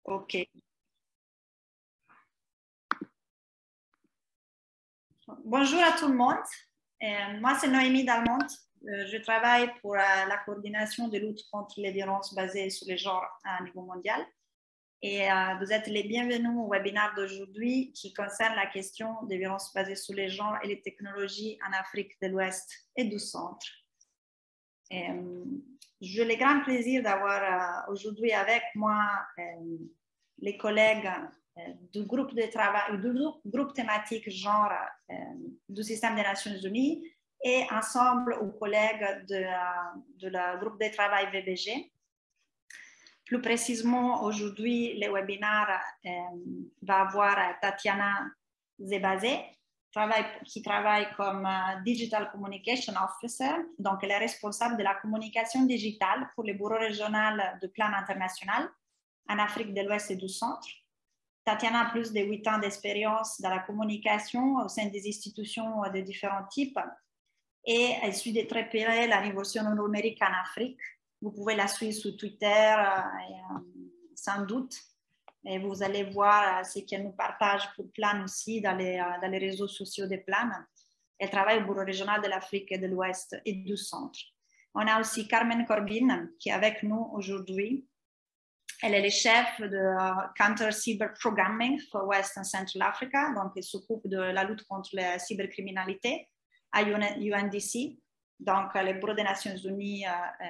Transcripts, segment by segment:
Ok. Bonjour à tout le monde. Moi, c'est Noémie Dalmonte. Je travaille pour la coordination de lutte contre les violences basées sur les genres à niveau mondial. Et vous êtes les bienvenus au webinaire d'aujourd'hui qui concerne la question des violences basées sur les genres et les technologies en Afrique de l'Ouest et du Centre. J'ai le grand plaisir d'avoir aujourd'hui avec moi les collègues du groupe de travail, du groupe thématique genre du système des Nations Unies et ensemble aux collègues de la groupe de travail VBG. Plus précisément, aujourd'hui, le webinaire va avoir Tatiana Zebazé, qui travaille comme Digital Communication Officer. Donc, elle est responsable de la communication digitale pour le bureau régional du plan international en Afrique de l'Ouest et du Centre. Tatiana a plus de 8 ans d'expérience dans la communication au sein des institutions de différents types et elle suit de très près la révolution numérique en Afrique. Vous pouvez la suivre sur Twitter, sans doute. Et vous allez voir ce qu'elle nous partage pour Plan aussi dans les réseaux sociaux de Plan. Elle travaille au bureau régional de l'Afrique de l'Ouest et du Centre. On a aussi Carmen Corbin qui est avec nous aujourd'hui. Elle est le chef de Counter Cyber Programming for West and Central Africa, donc elle s'occupe de la lutte contre la cybercriminalité à UNDC, donc le Bureau des Nations Unies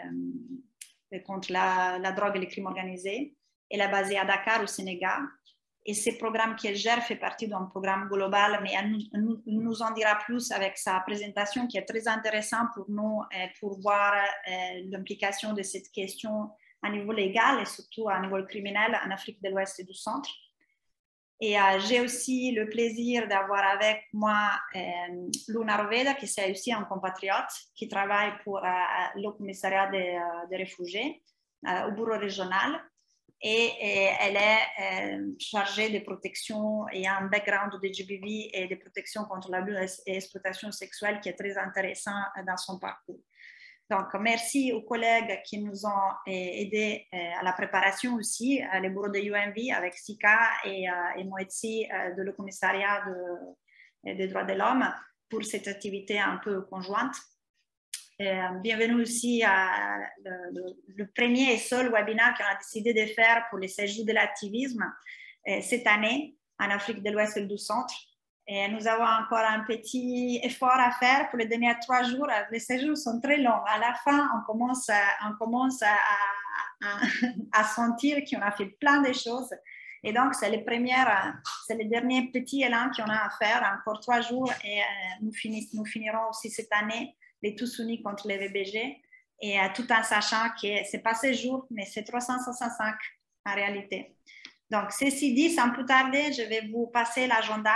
contre la drogue et les crimes organisés. Elle est basée à Dakar, au Sénégal. Et ce programme qu'elle gère fait partie d'un programme global, mais elle nous en dira plus avec sa présentation qui est très intéressante pour nous, pour voir l'implication de cette question à niveau légal et surtout à niveau criminel en Afrique de l'Ouest et du Centre. Et j'ai aussi le plaisir d'avoir avec moi Luna Roveda, qui est aussi un compatriote, qui travaille pour le commissariat des réfugiés au bureau régional. Et elle est chargée de protection et a un background de GBV et de protection contre l'abus et l'exploitation sexuelle qui est très intéressant dans son parcours. Donc, merci aux collègues qui nous ont aidés à la préparation aussi, le bureau de UNV avec Sika et Moetsi de le commissariat des droits de l'homme pour cette activité un peu conjointe. Bienvenue aussi à le premier et seul webinaire qu'on a décidé de faire pour les séjours de l'activisme cette année en Afrique de l'Ouest et du Centre. Et nous avons encore un petit effort à faire pour les derniers 3 jours. Les séjours sont très longs. À la fin, on commence à sentir qu'on a fait plein de choses. Et donc, c'est le dernier petit élan qu'on a à faire. Encore 3 jours et nous finirons aussi cette année les tous unis contre les VBG. Et tout en sachant que ce n'est pas 6 jours, mais c'est 365 en réalité. Donc, ceci dit, sans plus tarder, je vais vous passer l'agenda.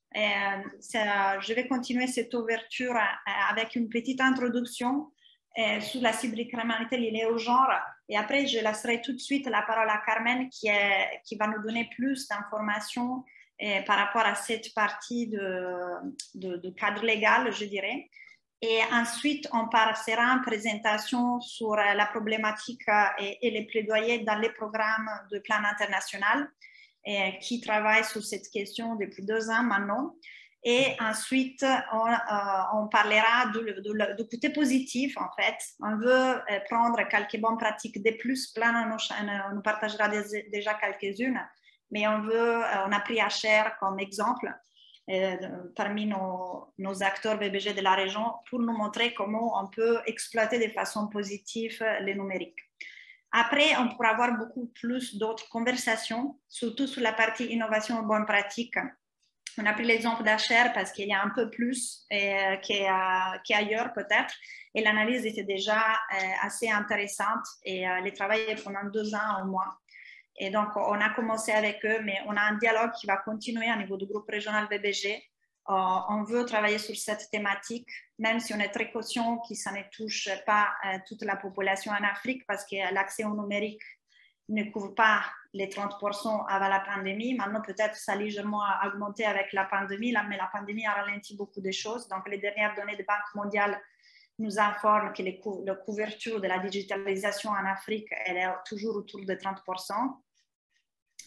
Je vais continuer cette ouverture avec une petite introduction sur la cybercriminalité liée au genre et après je laisserai tout de suite la parole à Carmen qui va nous donner plus d'informations par rapport à cette partie de cadre légal, je dirais. Et ensuite, on passera en présentation sur la problématique et les plaidoyers dans les programmes de plan international qui travaille sur cette question depuis 2 ans maintenant. Et ensuite, on parlera du côté positif, en fait. On veut prendre quelques bonnes pratiques de plus. Plan nous partagera déjà quelques-unes, mais on a pris HR comme exemple parmi nos acteurs VBG de la région pour nous montrer comment on peut exploiter de façon positive les numériques. Après, on pourra avoir beaucoup plus d'autres conversations, surtout sur la partie innovation et bonnes pratiques. On a pris l'exemple d'HR parce qu'il y a un peu plus qu'ailleurs peut-être, et l'analyse était déjà assez intéressante et les travaillé pendant 2 ans au moins. Et donc, on a commencé avec eux, mais on a un dialogue qui va continuer au niveau du groupe régional VBG. On veut travailler sur cette thématique, même si on est très conscient que ça ne touche pas toute la population en Afrique, parce que l'accès au numérique ne couvre pas les 30% avant la pandémie. Maintenant, peut-être ça a légèrement augmenté avec la pandémie, mais la pandémie a ralenti beaucoup de choses. Donc, les dernières données de Banque mondiale nous informent que la couverture de la digitalisation en Afrique, elle est toujours autour de 30%.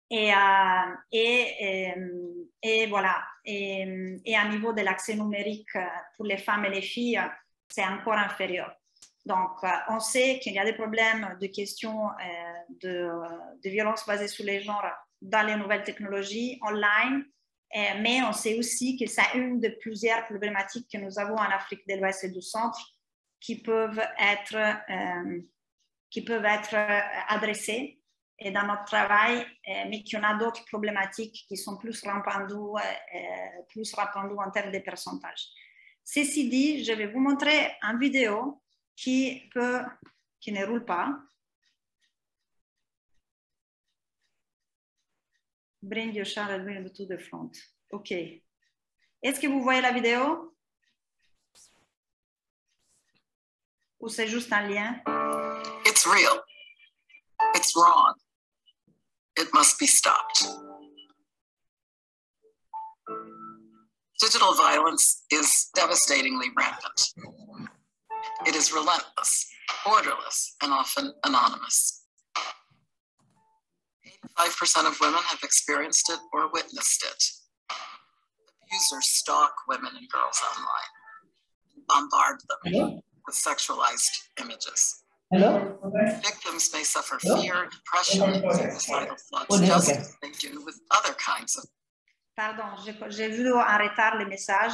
Et voilà. Et à niveau de l'accès numérique pour les femmes et les filles, c'est encore inférieur. Donc, on sait qu'il y a des problèmes de questions de violence basée sur les genres dans les nouvelles technologies online, mais on sait aussi que c'est une de plusieurs problématiques que nous avons en Afrique de l'Ouest et du Centre qui peuvent être adressées et dans notre travail, mais qu'il y en a d'autres problématiques qui sont plus répandues en termes de pourcentage. Ceci dit, je vais vous montrer une vidéo qui ne roule pas. Bring your child and bring it to the front. OK. Est-ce que vous voyez la vidéo? Ou c'est juste un lien? It's real. It's wrong. It must be stopped. Digital violence is devastatingly rampant. It is relentless, borderless, and often anonymous. 85% of women have experienced it or witnessed it. Abusers stalk women and girls online, bombard them with sexualized images. Victims may suffer fear, depression, and suicidal thoughts, just as they do with other kinds of. Pardon, j'ai vu en retard les messages.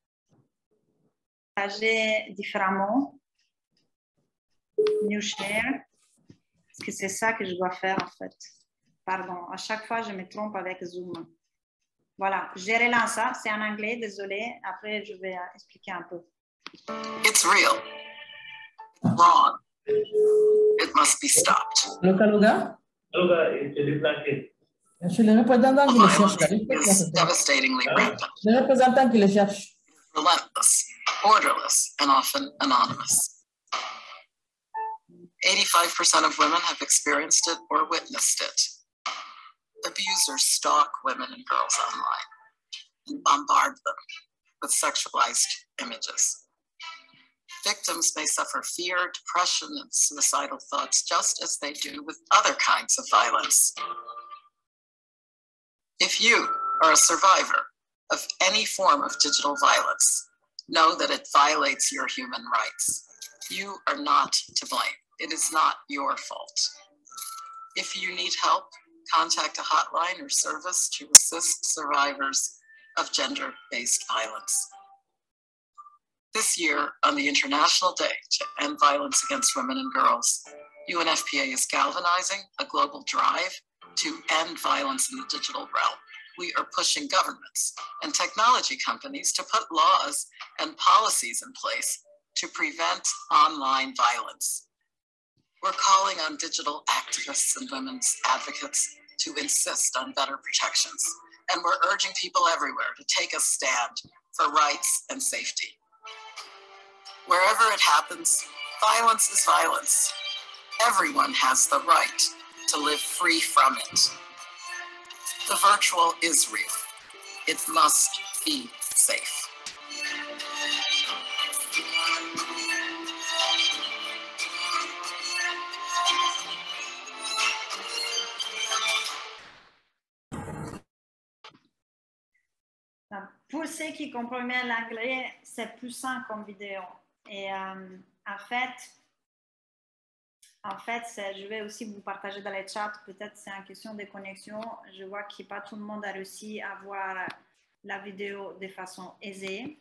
Partager différemment. New share. Est-ce que c'est ça que je dois faire en fait? Pardon, à chaque fois je me trompe avec Zoom. Voilà, je relance ça, c'est en anglais, désolé. Après je vais expliquer un peu. It's real. Wrong. It must be stopped. Luca, je suis le représentant qui le cherche. Is devastatingly rampant. Le représentant qui le cherche. Relentless, borderless, and often anonymous. 85% of women have experienced it or witnessed it. Abusers stalk women and girls online and bombard them with sexualized images. Victims may suffer fear, depression, and suicidal thoughts, just as they do with other kinds of violence. If you are a survivor of any form of digital violence, know that it violates your human rights. You are not to blame. It is not your fault. If you need help, contact a hotline or service to assist survivors of gender-based violence. This year, on the International Day to End Violence Against Women and Girls, UNFPA is galvanizing a global drive to end violence in the digital realm. We are pushing governments and technology companies to put laws and policies in place to prevent online violence. We're calling on digital activists and women's advocates to insist on better protections. And we're urging people everywhere to take a stand for rights and safety. Wherever it happens, violence is violence. Everyone has the right to live free from it. The virtual is real. It must be safe. Pour ceux qui comprennent bien l'anglais, c'est plus simple comme vidéo. Et en fait, je vais aussi vous partager dans les chats. Peut-être c'est une question de connexion. Je vois que pas tout le monde a réussi à voir la vidéo de façon aisée.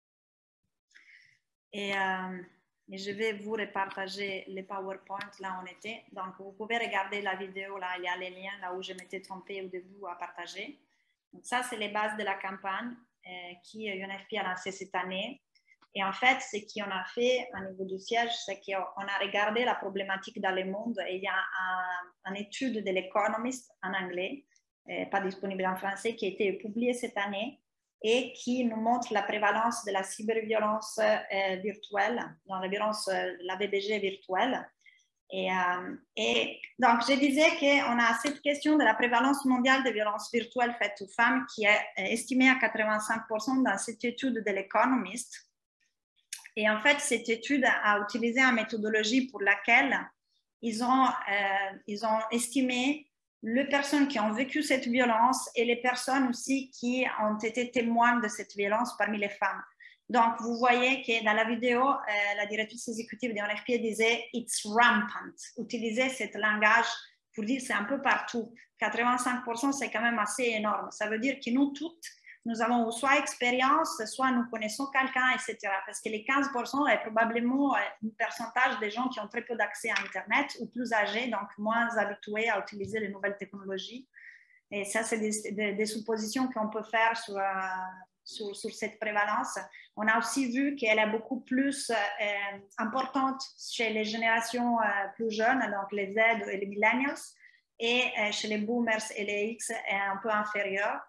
Et je vais vous repartager les PowerPoint là où on était. Donc, vous pouvez regarder la vidéo. Là, il y a les liens là où je m'étais trompée au début à partager. Donc, ça, c'est les bases de la campagne qui UNFPA a lancée cette année. Et en fait, ce qu'on a fait au niveau du siège, c'est qu'on a regardé la problématique dans le monde. Et il y a une étude de l'Economist en anglais, pas disponible en français, qui a été publiée cette année et qui nous montre la prévalence de la cyberviolence virtuelle, dans la violence, la VBG virtuelle. Et donc, je disais qu'on a cette question de la prévalence mondiale de violences virtuelles faites aux femmes qui est estimée à 85% dans cette étude de l'Economist. Et en fait, cette étude a utilisé une méthodologie pour laquelle ils ont estimé les personnes qui ont vécu cette violence et les personnes aussi qui ont été témoins de cette violence parmi les femmes. Donc, vous voyez que dans la vidéo, la directrice exécutive de UNFPA disait « it's rampant », utiliser ce langage pour dire c'est un peu partout. 85%, c'est quand même assez énorme. Ça veut dire que nous toutes, nous avons soit expérience, soit nous connaissons quelqu'un, etc. Parce que les 15% est probablement un pourcentage des gens qui ont très peu d'accès à Internet ou plus âgés, donc moins habitués à utiliser les nouvelles technologies. Et ça, c'est des suppositions qu'on peut faire sur cette prévalence. On a aussi vu qu'elle est beaucoup plus importante chez les générations plus jeunes, donc les Z et les millennials, et chez les boomers et les X est un peu inférieure.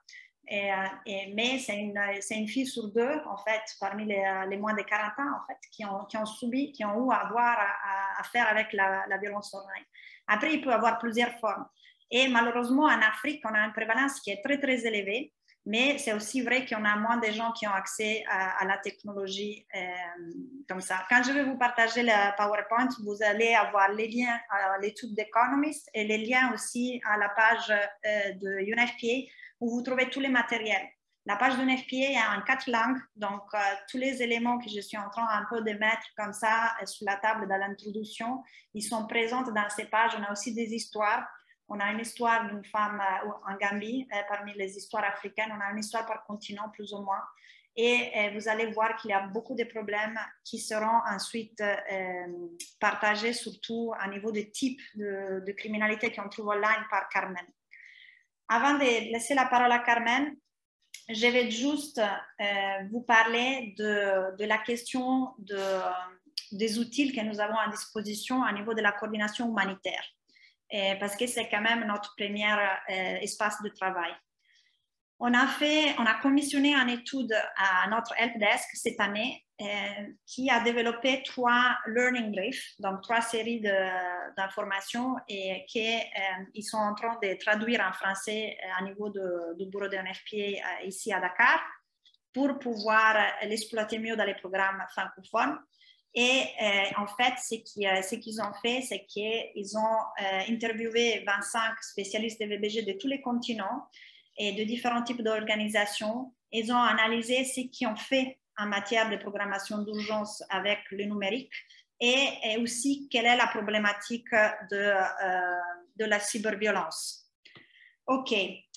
Mais c'est une fille sur deux, en fait, parmi les moins de 40 ans, en fait, qui ont subi, qui ont eu à avoir à faire avec la violence online. Après, il peut y avoir plusieurs formes. Et malheureusement, en Afrique, on a une prévalence qui est très, très élevée, mais c'est aussi vrai qu'on a moins de gens qui ont accès à la technologie comme ça. Quand je vais vous partager le PowerPoint, vous allez avoir les liens à l'étude d'Economist et les liens aussi à la page de UNFPA où vous trouvez tous les matériels. La page de UNFPA est en 4 langues, donc tous les éléments que je suis en train un peu de mettre comme ça sur la table dans l'introduction, ils sont présents dans ces pages. On a aussi des histoires. On a une histoire d'une femme en Gambie, parmi les histoires africaines. On a une histoire par continent, plus ou moins. Et vous allez voir qu'il y a beaucoup de problèmes qui seront ensuite partagés, surtout à niveau des types de criminalité qu'on trouve online par Carmen. Avant de laisser la parole à Carmen, je vais juste vous parler de la question des outils que nous avons à disposition à niveau de la coordination humanitaire. Parce que c'est quand même notre premier espace de travail. On a commissionné une étude à notre helpdesk cette année qui a développé 3 learning briefs, donc 3 séries d'informations et qu'ils sont en train de traduire en français à niveau du bureau de UNFPA ici à Dakar pour pouvoir l'exploiter mieux dans les programmes francophones. Et en fait, ce qu'ils ont fait, c'est qu'ils ont interviewé 25 spécialistes de VBG de tous les continents et de différents types d'organisations. Ils ont analysé ce qu'ils ont fait en matière de programmation d'urgence avec le numérique et aussi quelle est la problématique de la cyberviolence. OK.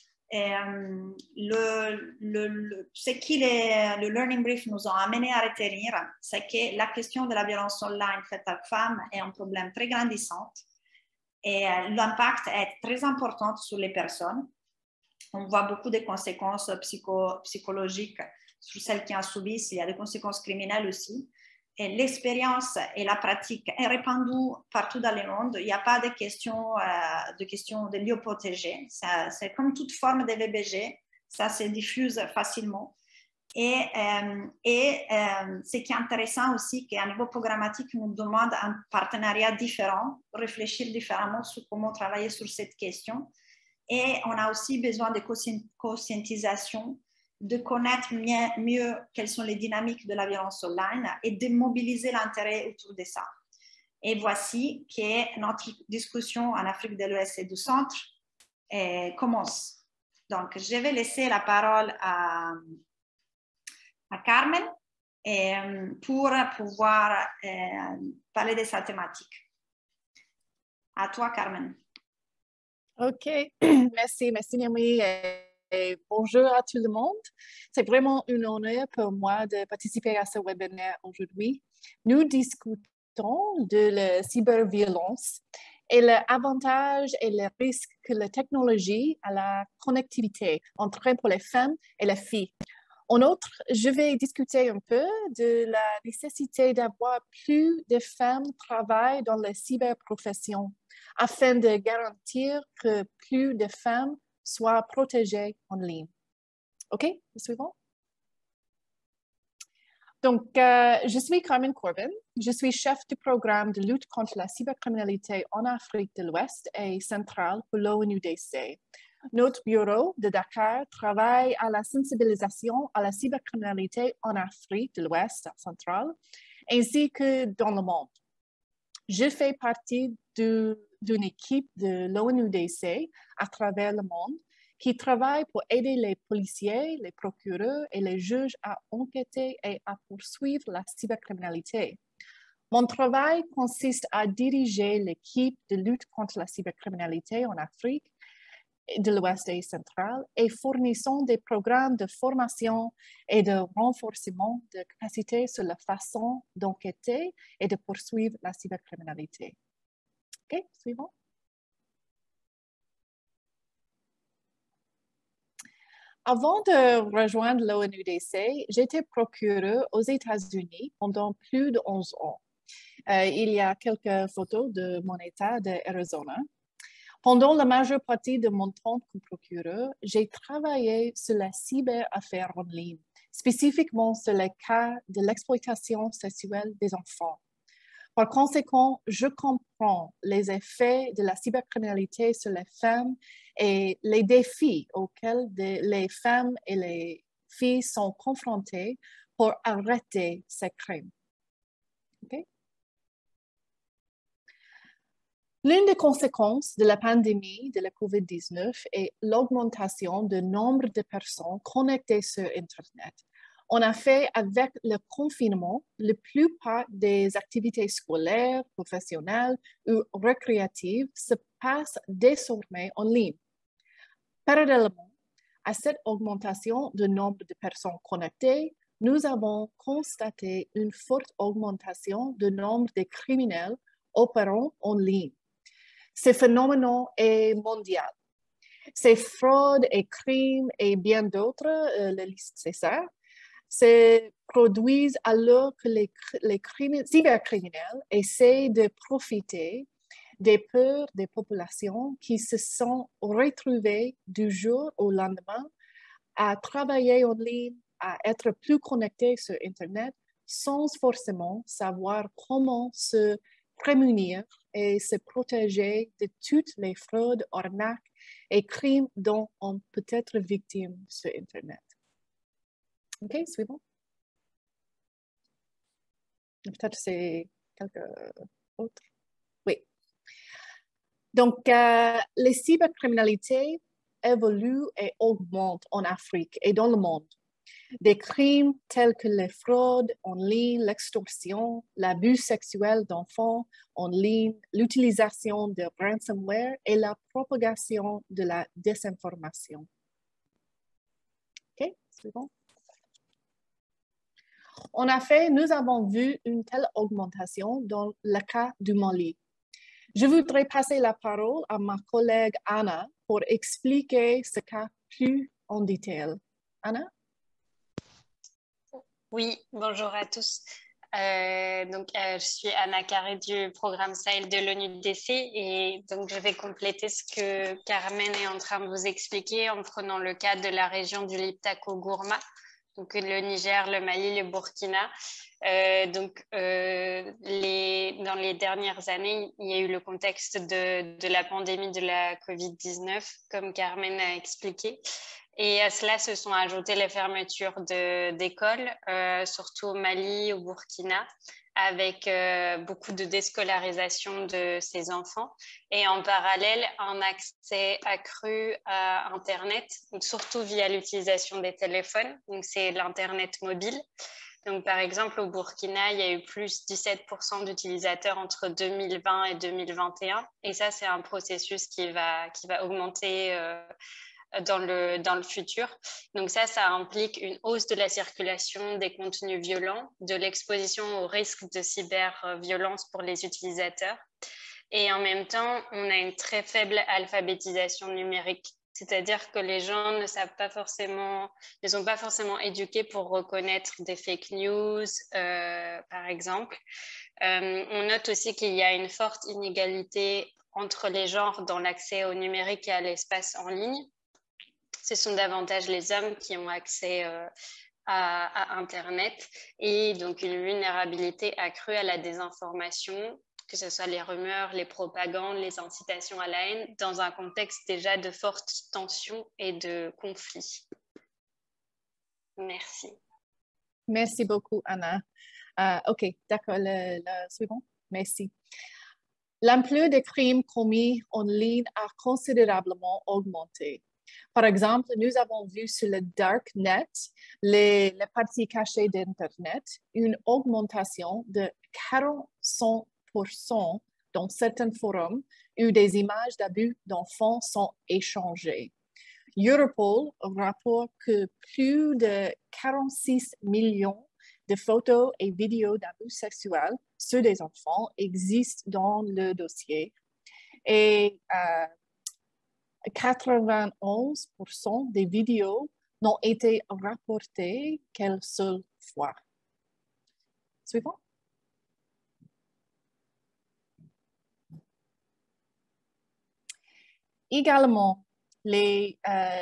Ce que le Learning Brief nous a amené à retenir, c'est que la question de la violence online faite aux femmes est un problème très grandissant et l'impact est très important sur les personnes. On voit beaucoup de conséquences psychologiques sur celles qui en subissent. Il y a des conséquences criminelles aussi. Et l'expérience et la pratique est répandue partout dans le monde. Il n'y a pas de question de lieux protégés. C'est comme toute forme de VBG. Ça se diffuse facilement. Et ce qui est intéressant aussi, qu'à niveau programmatique, nous demande un partenariat différent, réfléchir différemment sur comment travailler sur cette question. Et on a aussi besoin de conscientisation, de connaître mieux quelles sont les dynamiques de la violence online et de mobiliser l'intérêt autour de ça. Et voici que notre discussion en Afrique de l'Ouest et du Centre commence. Donc, je vais laisser la parole à Carmen pour pouvoir parler de sa thématique. À toi, Carmen. OK, merci Noémie et bonjour à tout le monde. C'est vraiment un honneur pour moi de participer à ce webinaire aujourd'hui. Nous discutons de la cyberviolence et l'avantage et le risque que la technologie à la connectivité entraîne pour les femmes et les filles. En outre, je vais discuter un peu de la nécessité d'avoir plus de femmes travaillent dans la cyberprofession afin de garantir que plus de femmes soient protégées en ligne. OK, le suivant. Donc, je suis Carmen Corbin. Je suis chef du programme de lutte contre la cybercriminalité en Afrique de l'Ouest et centrale pour l'ONUDC. Notre bureau de Dakar travaille à la sensibilisation à la cybercriminalité en Afrique de l'Ouest centrale, ainsi que dans le monde. Je fais partie d'une équipe de l'ONUDC à travers le monde qui travaille pour aider les policiers, les procureurs et les juges à enquêter et à poursuivre la cybercriminalité. Mon travail consiste à diriger l'équipe de lutte contre la cybercriminalité en Afrique de l'Ouest et central et fournissant des programmes de formation et de renforcement de capacité sur la façon d'enquêter et de poursuivre la cybercriminalité. OK, suivant. Avant de rejoindre l'ONUDC, j'étais procureur aux États-Unis pendant plus de 11 ans. Il y a quelques photos de mon état d'Arizona. Pendant la majeure partie de mon temps comme procureur, j'ai travaillé sur la cyberaffaire en ligne, spécifiquement sur les cas de l'exploitation sexuelle des enfants. Par conséquent, je comprends les effets de la cybercriminalité sur les femmes et les défis auxquels les femmes et les filles sont confrontées pour arrêter ces crimes. Okay? L'une des conséquences de la pandémie de la COVID-19 est l'augmentation du nombre de personnes connectées sur Internet. En effet, avec le confinement, la plupart des activités scolaires, professionnelles ou récréatives se passent désormais en ligne. Parallèlement à cette augmentation du nombre de personnes connectées, nous avons constaté une forte augmentation du nombre de criminels opérant en ligne. Ce phénomène est mondial. Ces fraudes et crimes et bien d'autres, la liste c'est ça, se produisent alors que les cybercriminels essaient de profiter des peurs des populations qui se sont retrouvées du jour au lendemain à travailler en ligne, à être plus connectés sur Internet sans forcément savoir comment se prémunir et se protéger de toutes les fraudes, arnaques et crimes dont on peut être victime sur Internet. OK, suivant. Peut-être c'est quelques autres. Oui. Donc, les cybercriminalités évoluent et augmentent en Afrique et dans le monde. Des crimes tels que les fraudes en ligne, l'extorsion, l'abus sexuel d'enfants en ligne, l'utilisation de ransomware et la propagation de la désinformation. OK, suivant. En effet, nous avons vu une telle augmentation dans le cas du Mali. Je voudrais passer la parole à ma collègue Anna pour expliquer ce cas plus en détail. Anna? Oui, bonjour à tous. Je suis Anna Carré du programme Sahel de l'ONUDC et donc je vais compléter ce que Carmen est en train de vous expliquer en prenant le cas de la région du Liptako-Gourma, donc le Niger, le Mali, le Burkina. Dans les dernières années, il y a eu le contexte de la pandémie de la COVID-19, comme Carmen a expliqué. Et à cela se sont ajoutées les fermetures d'écoles, surtout au Mali, au Burkina, avec beaucoup de déscolarisation de ces enfants. Et en parallèle, un accès accru à Internet, donc surtout via l'utilisation des téléphones. Donc, c'est l'Internet mobile. Donc, par exemple, au Burkina, il y a eu plus 17% d'utilisateurs entre 2020 et 2021. Et ça, c'est un processus qui va augmenter dans le futur. Donc ça implique une hausse de la circulation des contenus violents, de l'exposition au risque de cyberviolence pour les utilisateurs. Et en même temps, on a une très faible alphabétisation numérique. C'est-à-dire que les gens ne sont pas forcément éduqués pour reconnaître des fake news, par exemple. On note aussi qu'il y a une forte inégalité entre les genres dans l'accès au numérique et à l'espace en ligne. Ce sont davantage les hommes qui ont accès à Internet et donc une vulnérabilité accrue à la désinformation, que ce soit les rumeurs, les propagandes, les incitations à la haine, dans un contexte déjà de fortes tensions et de conflits. Merci. Merci beaucoup, Anna. OK, d'accord, le suivant. Merci. L'ampleur des crimes commis en ligne a considérablement augmenté. Par exemple, nous avons vu sur le Darknet, les parties cachées d'Internet, une augmentation de 400% dans certains forums où des images d'abus d'enfants sont échangées. Europol rapporte que plus de 46 millions de photos et vidéos d'abus sexuels sur des enfants existent dans le dossier et 91% des vidéos n'ont été rapportées qu'une seule fois. Suivant. Également, et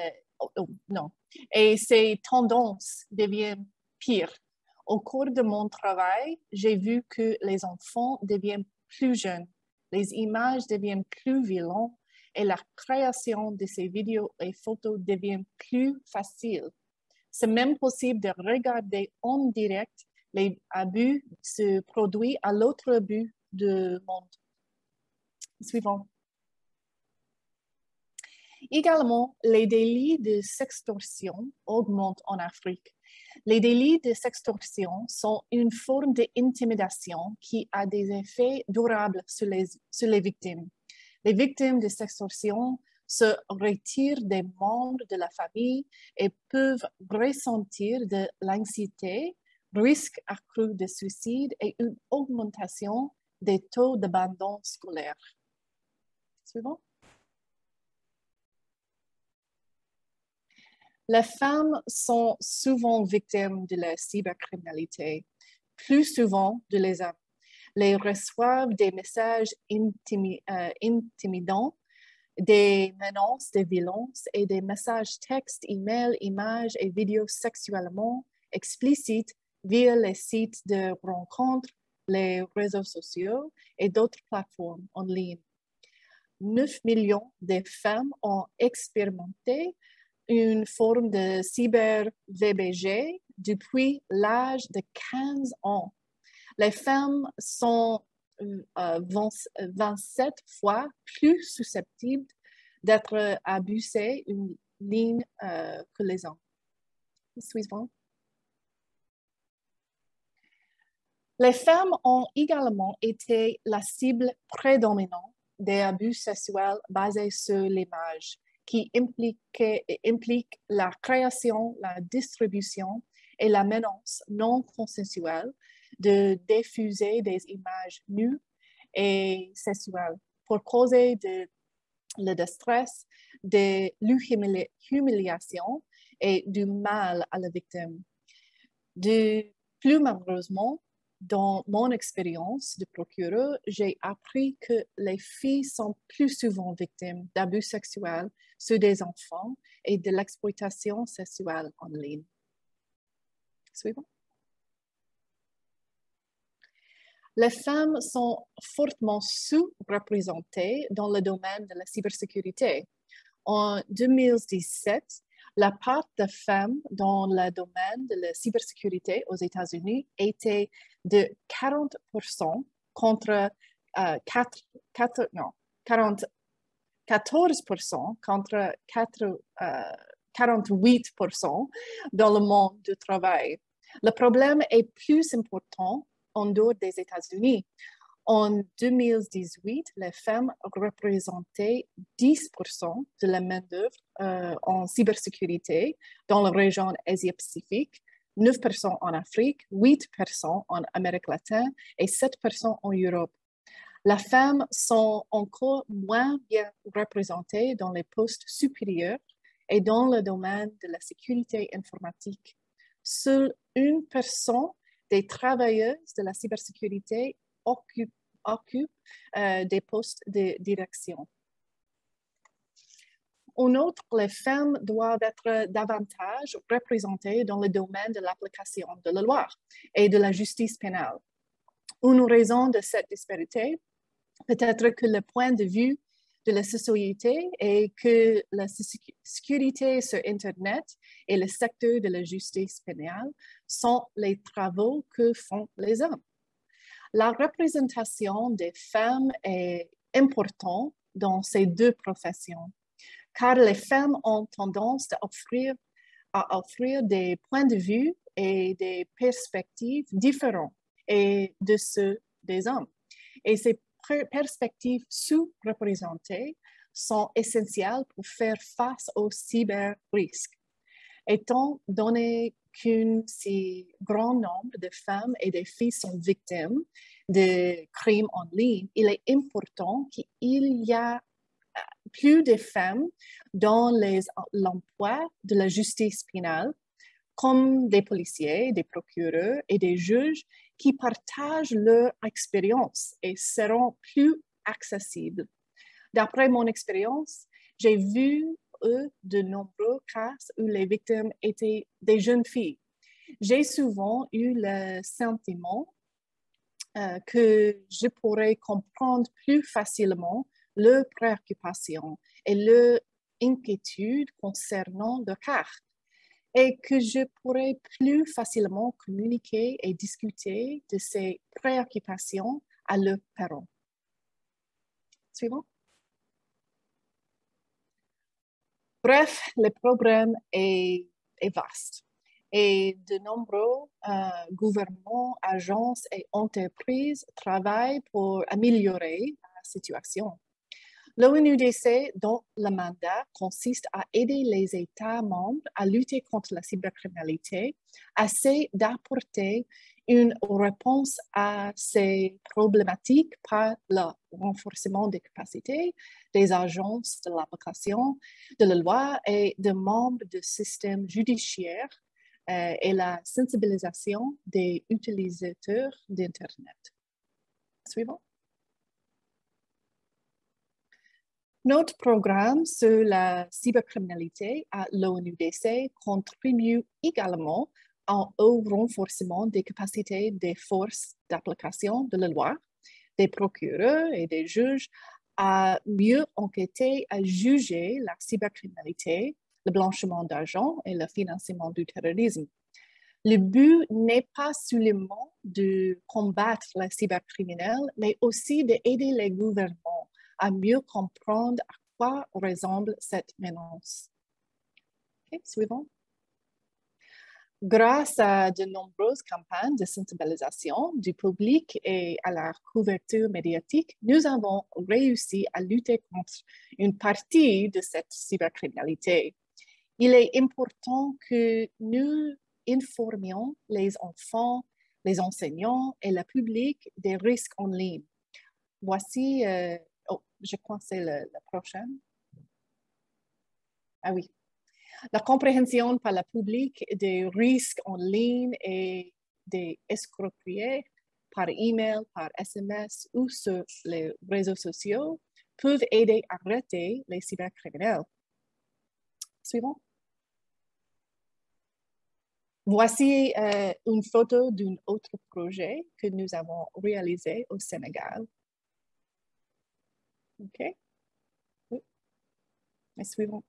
ces tendances deviennent pires. Au cours de mon travail, j'ai vu que les enfants deviennent plus jeunes, les images deviennent plus violentes et la création de ces vidéos et photos devient plus facile. C'est même possible de regarder en direct les abus se produire à l'autre bout du monde. Suivant. Également, les délits de sextorsion augmentent en Afrique. Les délits de sextorsion sont une forme d'intimidation qui a des effets durables sur les victimes. Les victimes de sextorsion se retirent des membres de la famille et peuvent ressentir de l'anxiété, risque accru de suicide et une augmentation des taux d'abandon scolaire. Suivant. Les femmes sont souvent victimes de la cybercriminalité, plus souvent que les hommes. Elles reçoivent des messages intimidants, des menaces de violence et des messages textes, emails, images et vidéos sexuellement explicites via les sites de rencontres, les réseaux sociaux et d'autres plateformes en ligne. 9 millions de femmes ont expérimenté une forme de cyber-VBG depuis l'âge de 15 ans. Les femmes sont 27 fois plus susceptibles d'être abusées en ligne que les hommes. Suivant. Les femmes ont également été la cible prédominante des abus sexuels basés sur l'image, qui implique la création, la distribution et la menace non consensuelle de diffuser des images nues et sexuelles pour causer le stress, de l'humiliation et du mal à la victime. Plus malheureusement, dans mon expérience de procureur, j'ai appris que les filles sont plus souvent victimes d'abus sexuels sur des enfants et de l'exploitation sexuelle en ligne. Suivant. Les femmes sont fortement sous-représentées dans le domaine de la cybersécurité. En 2017, la part de femmes dans le domaine de la cybersécurité aux États-Unis était de 40% contre 14% contre 48% dans le monde du travail. Le problème est plus important en dehors des États-Unis. En 2018, les femmes représentaient 10% de la main-d'œuvre en cybersécurité dans la région Asie-Pacifique, 9% en Afrique, 8% en Amérique latine et 7% en Europe. Les femmes sont encore moins bien représentées dans les postes supérieurs et dans le domaine de la sécurité informatique. Seule 1% des travailleuses de la cybersécurité occupent des postes de direction. En outre, les femmes doivent être davantage représentées dans le domaine de l'application de la loi et de la justice pénale. Une raison de cette disparité peut être que le point de vue de la société est que la sécurité sur Internet et le secteur de la justice pénale sont les travaux que font les hommes. La représentation des femmes est importante dans ces deux professions, car les femmes ont tendance à offrir des points de vue et des perspectives différents de ceux des hommes. Et ces perspectives sous-représentées sont essentielles pour faire face aux cyber-risques. Étant donné qu'un si grand nombre de femmes et de filles sont victimes de crimes en ligne, il est important qu'il y ait plus de femmes dans l'emploi de la justice pénale, comme des policiers, des procureurs et des juges qui partagent leur expérience et seront plus accessibles. D'après mon expérience, j'ai vu de nombreux cas où les victimes étaient des jeunes filles. J'ai souvent eu le sentiment que je pourrais comprendre plus facilement leurs préoccupations et leurs inquiétudes concernant le cas, et que je pourrais plus facilement communiquer et discuter de ces préoccupations à leurs parents. Suivant. Bref, le problème est vaste et de nombreux gouvernements, agences et entreprises travaillent pour améliorer la situation. L'ONUDC, dont le mandat consiste à aider les États membres à lutter contre la cybercriminalité, essaie d'apporter une réponse à ces problématiques par le renforcement des capacités des agences de l'application de la loi et des membres du système judiciaire et la sensibilisation des utilisateurs d'Internet. Suivant. Notre programme sur la cybercriminalité à l'ONUDC contribue également au renforcement des capacités des forces d'application de la loi, des procureurs et des juges à mieux enquêter, à juger la cybercriminalité, le blanchiment d'argent et le financement du terrorisme. Le but n'est pas seulement de combattre la cybercriminelle, mais aussi d'aider les gouvernements à mieux comprendre à quoi ressemble cette menace. Okay, suivant. Grâce à de nombreuses campagnes de sensibilisation du public et à la couverture médiatique, nous avons réussi à lutter contre une partie de cette cybercriminalité. Il est important que nous informions les enfants, les enseignants et le public des risques en ligne. Voici, je crois que c'est la prochaine. Ah oui. La compréhension par le public des risques en ligne et des escroqueries par email, par SMS ou sur les réseaux sociaux peuvent aider à arrêter les cybercriminels. Suivant. Voici une photo d'un autre projet que nous avons réalisé au Sénégal. OK. Oui. Et suivant.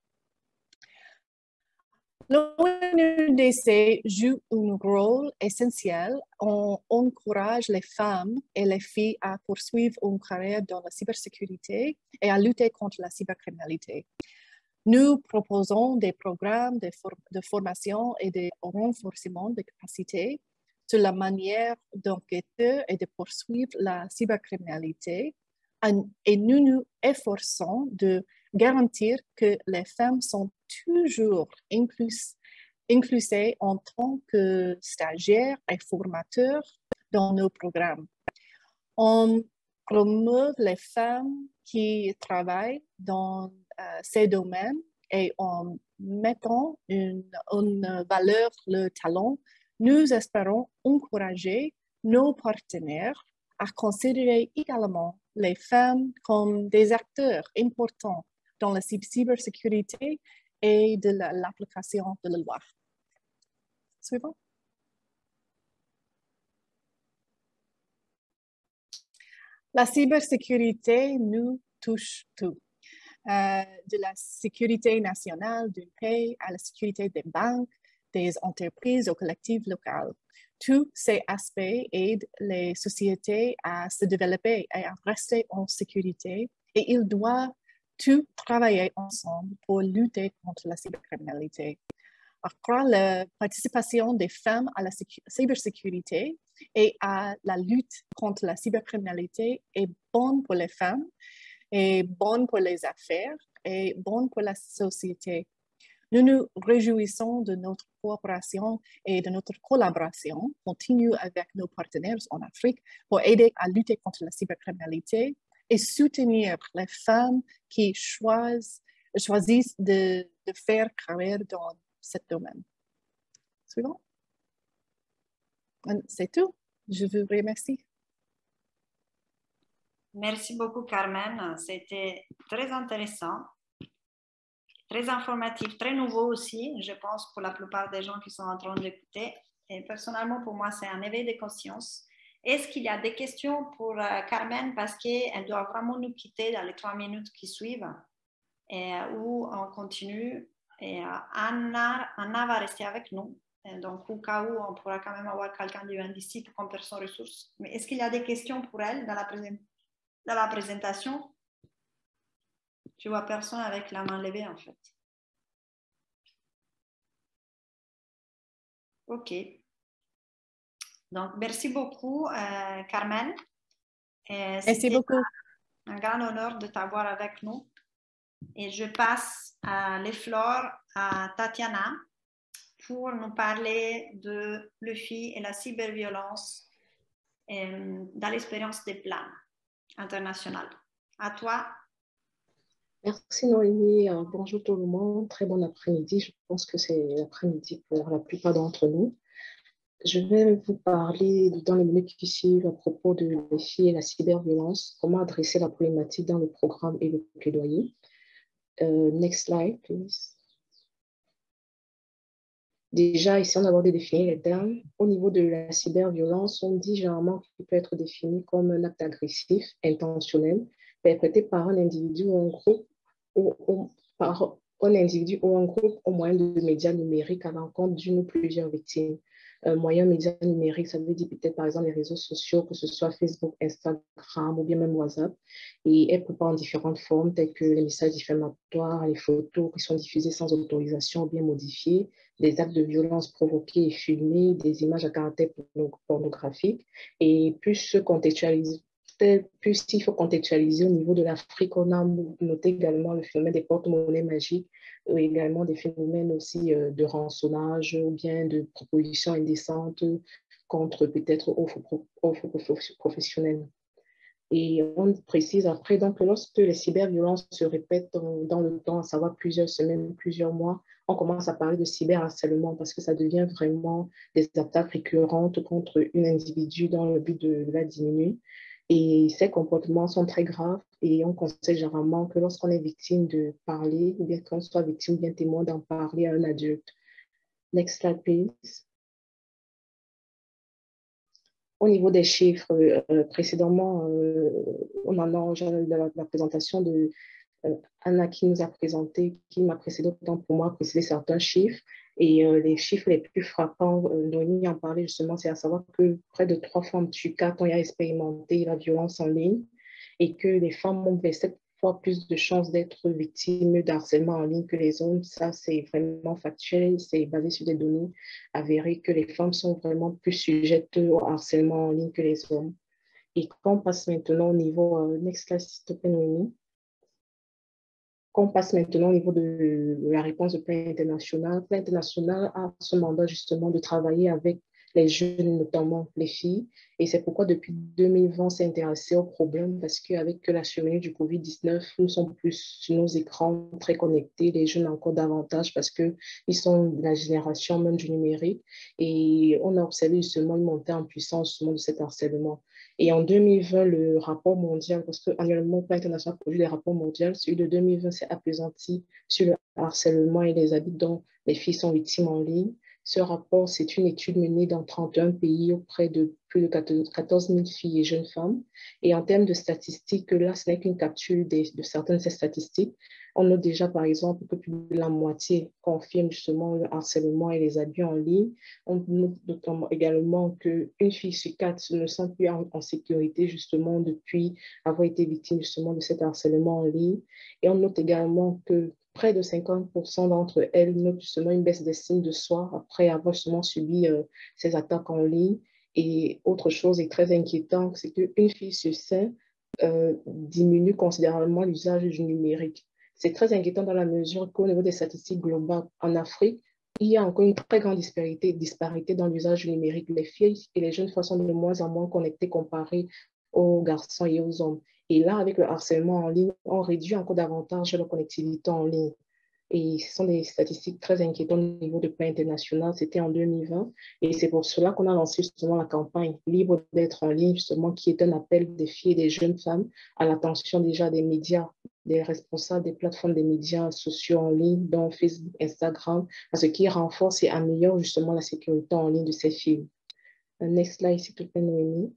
L'ONUDC joue un rôle essentiel. On encourage les femmes et les filles à poursuivre une carrière dans la cybersécurité et à lutter contre la cybercriminalité. Nous proposons des programmes de formation et de renforcement des capacités sur la manière d'enquêter et de poursuivre la cybercriminalité. Et nous nous efforçons de garantir que les femmes sont toujours incluses en tant que stagiaires et formateurs dans nos programmes. On promeut les femmes qui travaillent dans ces domaines et en mettant en valeur le talent, nous espérons encourager nos partenaires à considérer également les femmes comme des acteurs importants dans la cybersécurité et de l'application de la loi. Suivant. La cybersécurité nous touche tout. De la sécurité nationale d'un pays à la sécurité des banques, des entreprises aux collectivités locales. Tous ces aspects aident les sociétés à se développer et à rester en sécurité et ils doivent tous travailler ensemble pour lutter contre la cybercriminalité. Alors, la participation des femmes à la cybersécurité et à la lutte contre la cybercriminalité est bonne pour les femmes, est bonne pour les affaires et bonne pour la société. Nous nous réjouissons de notre coopération et de notre collaboration continue avec nos partenaires en Afrique pour aider à lutter contre la cybercriminalité et soutenir les femmes qui choisissent de faire carrière dans ce domaine. Suivant. C'est tout. Je vous remercie. Merci beaucoup, Carmen. C'était très intéressant, très informatif, très nouveau aussi, je pense, pour la plupart des gens qui sont en train d'écouter. Et personnellement, pour moi, c'est un éveil de conscience. Est-ce qu'il y a des questions pour Carmen parce qu'elle doit vraiment nous quitter dans les 3 minutes qui suivent ou on continue et Anna va rester avec nous. Donc, au cas où, on pourra quand même avoir quelqu'un du NDC pour qu'on perde son ressource. Mais est-ce qu'il y a des questions pour elle dans la présentation? Je vois personne avec la main levée, en fait. OK. Donc, merci beaucoup, Carmen. Merci beaucoup. Un grand honneur de t'avoir avec nous. Et je passe les fleurs à Tatiana pour nous parler de l'UFI et la cyberviolence dans l'expérience des plans internationaux. À toi. Merci Noémie. Bonjour tout le monde. Très bon après-midi. Je pense que c'est l'après-midi pour la plupart d'entre nous. Je vais vous parler dans les minutes qui suivent à propos de l'UFI et la cyberviolence, comment adresser la problématique dans le programme et le plaidoyer. Next slide, please. Déjà, ici, on a d'abord de définir les termes. Au niveau de la cyberviolence, on dit généralement qu'il peut être défini comme un acte agressif, intentionnel, perpétré par un individu ou un groupe, par un individu ou un groupe au moyen de médias numériques à l'encontre d'une ou plusieurs victimes. Moyen médias numériques, ça veut dire peut-être par exemple les réseaux sociaux, que ce soit Facebook, Instagram ou bien même WhatsApp, et elles préparent en différentes formes, telles que les messages diffamatoires, les photos qui sont diffusées sans autorisation ou bien modifiées, des actes de violence provoqués et filmés, des images à caractère pornographique, et plus il faut contextualiser au niveau de l'Afrique, on a noté également le phénomène des porte-monnaies magiques, également des phénomènes aussi de rançonnage ou bien de propositions indécentes contre peut-être offres professionnelles. Et on précise après, donc, lorsque les cyberviolences se répètent dans le temps, à savoir plusieurs semaines, plusieurs mois, on commence à parler de cyberharcèlement parce que ça devient vraiment des attaques récurrentes contre un individu dans le but de la diminuer. Et ces comportements sont très graves et on conseille généralement que lorsqu'on est victime de parler ou bien qu'on soit victime ou bien témoin d'en parler à un adulte. Next slide, please. Au niveau des chiffres, précédemment, on en a la présentation de Anna qui nous a présenté, qui m'a précédé autant pour moi, précisé certains chiffres. Et les chiffres les plus frappants, Noémie en parlait justement, c'est à savoir que près de 3 femmes sur 4 ont expérimenté la violence en ligne et que les femmes ont 7 fois plus de chances d'être victimes d'harcèlement en ligne que les hommes. Ça, c'est vraiment factuel, c'est basé sur des données avérées que les femmes sont vraiment plus sujettes au harcèlement en ligne que les hommes. Et quand on passe maintenant au niveau, next slide, s'il te plaît, Noémie. Quand on passe maintenant au niveau de la réponse de Plan International, Plan International a ce mandat justement de travailler avec les jeunes, notamment les filles. Et c'est pourquoi depuis 2020, on s'est intéressé au problème parce qu'avec la survenue du COVID-19, nous sommes plus sur nos écrans très connectés, les jeunes encore davantage parce qu'ils sont de la génération même du numérique. Et on a observé justement une montée en puissance justement de cet harcèlement. Et en 2020, le rapport mondial, parce qu'annuellement, le Plan International produit des rapports mondiaux, celui de 2020 s'est appesanti sur le harcèlement et les abus dont les filles sont victimes en ligne. Ce rapport, c'est une étude menée dans 31 pays auprès de plus de 14 000 filles et jeunes femmes. Et en termes de statistiques, là, ce n'est qu'une capture de certaines de ces statistiques. On note déjà, par exemple, que plus de la moitié confirme justement le harcèlement et les abus en ligne. On note notamment également qu'une fille sur quatre ne se sent plus en sécurité justement depuis avoir été victime justement de cet harcèlement en ligne. Et on note également que près de 50% d'entre elles notent justement une baisse d'estime de soi après avoir justement subi ces attaques en ligne. Et autre chose est très inquiétante, c'est qu'une fille sur cinq diminue considérablement l'usage du numérique. C'est très inquiétant dans la mesure qu'au niveau des statistiques globales en Afrique, il y a encore une très grande disparité dans l'usage du numérique. Les filles et les jeunes femmes sont de moins en moins connectées comparées aux garçons et aux hommes. Et là, avec le harcèlement en ligne, on réduit encore davantage la connectivité en ligne. Et ce sont des statistiques très inquiétantes au niveau de plan international. C'était en 2020. Et c'est pour cela qu'on a lancé justement la campagne Libre d'être en ligne, justement, qui est un appel des filles et des jeunes femmes à l'attention déjà des médias, des responsables des plateformes des médias sociaux en ligne, dont Facebook, Instagram, ce qui renforce et améliore justement la sécurité en ligne de ces filles. Next slide, s'il te plaît, Noémie.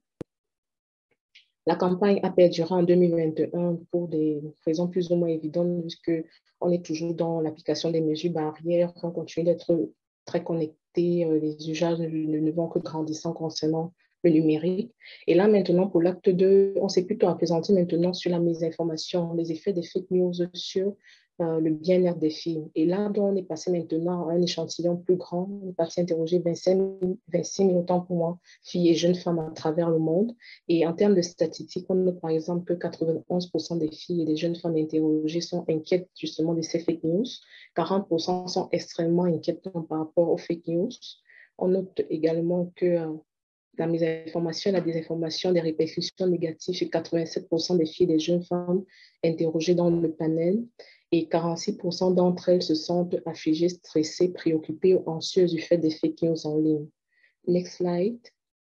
La campagne a perduré en 2021 pour des raisons plus ou moins évidentes, puisqu'on est toujours dans l'application des mesures barrières, on continue d'être très connectés, les usages ne vont que grandissant concernant le numérique. Et là, maintenant, pour l'acte 2, on s'est plutôt appesanti maintenant sur la mésinformation, les effets des fake news sur le bien-être des filles. Et là, on est passé maintenant à un échantillon plus grand. On est passé interroger 26 000 autant pour moi, filles et jeunes femmes à travers le monde. Et en termes de statistiques, on note par exemple que 91% des filles et des jeunes femmes interrogées sont inquiètes justement de ces fake news. 40% sont extrêmement inquiètes par rapport aux fake news. On note également que la mésinformation et la désinformation des répercussions négatives chez 87% des filles et des jeunes femmes interrogées dans le panel. Et 46% d'entre elles se sentent affligées, stressées, préoccupées ou anxieuses du fait des fake news en ligne. Next slide.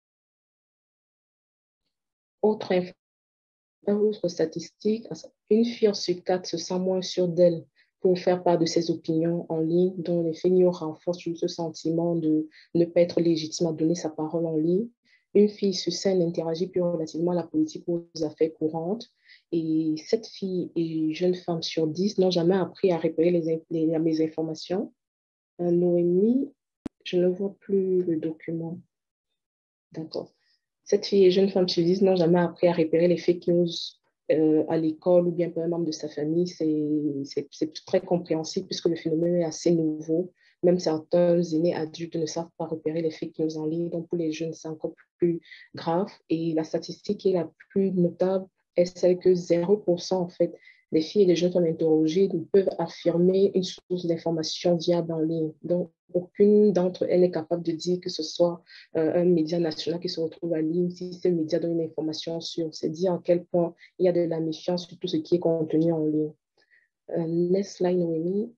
Autre statistique, une fille sur quatre se sent moins sûre d'elle pour faire part de ses opinions en ligne, dont les fake news renforcent ce sentiment de ne pas être légitime à donner sa parole en ligne. Une fille sur cinq n'interagit plus relativement à la politique ou aux affaires courantes. Et 7 filles et jeunes femmes sur 10 n'ont jamais appris à repérer les mésinformations. Noémie, je ne vois plus le document. D'accord. 7 filles et jeunes femmes sur 10 n'ont jamais appris à repérer les fake news à l'école ou bien par un membre de sa famille. C'est très compréhensible puisque le phénomène est assez nouveau. Même certains aînés adultes ne savent pas repérer les fake news en ligne. Donc, pour les jeunes, c'est encore plus grave. Et la statistique qui est la plus notable est celle que 0% en fait des filles et des jeunes femmes interrogées peuvent affirmer une source d'information viable en ligne. Donc, aucune d'entre elles n'est capable de dire que ce soit un média national qui se retrouve en ligne, si ce média donne une information sûre. C'est dire à quel point il y a de la méfiance sur tout ce qui est contenu en ligne. Next slide, Noémie.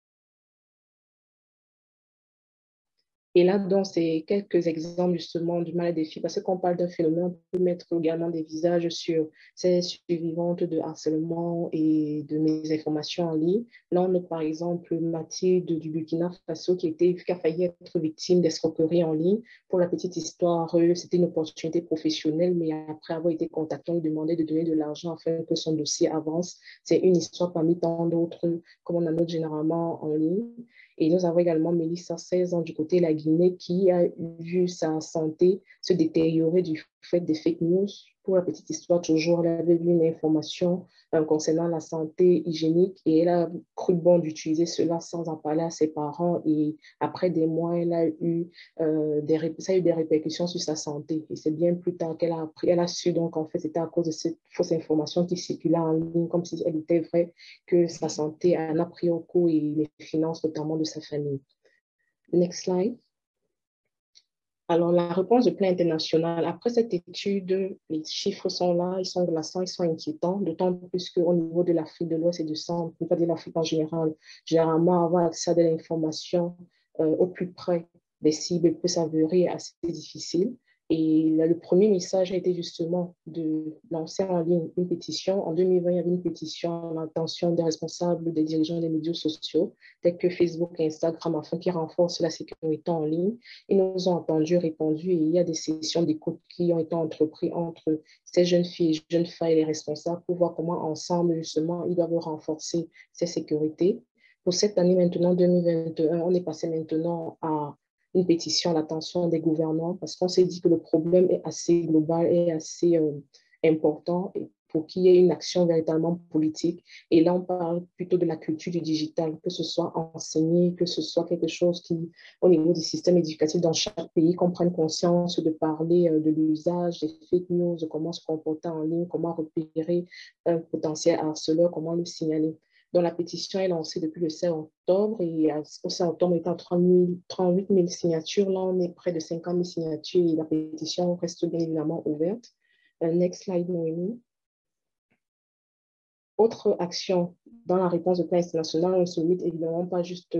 Et là, donc, c'est quelques exemples justement du mal des filles, parce qu'on parle d'un phénomène, on peut mettre également des visages sur ces survivantes de harcèlement et de mésinformation en ligne. Là, on a par exemple Mathilde du Burkina Faso qui a failli être victime d'escroquerie en ligne. Pour la petite histoire, c'était une opportunité professionnelle, mais après avoir été contactée, on lui demandait de donner de l'argent afin que son dossier avance. C'est une histoire parmi tant d'autres, comme on en note généralement en ligne. Et nous avons également Mélissa, 16 ans, du côté de la Guinée, qui a vu sa santé se détériorer du fait des fake news. Pour la petite histoire, toujours, elle avait vu une information concernant la santé hygiénique et elle a cru bon d'utiliser cela sans en parler à ses parents. Et après des mois, elle a eu, ça a eu des répercussions sur sa santé. Et c'est bien plus tard qu'elle a appris, elle a su donc en fait c'était à cause de cette fausse information qui circulait en ligne, comme si elle était vraie, que sa santé en a pris au coup et les finances notamment de sa famille. Next slide. Alors, la réponse du plan international, après cette étude, les chiffres sont là, ils sont glaçants, ils sont inquiétants, d'autant plus qu'au niveau de l'Afrique de l'Ouest et du Centre, on peut pas dire l'Afrique en général, généralement avoir accès à de l'information au plus près des cibles peut s'avérer assez difficile. Et là, le premier message a été justement de lancer en ligne une pétition. En 2020, il y avait une pétition à l'intention des responsables, des dirigeants des médias sociaux, tels que Facebook et Instagram, afin qu'ils renforcent la sécurité en ligne. Ils nous ont entendus, répondu, et il y a des sessions d'écoute qui ont été entreprises entre ces jeunes filles et jeunes femmes et les responsables pour voir comment ensemble, justement, ils doivent renforcer ces sécurités. Pour cette année maintenant, 2021, on est passé maintenant à une pétition à l'attention des gouvernants parce qu'on s'est dit que le problème est assez global et assez important pour qu'il y ait une action véritablement politique. Et là, on parle plutôt de la culture du digital, que ce soit enseigné, que ce soit quelque chose qui, au niveau du système éducatif dans chaque pays, qu'on prenne conscience de parler de l'usage des fake news, de comment se comporter en ligne, comment repérer un potentiel harceleur, comment le signaler. Donc, la pétition est lancée depuis le 16 octobre et au 16 octobre, on est à 38 000 signatures. Là, on est près de 50 000 signatures et la pétition reste bien évidemment ouverte. Next slide, Noémie. Autre action dans la réponse au plan international, on ne se limite évidemment pas juste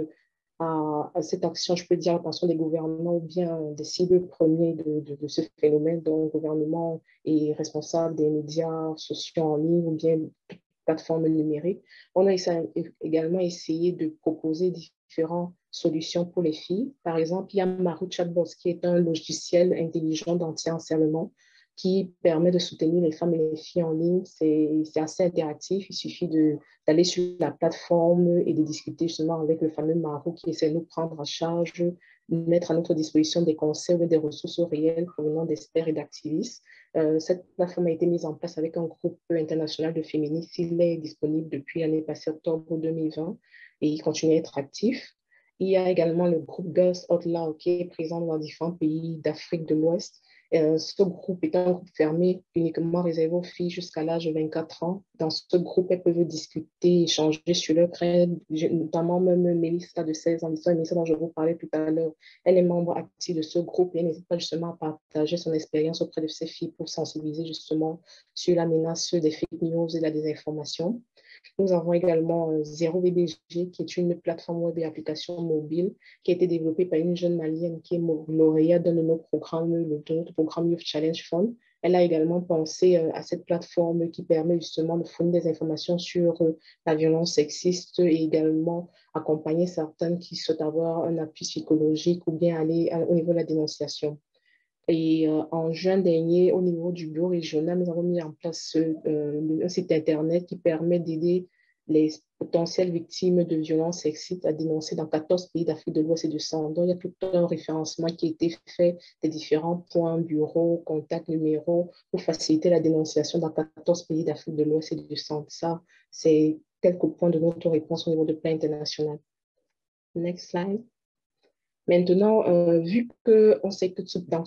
à cette action, je peux dire, l'attention des gouvernements ou bien des cibles premiers de ce phénomène dont le gouvernement est responsable des médias sociaux en ligne ou bien plateformes numériques. On a également essayé de proposer différentes solutions pour les filles. Par exemple, il y a Maru Chatbots qui est un logiciel intelligent d'anti-harcèlement qui permet de soutenir les femmes et les filles en ligne. C'est assez interactif. Il suffit d'aller sur la plateforme et de discuter justement avec le fameux Maru qui essaie de nous prendre en charge, de mettre à notre disposition des conseils ou des ressources réelles provenant d'experts et d'activistes. Cette plateforme a été mise en place avec un groupe international de féministes. Il est disponible depuis l'année passée, octobre 2020, et il continue à être actif. Il y a également le groupe Girls Out Loud qui est présent dans différents pays d'Afrique de l'Ouest. Ce groupe est un groupe fermé, uniquement réservé aux filles jusqu'à l'âge de 24 ans. Dans ce groupe, elles peuvent discuter, échanger sur leurs rêves, notamment même Mélissa de 16 ans, l'histoire de Mélissa dont je vous parlais tout à l'heure. Elle est membre active de ce groupe et elle n'hésite pas justement à partager son expérience auprès de ces filles pour sensibiliser justement sur la menace des fake news et la désinformation. Nous avons également Zéro VBG, qui est une plateforme web et application mobile qui a été développée par une jeune malienne qui est lauréate d'un de nos programmes, notre programme Youth Challenge Fund. Elle a également pensé à cette plateforme qui permet justement de fournir des informations sur la violence sexiste et également accompagner certaines qui souhaitent avoir un appui psychologique ou bien aller au niveau de la dénonciation. Et en juin dernier, au niveau du bureau régional, nous avons mis en place un site Internet qui permet d'aider les potentielles victimes de violences sexistes à dénoncer dans 14 pays d'Afrique de l'Ouest et du Centre. Donc, il y a tout un référencement qui a été fait des différents points, bureaux, contacts, numéros pour faciliter la dénonciation dans 14 pays d'Afrique de l'Ouest et du Centre. Ça, c'est quelques points de notre réponse au niveau du plan international. Next slide. Maintenant, vu qu'on sait que dans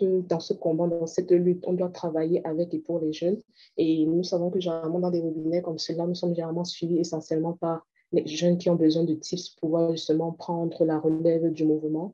ce combat, dans cette lutte, on doit travailler avec et pour les jeunes, et nous savons que généralement dans des webinaires comme cela, nous sommes généralement suivis essentiellement par les jeunes qui ont besoin de tips pour pouvoir justement prendre la relève du mouvement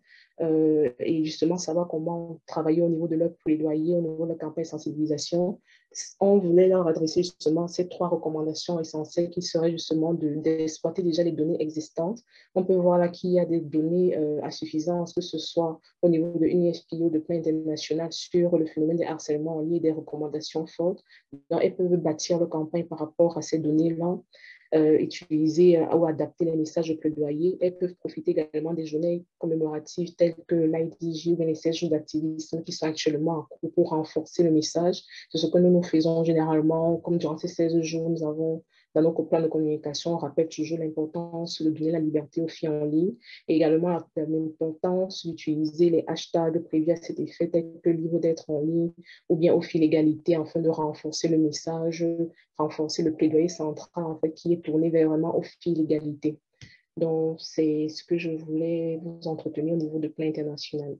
et justement savoir comment travailler au niveau de leur plaidoyer, au niveau de la campagne de sensibilisation. On voulait leur adresser justement ces 3 recommandations essentielles qui seraient justement d'exploiter déjà les données existantes. On peut voir là qu'il y a des données à suffisance, que ce soit au niveau de UNFPA, de plan international sur le phénomène des harcèlements en ligne, des recommandations fortes. Donc, elles peuvent bâtir leur campagne par rapport à ces données-là. Utiliser ou adapter les messages de plaidoyer. Elles peuvent profiter également des journées commémoratives telles que l'IDJ ou les 16 jours d'activisme qui sont actuellement en cours pour renforcer le message. C'est ce que nous faisons généralement, comme durant ces 16 jours, nous avons dans nos plans de communication, on rappelle toujours l'importance de donner la liberté aux filles en ligne et également l'importance d'utiliser les hashtags prévus à cet effet, tels que libre d'être en ligne ou bien aux filles l'égalité, afin de renforcer le message, renforcer le plaidoyer central en fait, qui est tourné vers vraiment aux filles l'égalité. Donc, c'est ce que je voulais vous entretenir au niveau de plan international.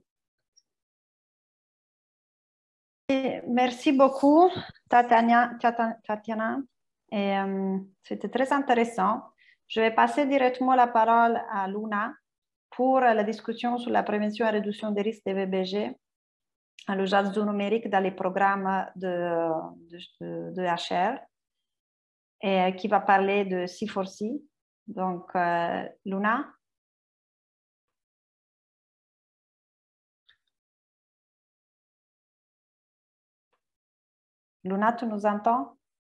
Merci beaucoup, Tatiana. Et c'était très intéressant. Je vais passer directement la parole à Luna pour la discussion sur la prévention et réduction des risques de VBG, l'usage du numérique dans les programmes de HR, et qui va parler de C4C. Donc, Luna. Luna, tu nous entends?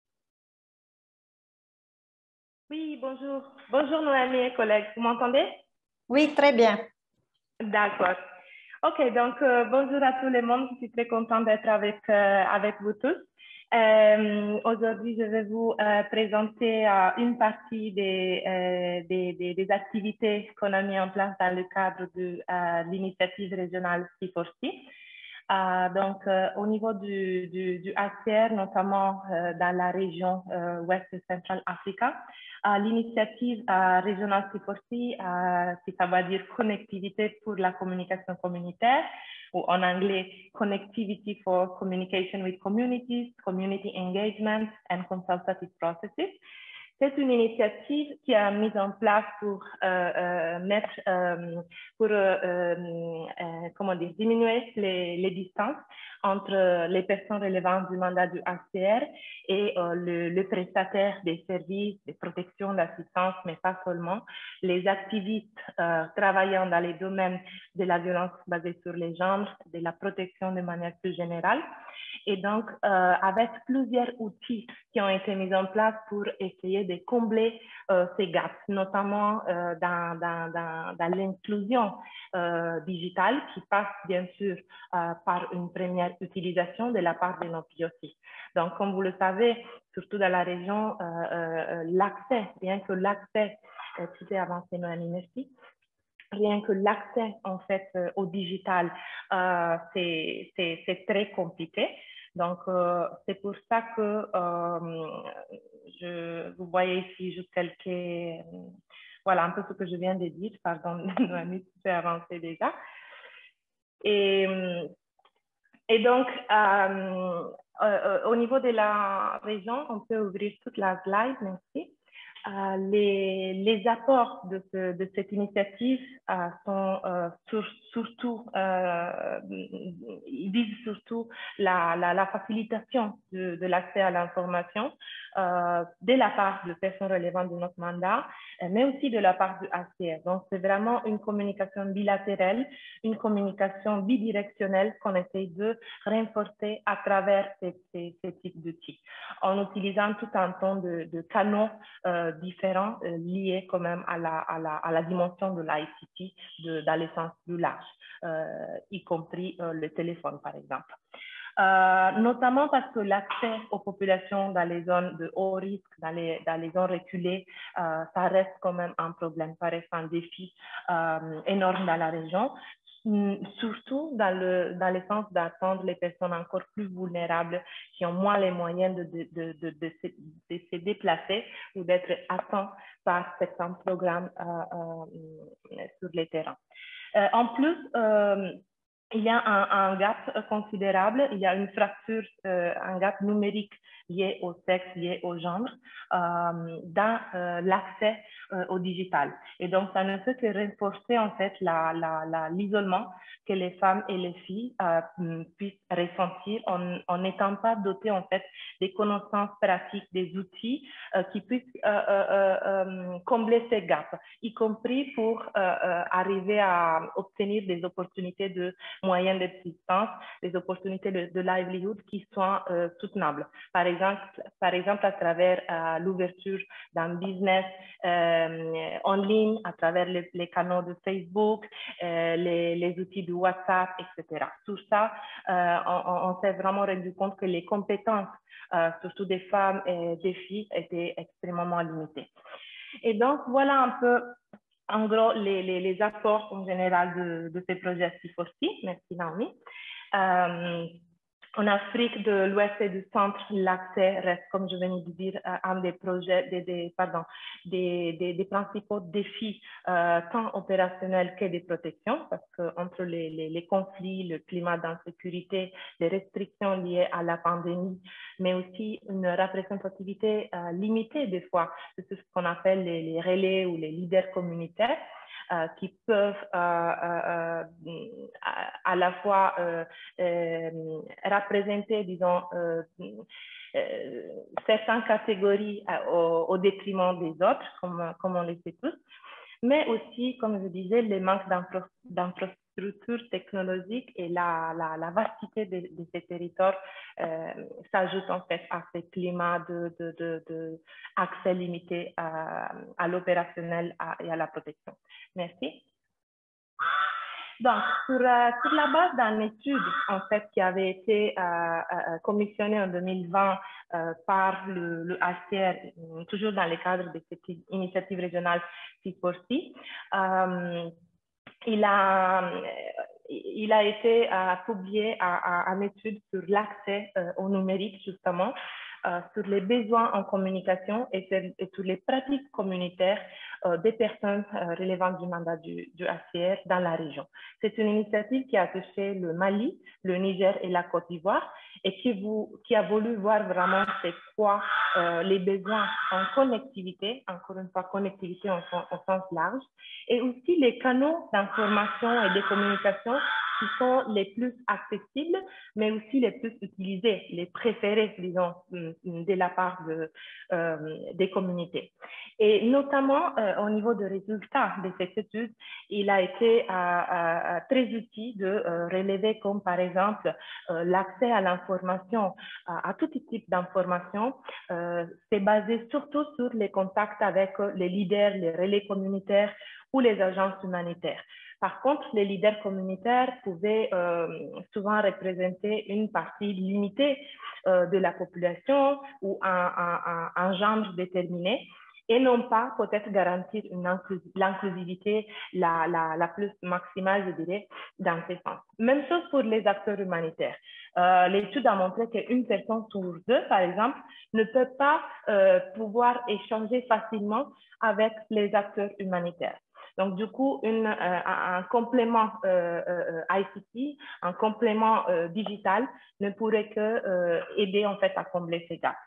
Oui, bonjour. Bonjour Noémie et collègues. Vous m'entendez? Oui, très bien. D'accord. OK, donc bonjour à tout le monde. Je suis très contente d'être avec vous tous. Aujourd'hui, je vais vous présenter une partie des activités qu'on a mis en place dans le cadre de l'initiative régionale C4C. Donc, au niveau du HCR, notamment dans la région West Central Africa, l'initiative régionale C4C, qui ça veut dire connectivité pour la communication communautaire, ou en anglais Connectivity for Communication with Communities, Community Engagement and Consultative Processes. C'est une initiative qui a mise en place pour diminuer les distances entre les personnes relevantes du mandat du HCR et le prestataire des services de protection, d'assistance, mais pas seulement, les activistes travaillant dans les domaines de la violence basée sur les genres, de la protection de manière plus générale. Et donc, avec plusieurs outils qui ont été mis en place pour essayer de combler ces gaps, notamment dans l'inclusion digitale qui passe bien sûr par une première utilisation de la part de nos POC. Donc, comme vous le savez, surtout dans la région, l'accès, bien que l'accès, tu t'es avancé Noémie, merci. Rien que l'accès en fait au digital, c'est très compliqué. Donc, c'est pour ça que vous voyez ici juste quelques, voilà un peu ce que je viens de dire. Pardon, Noémie, tu peux avancer déjà. Et donc, au niveau de la région, on peut ouvrir toute la slide, merci. Les apports de cette initiative sont surtout, ils visent surtout la facilitation de l'accès à l'information de la part de personnes relevantes de notre mandat, mais aussi de la part du HCR. Donc, c'est vraiment une communication bilatérale, une communication bidirectionnelle qu'on essaie de renforcer à travers ces types d'outils, en utilisant tout un ton de canaux différents liés quand même à la dimension de l'ICT dans le sens plus large, y compris le téléphone par exemple. Notamment parce que l'accès aux populations dans les zones de haut risque, dans les zones reculées, ça reste quand même un problème, ça reste un défi énorme dans la région. Surtout dans le sens d'attendre les personnes encore plus vulnérables qui ont moins les moyens de se déplacer ou d'être atteints par certains programmes sur les terrains. En plus, il y a un gap considérable, il y a une fracture, un gap numérique lié au sexe, lié au genre, dans l'accès au digital. Et donc, ça ne fait que renforcer en fait l'isolement que les femmes et les filles puissent ressentir en n'étant pas dotées en fait des connaissances pratiques, des outils qui puissent combler ces gaps, y compris pour arriver à obtenir des opportunités de moyens de subsistance, des opportunités de livelihood qui soient soutenables. Par exemple à travers l'ouverture d'un business en ligne, à travers les canaux de Facebook, les outils de WhatsApp, etc. Tout ça, on s'est vraiment rendu compte que les compétences, surtout des femmes et des filles, étaient extrêmement limitées. Et donc, voilà un peu, en gros, les apports en général de ces projets C4C. Merci, Naomi. En Afrique de l'Ouest et du Centre, l'accès reste, comme je viens de dire, un des projets, des principaux défis tant opérationnels que de protection, parce que entre les conflits, le climat d'insécurité, les restrictions liées à la pandémie, mais aussi une représentativité limitée des fois de ce qu'on appelle les relais ou les leaders communautaires, qui peuvent à la fois représenter, disons, certaines catégories au détriment des autres, comme on le sait tous, mais aussi, comme je disais, les manques d'infrastructures technologiques et la vastité de ces territoires s'ajoute en fait à ce climat d'accès limité à l'opérationnel et à la protection. Merci. Donc, sur la base d'une étude en fait, qui avait été commissionnée en 2020 par le HCR, toujours dans le cadre de cette initiative régionale 6x6, il a été publié une étude sur l'accès au numérique, justement, sur les besoins en communication et sur les pratiques communautaires des personnes relevantes du mandat du HCR dans la région. C'est une initiative qui a touché le Mali, le Niger et la Côte d'Ivoire et qui a voulu voir vraiment c'est quoi les besoins en connectivité, encore une fois connectivité au sens large, et aussi les canaux d'information et de communication qui sont les plus accessibles, mais aussi les plus utilisés, les préférés, disons, de la part des communautés. Et notamment, au niveau des résultats de cette étude, il a été très utile de relever comme, par exemple, l'accès à l'information, à tout type d'information, c'est basé surtout sur les contacts avec les leaders, les relais communautaires ou les agences humanitaires. Par contre, les leaders communautaires pouvaient souvent représenter une partie limitée de la population ou un genre déterminé et non pas peut-être garantir l'inclusivité la plus maximale, je dirais, dans ce sens. Même chose pour les acteurs humanitaires. L'étude a montré qu'une personne sur deux, par exemple, ne peut pas pouvoir échanger facilement avec les acteurs humanitaires. Donc, du coup, un complément ICT, un complément digital ne pourrait que aider en fait à combler ces gaps.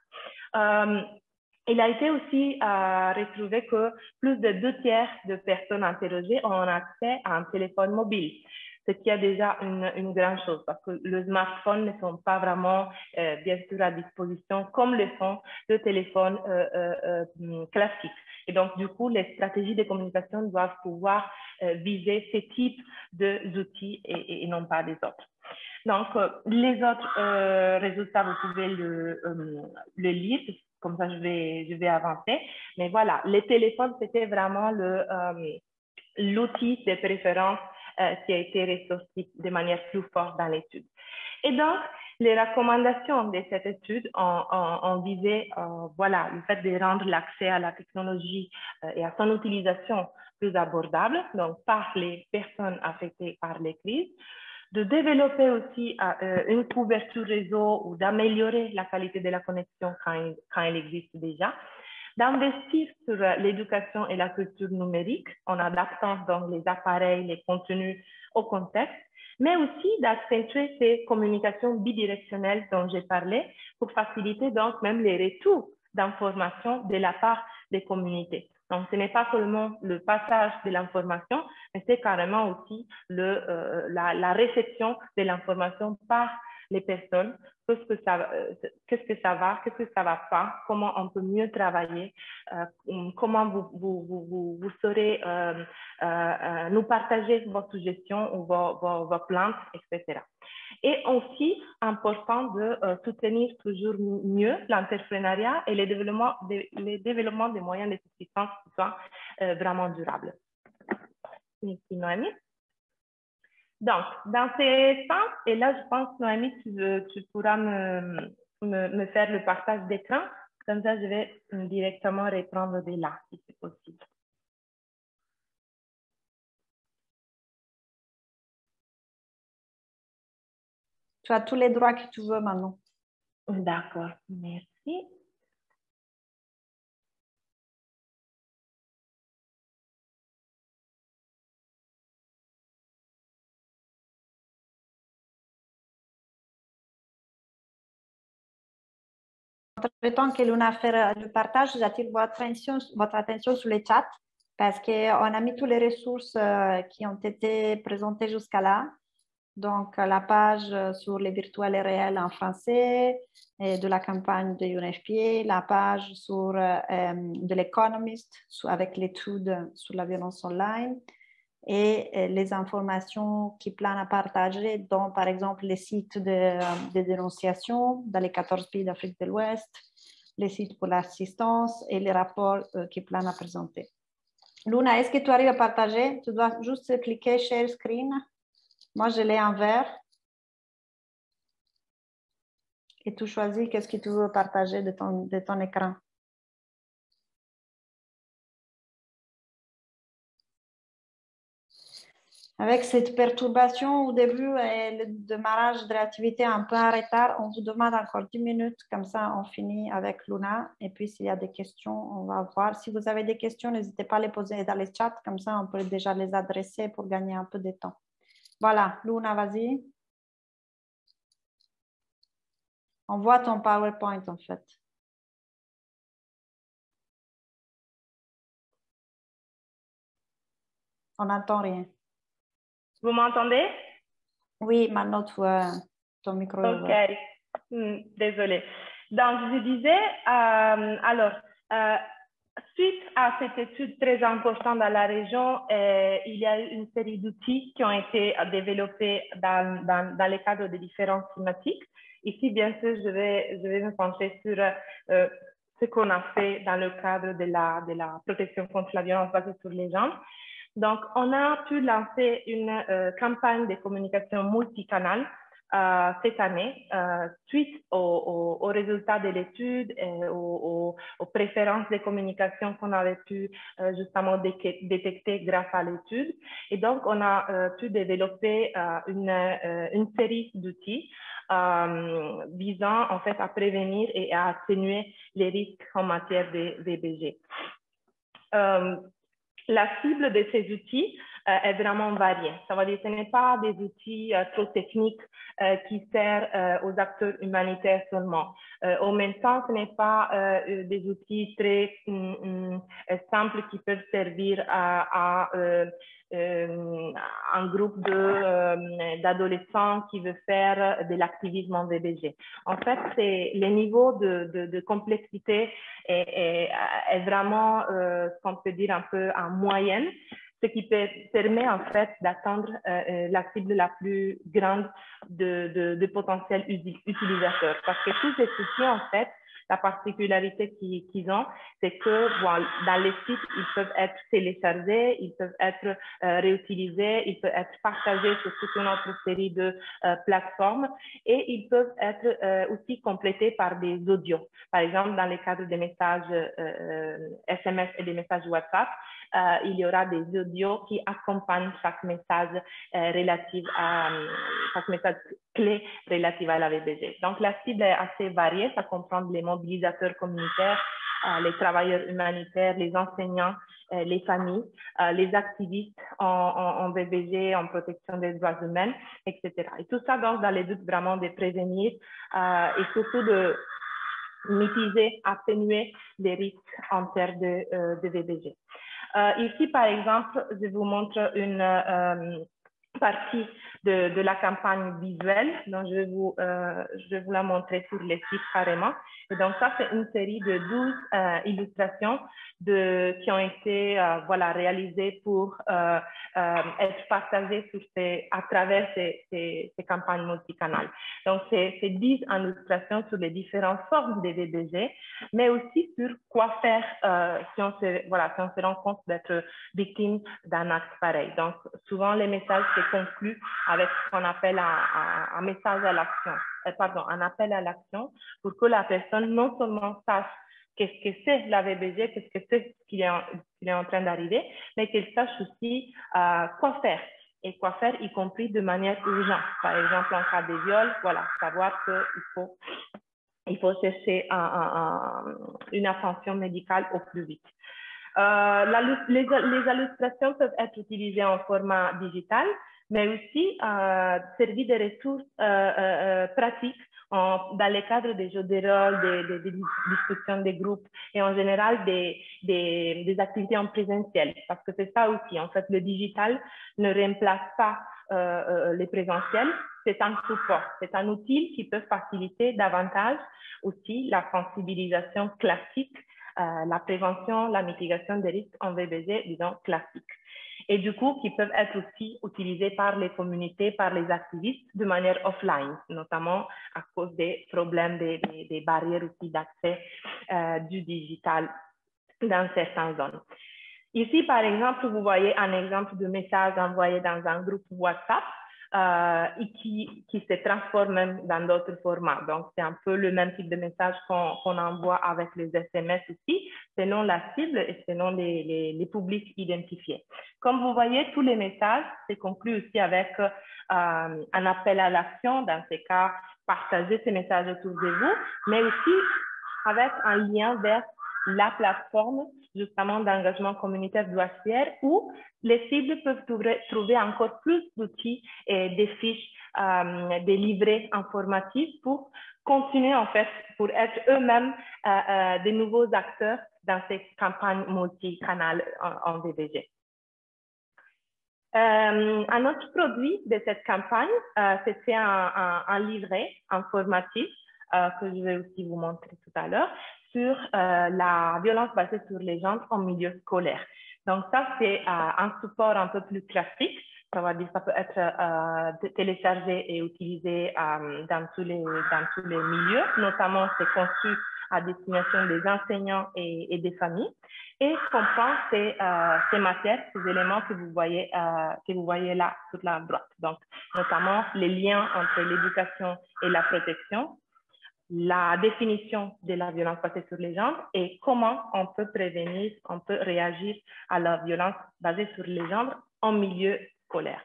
Il a été aussi retrouvé que plus de 2/3 de personnes interrogées ont accès à un téléphone mobile, ce qui est déjà une grande chose parce que les smartphones ne sont pas vraiment, bien sûr, à disposition comme le sont les téléphones classiques. Et donc, du coup, les stratégies de communication doivent pouvoir viser ces types d'outils et non pas des autres. Donc, les autres résultats, vous pouvez le lire, comme ça je vais avancer. Mais voilà, les téléphones, c'était vraiment l'outil de préférence qui a été ressorti de manière plus forte dans l'étude. Et donc, les recommandations de cette étude ont visé voilà, le fait de rendre l'accès à la technologie et à son utilisation plus abordable, donc par les personnes affectées par les crises, de développer aussi une couverture réseau ou d'améliorer la qualité de la connexion quand elle existe déjà, d'investir sur l'éducation et la culture numérique en adaptant donc les appareils, les contenus au contexte, mais aussi d'accentuer ces communications bidirectionnelles dont j'ai parlé pour faciliter donc même les retours d'informations de la part des communautés. Donc, ce n'est pas seulement le passage de l'information, mais c'est carrément aussi la réception de l'information par les personnes. Qu'est-ce que ça va, qu'est-ce que ça va pas, comment on peut mieux travailler, comment vous saurez nous partager vos suggestions ou vos plaintes, etc. Et aussi, important de soutenir toujours mieux l'entrepreneuriat et le développement des moyens de subsistance qui soient vraiment durables. Merci, Noémie. Donc, dans ces sens, et là, je pense, Noémie, tu pourras me faire le partage d'écran. Comme ça, je vais directement reprendre de là, si c'est possible. Tu as tous les droits que tu veux maintenant. D'accord, merci. Entre-temps que Luna fait le partage, j'attire votre attention sur le chat parce qu'on a mis toutes les ressources qui ont été présentées jusqu'à là. Donc, la page sur les virtuels et réels en français et de la campagne de UNFPA, la page sur de l'Economist avec l'étude sur la violence online, et les informations qui planent à partager, dont par exemple les sites de dénonciation dans les 14 pays d'Afrique de l'Ouest, les sites pour l'assistance et les rapports qui planent à présenter. Luna, est-ce que tu arrives à partager? Tu dois juste cliquer Share Screen. Moi, je l'ai en vert. Et tu choisis qu'est-ce que tu veux partager de ton écran. Avec cette perturbation au début et le démarrage de l'activité un peu en retard, on vous demande encore 10 minutes, comme ça on finit avec Luna. Et puis s'il y a des questions, on va voir. Si vous avez des questions, n'hésitez pas à les poser dans les chats, comme ça on peut déjà les adresser pour gagner un peu de temps. Voilà, Luna, vas-y. On voit ton PowerPoint en fait. On n'entend rien. Vous m'entendez? Oui, maintenant ton micro est ouvert. Ok, désolée. Donc, je disais, suite à cette étude très importante dans la région, il y a eu une série d'outils qui ont été développés dans le cadre de différentes thématiques. Ici, bien sûr, je vais me pencher sur ce qu'on a fait dans le cadre de la protection contre la violence basée sur les genres. Donc, on a pu lancer une campagne de communication multicanale cette année, suite aux résultats de l'étude et aux préférences de communication qu'on avait pu justement détecter grâce à l'étude. Et donc, on a pu développer une série d'outils visant en fait à prévenir et à atténuer les risques en matière de VBG. La cible de ces outils est vraiment variée. Ça veut dire que ce n'est pas des outils trop techniques qui servent aux acteurs humanitaires seulement. En même temps, ce n'est pas des outils très simples qui peuvent servir à un groupe d'adolescents qui veut faire de l'activisme en VBG. En fait, le niveau de complexité est vraiment, ce qu'on peut dire, un peu en moyenne, ce qui permet en fait d'atteindre la cible la plus grande de potentiels utilisateurs. Parce que tous ces outils, en fait, la particularité qu'ils ont, c'est que dans les sites, ils peuvent être téléchargés, ils peuvent être réutilisés, ils peuvent être partagés sur toute une autre série de plateformes et ils peuvent être aussi complétés par des audios. Par exemple, dans le cadre des messages SMS et des messages WhatsApp, il y aura des audios qui accompagnent chaque message chaque message clé relatif à la VBG. Donc, la cible est assez variée. Ça comprend les mobilisateurs communautaires, les travailleurs humanitaires, les enseignants, les familles, les activistes en VBG, en protection des droits humains, etc. Et tout ça donc, dans le but vraiment de prévenir et surtout de mitiger, atténuer les risques en termes de VBG. Ici, par exemple, je vous montre une partie de la campagne visuelle, donc je vais vous la montrer sur les sites carrément. Et donc ça, c'est une série de 12 illustrations qui ont été réalisées pour être partagées à travers ces campagnes multicanales. Donc, c'est 10 illustrations sur les différentes formes des VBG, mais aussi sur quoi faire si on se rend compte d'être victime d'un acte pareil. Donc, souvent, les messages se concluent avec ce qu'on appelle un message à l'action, un appel à l'action pour que la personne non seulement sache qu'est-ce que c'est la VBG, qu'est-ce que c'est ce qui est en train d'arriver, mais qu'elle sache aussi quoi faire. Et quoi faire, y compris de manière urgente. Par exemple, en cas de viol, savoir qu'il faut chercher une attention médicale au plus vite. Les illustrations peuvent être utilisées en format digital, mais aussi servir de ressources pratiques dans le cadre des jeux de rôle, des discussions des groupes et en général des activités en présentiel. Parce que c'est ça aussi, en fait, le digital ne remplace pas les présentiels, c'est un support, c'est un outil qui peut faciliter davantage aussi la sensibilisation classique, la prévention, la mitigation des risques en VBG, disons, classique. et du coup qui peuvent être aussi utilisés par les communautés, par les activistes de manière offline, notamment à cause des problèmes, des barrières aussi d'accès du digital dans certaines zones. Ici, par exemple, vous voyez un exemple de message envoyé dans un groupe WhatsApp et qui se transforme même dans d'autres formats. Donc, c'est un peu le même type de message qu'on envoie avec les SMS aussi, selon la cible et selon les publics identifiés. Comme vous voyez, tous les messages se concluent aussi avec un appel à l'action. Dans ces cas, partagez ces messages autour de vous, mais aussi avec un lien vers la plateforme justement d'engagement communautaire douassière où les cibles peuvent trouver encore plus d'outils et des fiches, des livrets informatifs pour continuer en fait, pour être eux-mêmes des nouveaux acteurs dans ces campagnes multicanales en VBG. Un autre produit de cette campagne, c'était un livret informatif que je vais aussi vous montrer tout à l'heure sur la violence basée sur les genres en milieu scolaire. Donc ça, c'est un support un peu plus classique. Ça veut dire ça peut être téléchargé et utilisé dans tous les milieux. Notamment, c'est conçu à destination des enseignants et des familles. Et comprend ces matières, ces éléments que vous voyez là sur la droite. Donc, notamment les liens entre l'éducation et la protection, la définition de la violence basée sur les genres et comment on peut prévenir, on peut réagir à la violence basée sur les genres en milieu scolaire.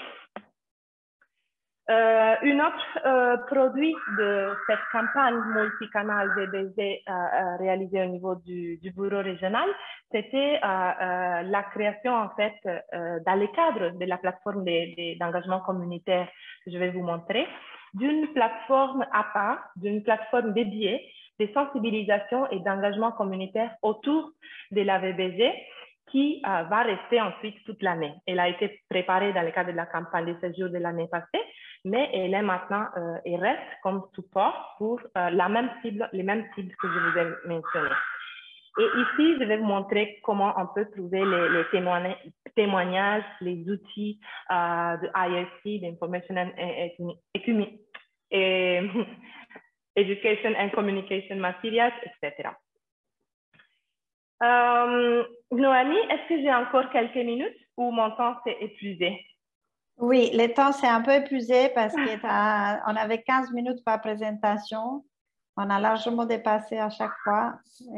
Un autre produit de cette campagne multicanale VBG réalisée au niveau du bureau régional, c'était la création, en fait, dans le cadre de la plateforme d'engagement communautaire que je vais vous montrer, d'une plateforme à part, d'une plateforme dédiée de sensibilisation et d'engagement communautaire autour de la VBG qui va rester ensuite toute l'année. Elle a été préparée dans le cadre de la campagne de séjour de l'année passée, mais elle est maintenant et reste comme support pour les mêmes cibles que je vous ai mentionnées. Et ici, je vais vous montrer comment on peut trouver les témoignages, les outils de ISC, d'Information and Education and Communication Materials, etc. Noémie, est-ce que j'ai encore quelques minutes ou mon temps s'est épuisé? Oui, le temps s'est un peu épuisé parce qu'on avait 15 minutes par présentation. On a largement dépassé à chaque fois.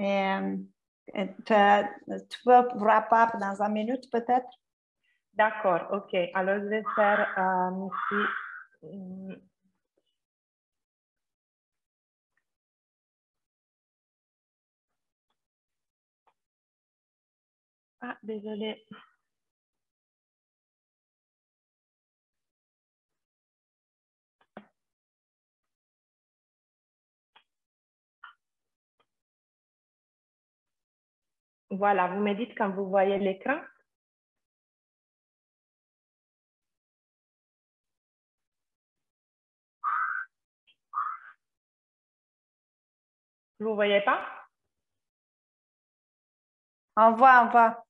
Tu peux wrap up dans 1 minute peut-être? D'accord, ok. Alors, je vais faire ici... Ah, désolée. Voilà, vous me dites quand vous voyez l'écran. Vous ne voyez pas? On voit.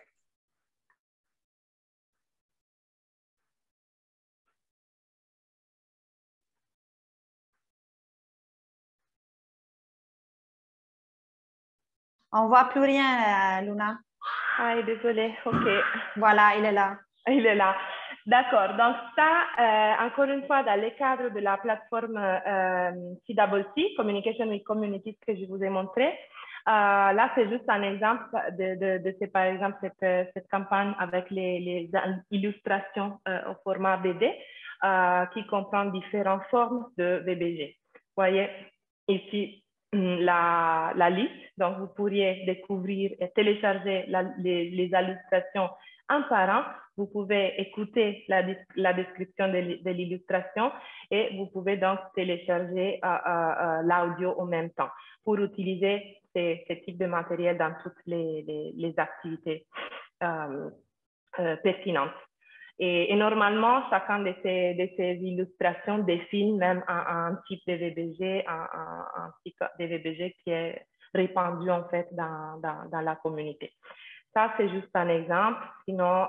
On ne voit plus rien, Luna. Ah, désolée, ok. Voilà, il est là. Il est là. D'accord. Donc ça, encore une fois, dans le cadre de la plateforme CWC, Communication with Communities, que je vous ai montré, là, c'est juste un exemple de par exemple, cette campagne avec les illustrations au format BD qui comprend différentes formes de VBG. Vous voyez ici la liste. Donc, vous pourriez découvrir et télécharger les illustrations un par un. Vous pouvez écouter la description de l'illustration et vous pouvez donc télécharger l'audio en même temps pour utiliser ce type de matériel dans toutes les activités pertinentes. Et normalement, chacun de ces illustrations définit même un type de VBG, un type de VBG qui est répandu en fait dans la communauté. Ça, c'est juste un exemple. Sinon,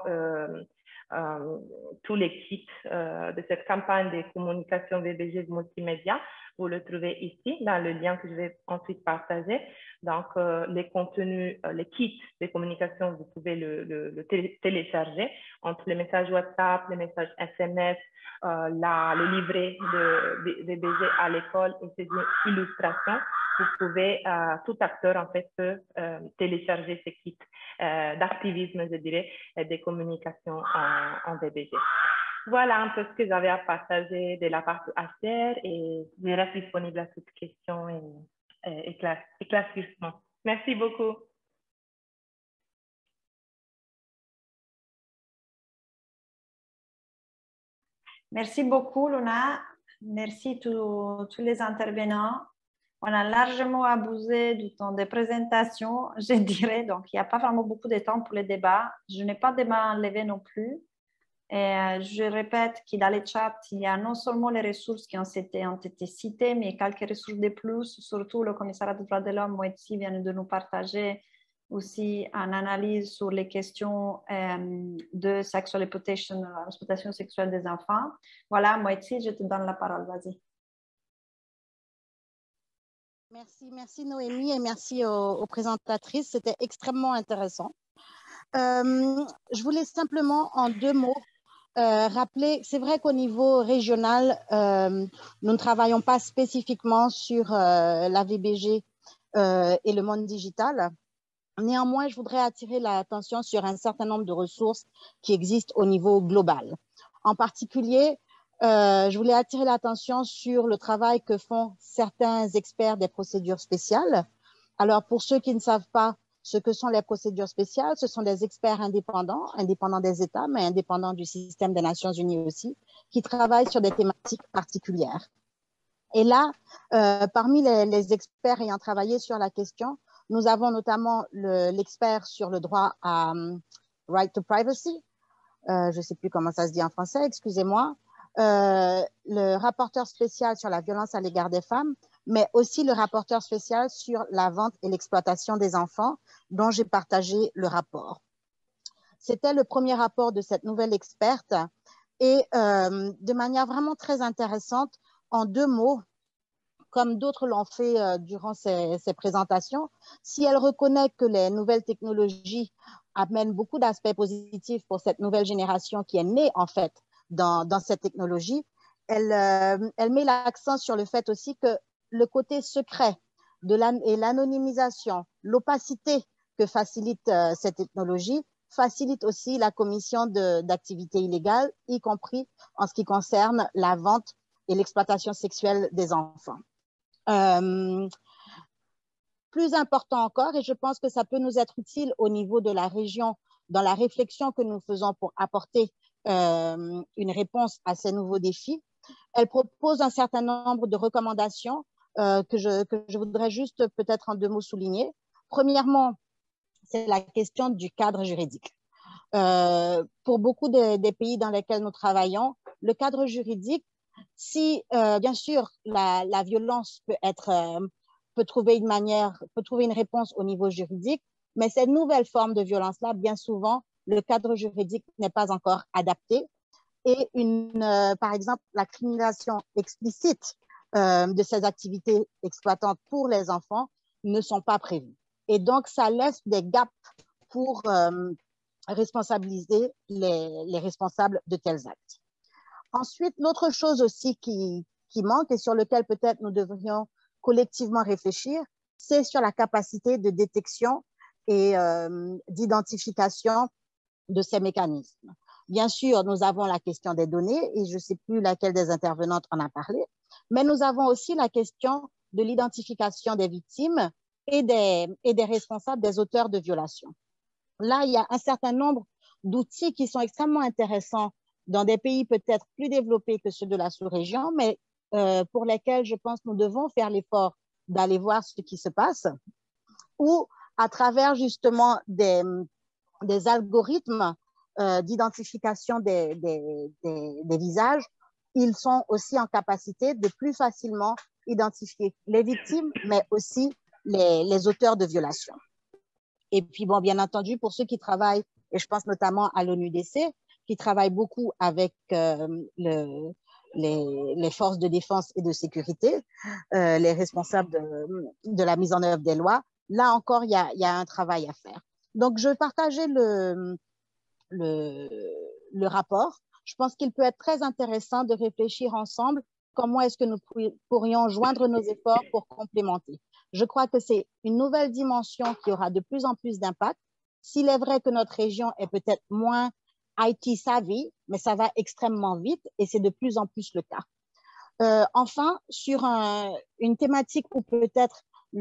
tous les kits de cette campagne de communication VBG multimédia, vous le trouvez ici dans le lien que je vais ensuite partager. Donc, les contenus, les kits de communication, vous pouvez le télécharger entre les messages WhatsApp, les messages SMS, le livret de VBG à l'école et ses illustrations. Vous pouvez, tout acteur en fait peut télécharger ces kits d'activisme, je dirais, et de communication en VBG. Voilà un peu ce que j'avais à partager de la part HCR et je reste disponible à toute question et éclaircissement. Merci beaucoup. Merci beaucoup, Luna. Merci tous les intervenants. On a largement abusé du temps de présentation, je dirais. Donc, il n'y a pas vraiment beaucoup de temps pour les débats. Je n'ai pas de main à lever non plus. Et je répète que dans les chats, il y a non seulement les ressources qui ont été citées, mais quelques ressources de plus. Surtout, le commissariat des droits de l'homme, Moetsi, vient de nous partager aussi une analyse sur les questions de sexual exploitation, l'exploitation sexuelle des enfants. Voilà, Moetsi, je te donne la parole, vas-y. Merci Noémie et merci aux présentatrices, c'était extrêmement intéressant. Je voulais simplement en 2 mots rappeler, c'est vrai qu'au niveau régional, nous ne travaillons pas spécifiquement sur la VBG et le monde digital. Néanmoins, je voudrais attirer l'attention sur un certain nombre de ressources qui existent au niveau global. En particulier, je voulais attirer l'attention sur le travail que font certains experts des procédures spéciales. Alors, pour ceux qui ne savent pas ce que sont les procédures spéciales, ce sont des experts indépendants des États, mais indépendants du système des Nations Unies aussi, qui travaillent sur des thématiques particulières. Et là, parmi les experts ayant travaillé sur la question, nous avons notamment l'expert sur le droit à right to privacy, je ne sais plus comment ça se dit en français, excusez-moi, le rapporteur spécial sur la violence à l'égard des femmes, mais aussi le rapporteur spécial sur la vente et l'exploitation des enfants, dont j'ai partagé le rapport. C'était le premier rapport de cette nouvelle experte et de manière vraiment très intéressante, en 2 mots, comme d'autres l'ont fait durant ces présentations, si elle reconnaît que les nouvelles technologies amènent beaucoup d'aspects positifs pour cette nouvelle génération qui est née en fait dans cette technologie, elle met l'accent sur le fait aussi que le côté secret et l'anonymisation, l'opacité que facilite cette technologie, facilite aussi la commission d'activités illégales, y compris en ce qui concerne la vente et l'exploitation sexuelle des enfants. Plus important encore, et je pense que ça peut nous être utile au niveau de la région, dans la réflexion que nous faisons pour apporter une réponse à ces nouveaux défis, elle propose un certain nombre de recommandations que je voudrais juste peut-être en 2 mots souligner. Premièrement, c'est la question du cadre juridique. Pour beaucoup des pays dans lesquels nous travaillons, le cadre juridique, si bien sûr la violence peut trouver une réponse au niveau juridique, mais cette nouvelle forme de violence-là, bien souvent, le cadre juridique n'est pas encore adapté et par exemple, la criminalisation explicite de ces activités exploitantes pour les enfants ne sont pas prévues. Et donc, ça laisse des gaps pour responsabiliser les responsables de tels actes. Ensuite, l'autre chose aussi qui manque et sur lequel peut-être nous devrions collectivement réfléchir, c'est sur la capacité de détection et d'identification de ces mécanismes. Bien sûr, nous avons la question des données et je ne sais plus laquelle des intervenantes en a parlé, mais nous avons aussi la question de l'identification des victimes et des responsables, des auteurs de violations. Là, il y a un certain nombre d'outils qui sont extrêmement intéressants dans des pays peut-être plus développés que ceux de la sous-région, mais pour lesquels je pense que nous devons faire l'effort d'aller voir ce qui se passe, ou à travers justement des algorithmes d'identification des visages, ils sont aussi en capacité de plus facilement identifier les victimes, mais aussi les auteurs de violations. Et puis, bon, bien entendu, pour ceux qui travaillent, et je pense notamment à l'ONUDC, qui travaillent beaucoup avec les forces de défense et de sécurité, les responsables de la mise en œuvre des lois, là encore, il y a un travail à faire. Donc, je partageais le rapport. Je pense qu'il peut être très intéressant de réfléchir ensemble comment est-ce que nous pourrions joindre nos efforts pour complémenter. Je crois que c'est une nouvelle dimension qui aura de plus en plus d'impact. S'il est vrai que notre région est peut-être moins IT savvy, mais ça va extrêmement vite et c'est de plus en plus le cas. Enfin, sur une thématique où peut-être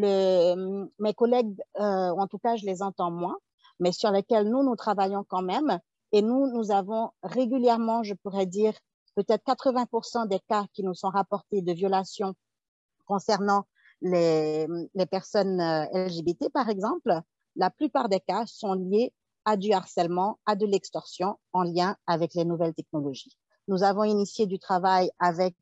mes collègues, ou en tout cas je les entends moins, mais sur lesquelles nous travaillons quand même, et nous avons régulièrement, je pourrais dire, peut-être 80% des cas qui nous sont rapportés de violations concernant les personnes LGBT, par exemple, la plupart des cas sont liés à du harcèlement, à de l'extorsion en lien avec les nouvelles technologies. Nous avons initié du travail avec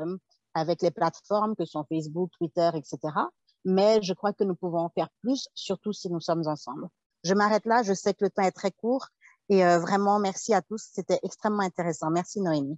les plateformes que sont Facebook, Twitter, etc. Mais je crois que nous pouvons en faire plus, surtout si nous sommes ensemble. Je m'arrête là, je sais que le temps est très court et vraiment merci à tous, c'était extrêmement intéressant. Merci Noémie.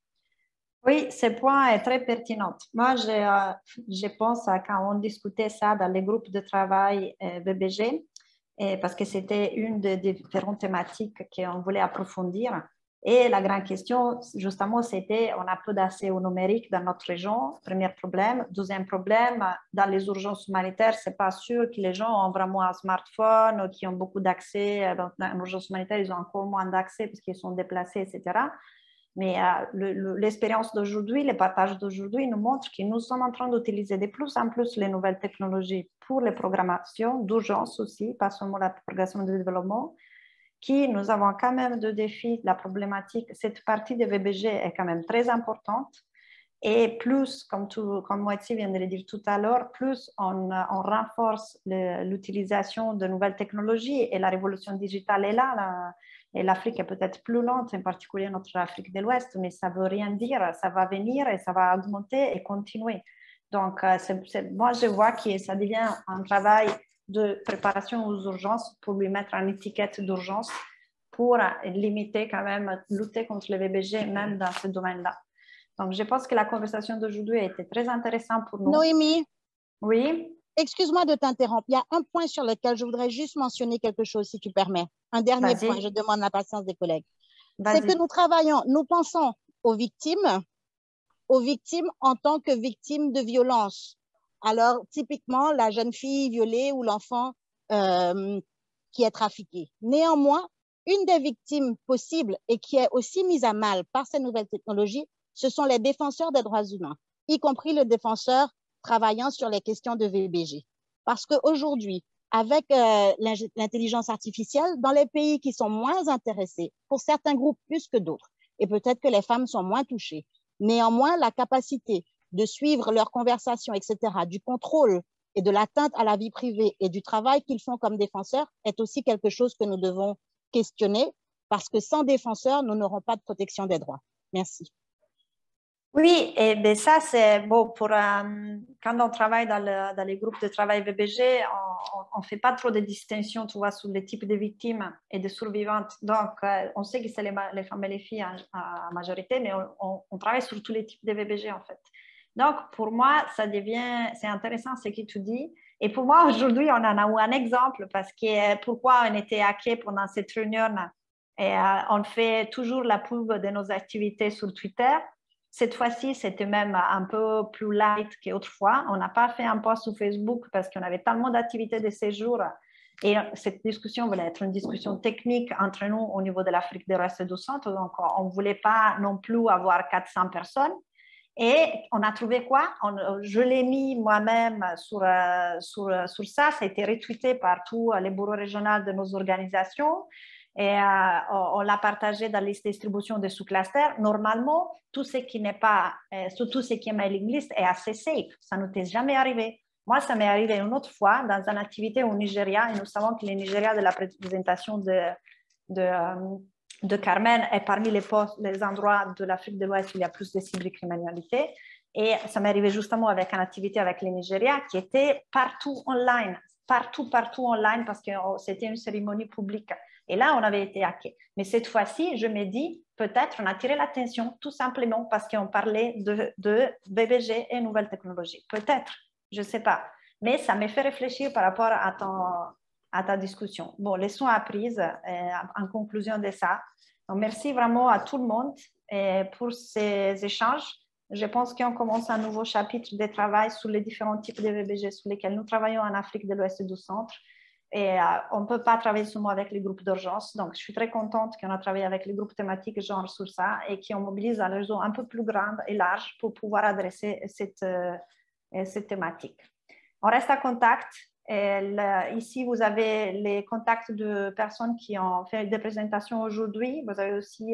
Oui, ce point est très pertinent. Moi, je pense à quand on discutait ça dans les groupes de travail VBG, parce que c'était une des différentes thématiques qu'on voulait approfondir. Et la grande question, justement, c'était on a peu d'accès au numérique dans notre région, premier problème. Deuxième problème, dans les urgences humanitaires, ce n'est pas sûr que les gens ont vraiment un smartphone ou qui ont beaucoup d'accès. Dans l'urgence humanitaire, ils ont encore moins d'accès parce qu'ils sont déplacés, etc. Mais l'expérience d'aujourd'hui, le partage d'aujourd'hui nous montre que nous sommes en train d'utiliser de plus en plus les nouvelles technologies pour les programmations d'urgence aussi, pas seulement la programmation de développement, qui nous avons quand même de défis, la problématique, cette partie de VBG est quand même très importante. Et plus, comme Moïse vient de le dire tout à l'heure, plus on renforce l'utilisation de nouvelles technologies et la révolution digitale est là. Et l'Afrique est peut-être plus lente, en particulier notre Afrique de l'Ouest, mais ça ne veut rien dire, ça va venir et ça va augmenter et continuer. Donc, moi, je vois que ça devient un travail de préparation aux urgences pour lui mettre une étiquette d'urgence pour limiter quand même, lutter contre le VBG même dans ce domaine-là. Donc, je pense que la conversation d'aujourd'hui a été très intéressante pour nous. Noémie? Oui? Excuse-moi de t'interrompre. Il y a un point sur lequel je voudrais juste mentionner quelque chose, si tu permets. Un dernier point, je demande la patience des collègues. C'est que nous pensons aux victimes en tant que victimes de violence. Alors, typiquement, la jeune fille violée ou l'enfant qui est trafiqué. Néanmoins, une des victimes possibles et qui est aussi mise à mal par ces nouvelles technologies, ce sont les défenseurs des droits humains, y compris le défenseur travaillant sur les questions de VBG. Parce qu'aujourd'hui, avec l'intelligence artificielle, dans les pays qui sont moins intéressés, pour certains groupes plus que d'autres, et peut-être que les femmes sont moins touchées, néanmoins, la capacité de suivre leurs conversations, etc., du contrôle et de l'atteinte à la vie privée et du travail qu'ils font comme défenseurs est aussi quelque chose que nous devons questionner parce que sans défenseurs, nous n'aurons pas de protection des droits. Merci. Oui, et bien ça, c'est bon pour quand on travaille dans les groupes de travail VBG, on ne fait pas trop de distinction, tu vois, sur les types de victimes et de survivantes. Donc, on sait que c'est les femmes et les filles en majorité, mais on travaille sur tous les types de VBG, en fait. Donc, pour moi, c'est intéressant ce que tu dis. Et pour moi, aujourd'hui, on en a eu un exemple parce que pourquoi on était hackés pendant cette réunion et on fait toujours la pub de nos activités sur Twitter. Cette fois-ci, c'était même un peu plus light qu'autrefois. On n'a pas fait un post sur Facebook parce qu'on avait tellement d'activités de séjour. Et cette discussion voulait être une discussion technique entre nous au niveau de l'Afrique de l'Ouest et du Centre. Donc, on ne voulait pas non plus avoir 400 personnes. Et on a trouvé quoi? Je l'ai mis moi-même sur ça. Ça a été retweeté par tous les bureaux régionaux de nos organisations. Et on l'a partagé dans les distributions de sous-clusters. Normalement, tout ce qui n'est pas, tout ce qui est mailing list est assez safe. Ça ne t'est jamais arrivé. Moi, ça m'est arrivé une autre fois dans une activité au Nigeria. Et nous savons que le Nigeria, de la présentation de Carmen, est parmi les endroits de l'Afrique de l'Ouest où il y a plus de cybercriminalité. Et ça m'est arrivé justement avec une activité avec le Nigeria qui était partout online. partout online parce que c'était une cérémonie publique. Et là, on avait été hacké. Mais cette fois-ci, je me dis, peut-être on a attiré l'attention tout simplement parce qu'on parlait de VBG et nouvelles technologies. Peut-être, je ne sais pas. Mais ça me fait réfléchir par rapport à ta discussion. Bon, leçon apprise en conclusion de ça. Donc, merci vraiment à tout le monde pour ces échanges. Je pense qu'on commence un nouveau chapitre de travail sur les différents types de VBG sur lesquels nous travaillons en Afrique de l'Ouest et du Centre. Et on ne peut pas travailler seulement avec les groupes d'urgence. Donc, je suis très contente qu'on a travaillé avec les groupes thématiques genre sur ça et qu'on mobilise un réseau un peu plus grand et large pour pouvoir adresser cette thématique. On reste en contact. Ici, vous avez les contacts de personnes qui ont fait des présentations aujourd'hui. Vous avez aussi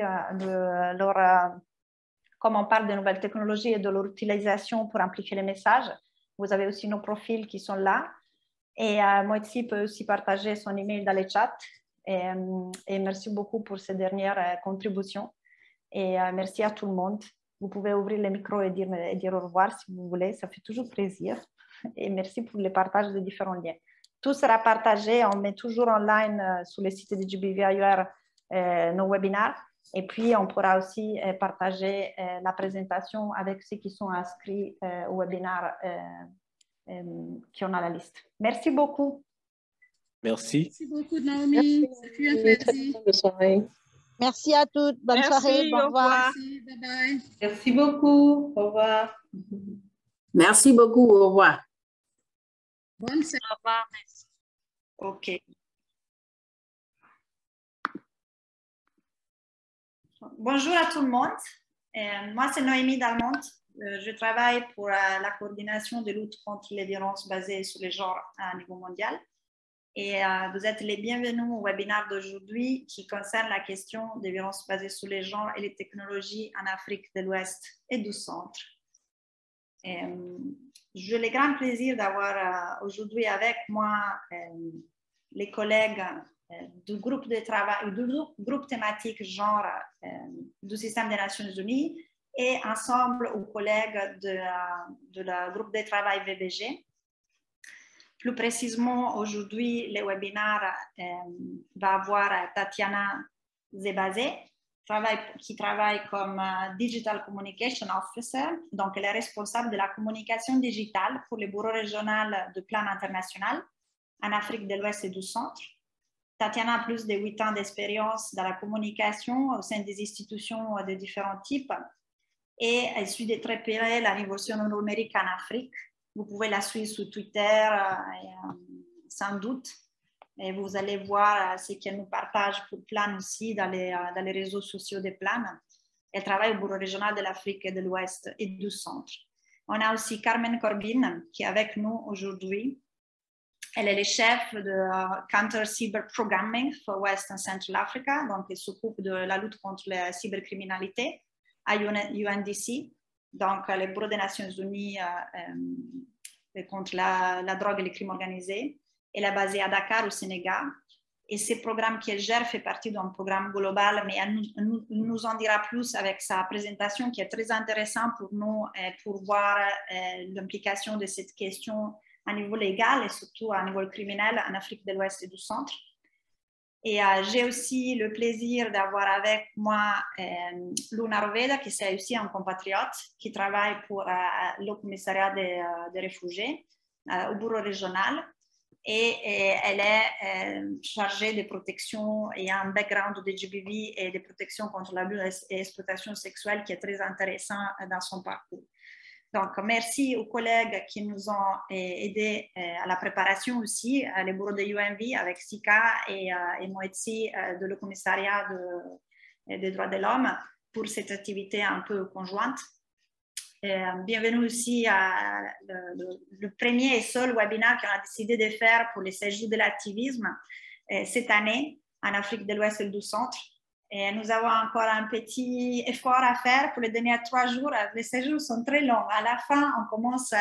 comme on parle de nouvelles technologies et de leur utilisation pour amplifier les messages. Vous avez aussi nos profils qui sont là. Et Moetsi peut aussi partager son email dans le chat. Et merci beaucoup pour ces dernières contributions. Et merci à tout le monde. Vous pouvez ouvrir le micro et dire au revoir si vous voulez. Ça fait toujours plaisir. Et merci pour le partage des différents liens. Tout sera partagé. On met toujours en ligne sur le site de GBVIUR nos webinaires. Et puis, on pourra aussi partager la présentation avec ceux qui sont inscrits au webinaire qui ont la liste. Merci beaucoup. Merci. Merci beaucoup, Naomi. Ça fut un plaisir. Bonne soirée. Merci à toutes. Bonne soirée. Au revoir. Merci. Bye bye. Merci beaucoup. Au revoir. Merci beaucoup. Au revoir. Bonne soirée. Au revoir. Merci. OK. Bonjour à tout le monde. Moi, c'est Noémie Dalmonte. Je travaille pour la coordination de lutte contre les violences basées sur les genres à niveau mondial. Et vous êtes les bienvenus au webinaire d'aujourd'hui qui concerne la question des violences basées sur les genres et les technologies en Afrique de l'Ouest et du Centre. J'ai le grand plaisir d'avoir aujourd'hui avec moi les collègues du groupe de travail, du groupe thématique genre du système des Nations Unies et ensemble aux collègues de la groupe de travail VBG. Plus précisément, aujourd'hui, le webinaire va avoir Tatiana Zebazé, qui travaille comme Digital Communication Officer. Donc, elle est responsable de la communication digitale pour le bureau régional de plan international en Afrique de l'Ouest et du Centre. Tatiana a plus de 8 ans d'expérience dans la communication au sein des institutions de différents types et elle suit de très près la révolution numérique en Afrique. Vous pouvez la suivre sur Twitter, sans doute. Et vous allez voir ce qu'elle nous partage pour Plan aussi dans les réseaux sociaux de Plan. Elle travaille au bureau régional de l'Afrique de l'Ouest et du Centre. On a aussi Carmen Corbin qui est avec nous aujourd'hui. Elle est le chef de Counter Cyber Programming for West and Central Africa, donc elle s'occupe de la lutte contre la cybercriminalité à UNDC, donc le Bureau des Nations Unies contre la drogue et les crimes organisés. Elle est basée à Dakar, au Sénégal. Et ce programme qu'elle gère fait partie d'un programme global, mais elle nous en dira plus avec sa présentation qui est très intéressante pour nous, pour voir l'implication de cette question à niveau légal et surtout à niveau criminel en Afrique de l'Ouest et du Centre. Et j'ai aussi le plaisir d'avoir avec moi Luna Roveda, qui est aussi un compatriote, qui travaille pour le commissariat des réfugiés au bureau régional. Et elle est chargée de protection et a un background de GBV et de protection contre l'abus et l'exploitation sexuelle qui est très intéressant dans son parcours. Donc, merci aux collègues qui nous ont aidés à la préparation aussi, le bureau de UNV avec Sika et Moetsi de le commissariat des droits de l'homme pour cette activité un peu conjointe. Bienvenue aussi à le premier et seul webinaire qu'on a décidé de faire pour les 16 jours de l'activisme cette année en Afrique de l'Ouest et du Centre. Et nous avons encore un petit effort à faire pour les derniers 3 jours. Les 16 jours sont très longs. À la fin, on commence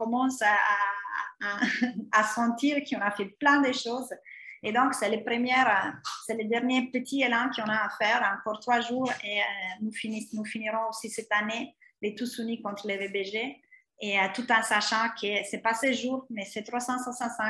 à sentir qu'on a fait plein de choses. Et donc, c'est le dernier petit élan qu'on a à faire. Encore 3 jours et nous finirons aussi cette année les Tous Unis contre les VBG. Et tout en sachant que ce n'est pas 16 jours, mais c'est 365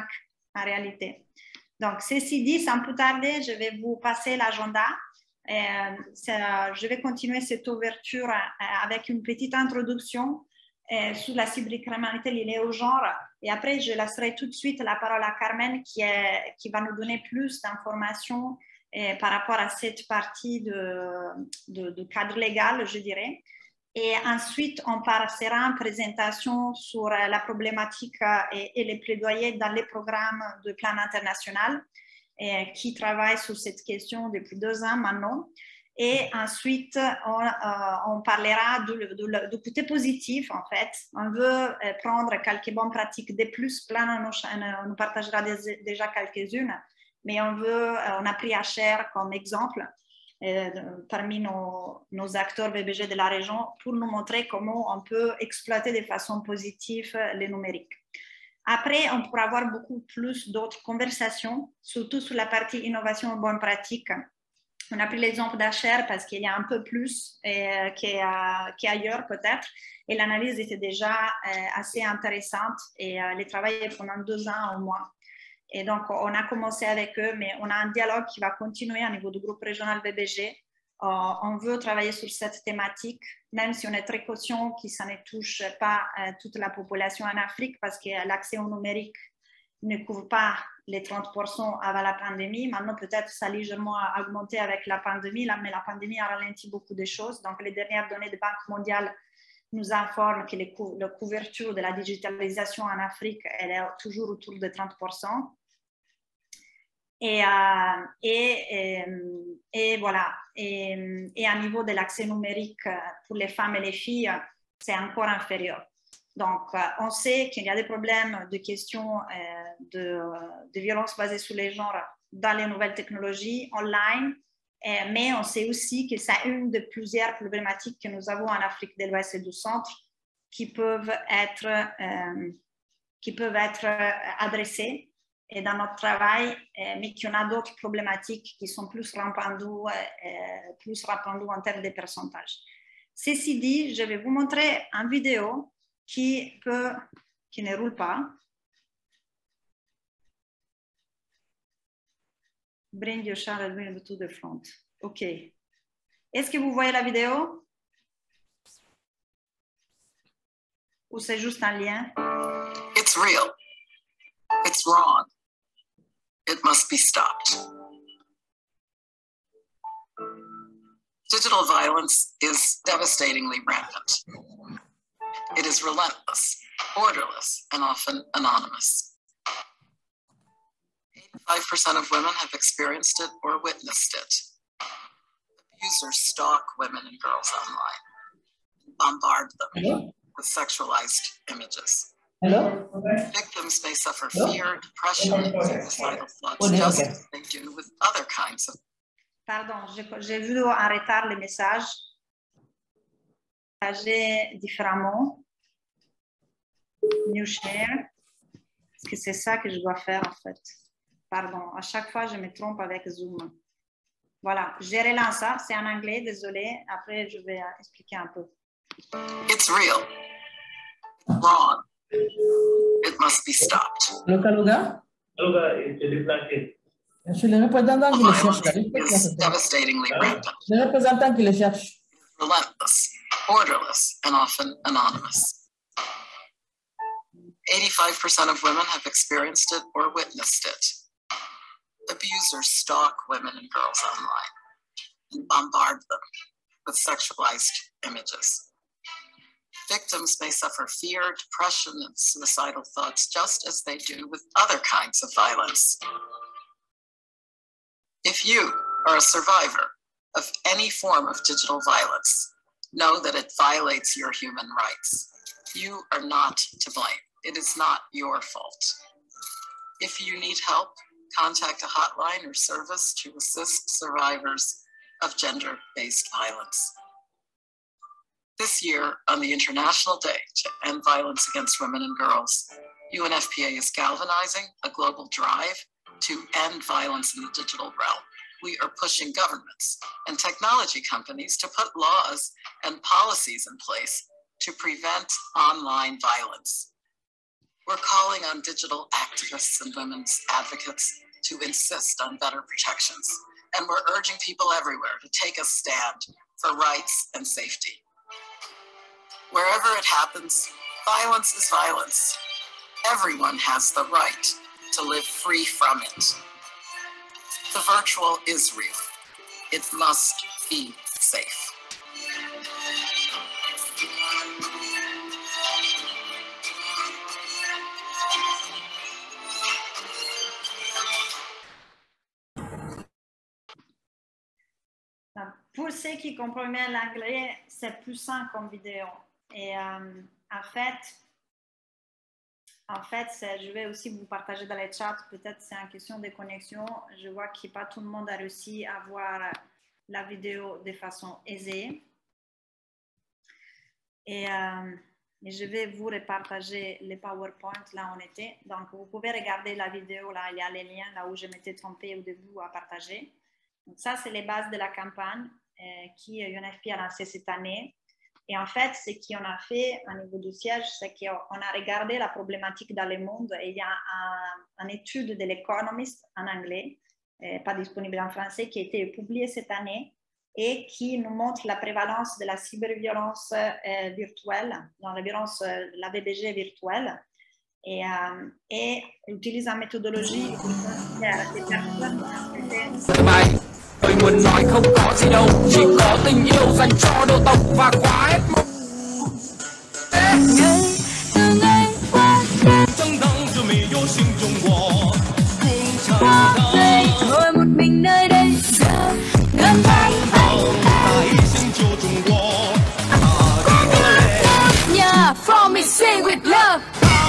en réalité. Donc, ceci dit, sans plus tarder, je vais vous passer l'agenda. Je vais continuer cette ouverture avec une petite introduction sur la cybercriminalité liée au genre. Et après, je laisserai tout de suite la parole à Carmen qui va nous donner plus d'informations par rapport à cette partie de cadre légal, je dirais. Et ensuite, on passera en présentation sur la problématique et les plaidoyers dans les programmes de plan international qui travaillent sur cette question depuis 2 ans maintenant. Et ensuite, on parlera du côté positif, en fait. On veut prendre quelques bonnes pratiques de plus. Plan, on nous partagera déjà quelques-unes, mais on a pris HR comme exemple parmi nos acteurs VBG de la région pour nous montrer comment on peut exploiter de façon positive les numériques. Après, on pourra avoir beaucoup plus d'autres conversations, surtout sur la partie innovation et bonnes pratiques. On a pris l'exemple d'HR parce qu'il y a un peu plus qu'ailleurs peut-être, et l'analyse était déjà assez intéressante et les travail pendant 2 ans au moins. Et donc, on a commencé avec eux, mais on a un dialogue qui va continuer au niveau du groupe régional VBG. On veut travailler sur cette thématique, même si on est très conscient que ça ne touche pas toute la population en Afrique, parce que l'accès au numérique ne couvre pas les 30% avant la pandémie. Maintenant, peut-être ça a légèrement augmenté avec la pandémie, mais la pandémie a ralenti beaucoup de choses. Donc, les dernières données de Banque mondiale nous informent que la couverture de la digitalisation en Afrique, elle est toujours autour de 30%. Et voilà. Et à niveau de l'accès numérique pour les femmes et les filles, c'est encore inférieur. Donc, on sait qu'il y a des problèmes de questions de violence basées sur les genres dans les nouvelles technologies online, mais on sait aussi que c'est une de plusieurs problématiques que nous avons en Afrique de l'Ouest et du Centre qui peuvent être adressées et dans notre travail, mais qu'il y en a d'autres problématiques qui sont plus répandues en termes de pourcentage. Ceci dit, je vais vous montrer une vidéo qui ne roule pas. Bring your child to the front. OK. Est-ce que vous voyez la vidéo? Ou c'est juste un lien? It's real. It's wrong. It must be stopped. Digital violence is devastatingly rampant. It is relentless, borderless, and often anonymous. 85% of women have experienced it or witnessed it. Abusers stalk women and girls online, bombard them with sexualized images. Hello? Victims may suffer fear, depression, and suicidal thoughts, just as they do with other kinds of. Pardon, j'ai vu en retard le message. Partager différemment. New share. Est-ce que c'est ça que je dois faire en fait? Pardon, à chaque fois je me trompe avec Zoom. Voilà, je relance ça, c'est en anglais, désolé. Après je vais expliquer un peu. It's real. It's wrong. It must be stopped. Le Kaluga? Je suis le représentant qui le cherche. Is devastatingly rampant. Le représentant qui le cherche. Relentless, borderless, and often anonymous. 85% of women have experienced it or witnessed it. Abusers stalk women and girls online and bombard them with sexualized images. Victims may suffer fear, depression, and suicidal thoughts, just as they do with other kinds of violence. If you are a survivor of any form of digital violence, know that it violates your human rights. You are not to blame. It is not your fault. If you need help, contact a hotline or service to assist survivors of gender-based violence. This year, on the International Day to End Violence Against Women and Girls, UNFPA is galvanizing a global drive to end violence in the digital realm. We are pushing governments and technology companies to put laws and policies in place to prevent online violence. We're calling on digital activists and women's advocates to insist on better protections. And we're urging people everywhere to take a stand for rights and safety. Wherever it happens, violence is violence. Everyone has the right to live free from it. The virtual is real. It must be safe. Pour ceux qui comprennent bien l'anglais, c'est plus simple comme vidéo. Et en fait, je vais aussi vous partager dans les chats. Peut-être c'est une question de connexion. Je vois que pas tout le monde a réussi à voir la vidéo de façon aisée. Et je vais vous repartager les PowerPoint là où on était. Donc, vous pouvez regarder la vidéo. Là, il y a les liens là où je m'étais trompée au début à partager. Donc, ça, c'est les bases de la campagne qui UNFP a lancée cette année. Et en fait, ce qu'on a fait au niveau du siège, c'est qu'on a regardé la problématique dans le monde. Et il y a une étude de l'Economist en anglais, pas disponible en français, qui a été publiée cette année et qui nous montre la prévalence de la cyberviolence virtuelle, dans la violence, la VBG virtuelle, et utilise une méthodologie qui considère des personnes. Mình nói không có gì đâu, chỉ có tình yêu dành cho độ tộc và quá hết mộng. Ngồi một mình nơi đây giờ ngân vang nhà from me say with love.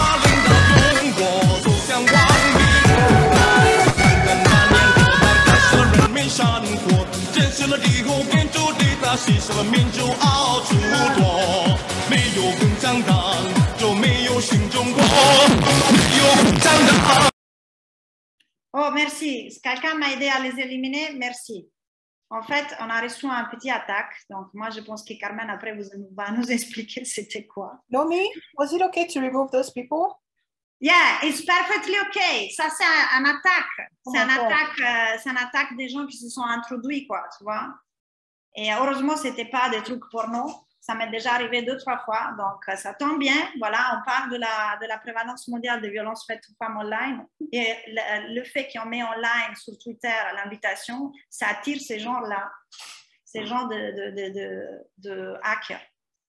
Oh, merci. Quelqu'un m'a aidé à les éliminer? Merci. En fait, on a reçu un petit attaque. Donc, moi, je pense que Carmen, après, va nous expliquer c'était quoi. Nomi, was it okay to remove those people? Yeah, it's perfectly okay. Ça, c'est un attaque. C'est un attaque des gens qui se sont introduits, quoi, tu vois. Et heureusement, ce n'était pas des trucs porno. Ça m'est déjà arrivé 2-3 fois. Donc, ça tombe bien. Voilà, on parle de la prévalence mondiale des violences faites aux femmes online. Et le fait qu'on met online sur Twitter l'invitation, ça attire ces gens-là, ces gens de hackers.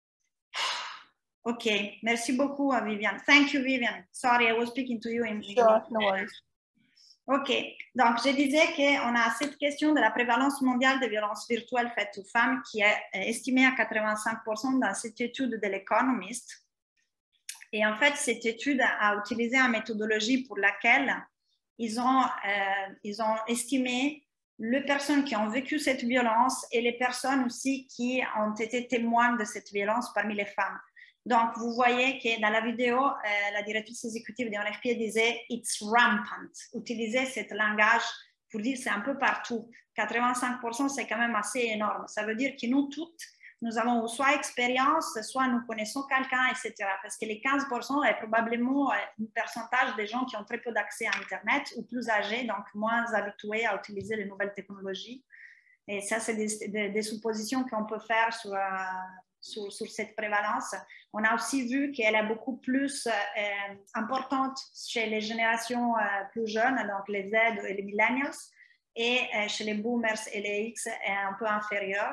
OK. Merci beaucoup, Viviane. Thank you, Viviane. Sorry, I was speaking to you in English. Sure, no worries. OK. Donc, je disais qu'on a cette question de la prévalence mondiale des violences virtuelles faites aux femmes qui est estimée à 85% dans cette étude de l'Economist. Et en fait, cette étude a utilisé une méthodologie pour laquelle ils ont estimé les personnes qui ont vécu cette violence et les personnes aussi qui ont été témoins de cette violence parmi les femmes. Donc, vous voyez que dans la vidéo, la directrice exécutive de UNFP disait « it's rampant ». Utiliser ce langage pour dire c'est un peu partout. 85%, c'est quand même assez énorme. Ça veut dire que nous toutes, nous avons soit expérience, soit nous connaissons quelqu'un, etc. Parce que les 15% est probablement un pourcentage des gens qui ont très peu d'accès à Internet ou plus âgés, donc moins habitués à utiliser les nouvelles technologies. Et ça, c'est des suppositions qu'on peut faire sur cette prévalence. On a aussi vu qu'elle est beaucoup plus importante chez les générations plus jeunes, donc les Z et les millennials, et chez les boomers et les X est un peu inférieure.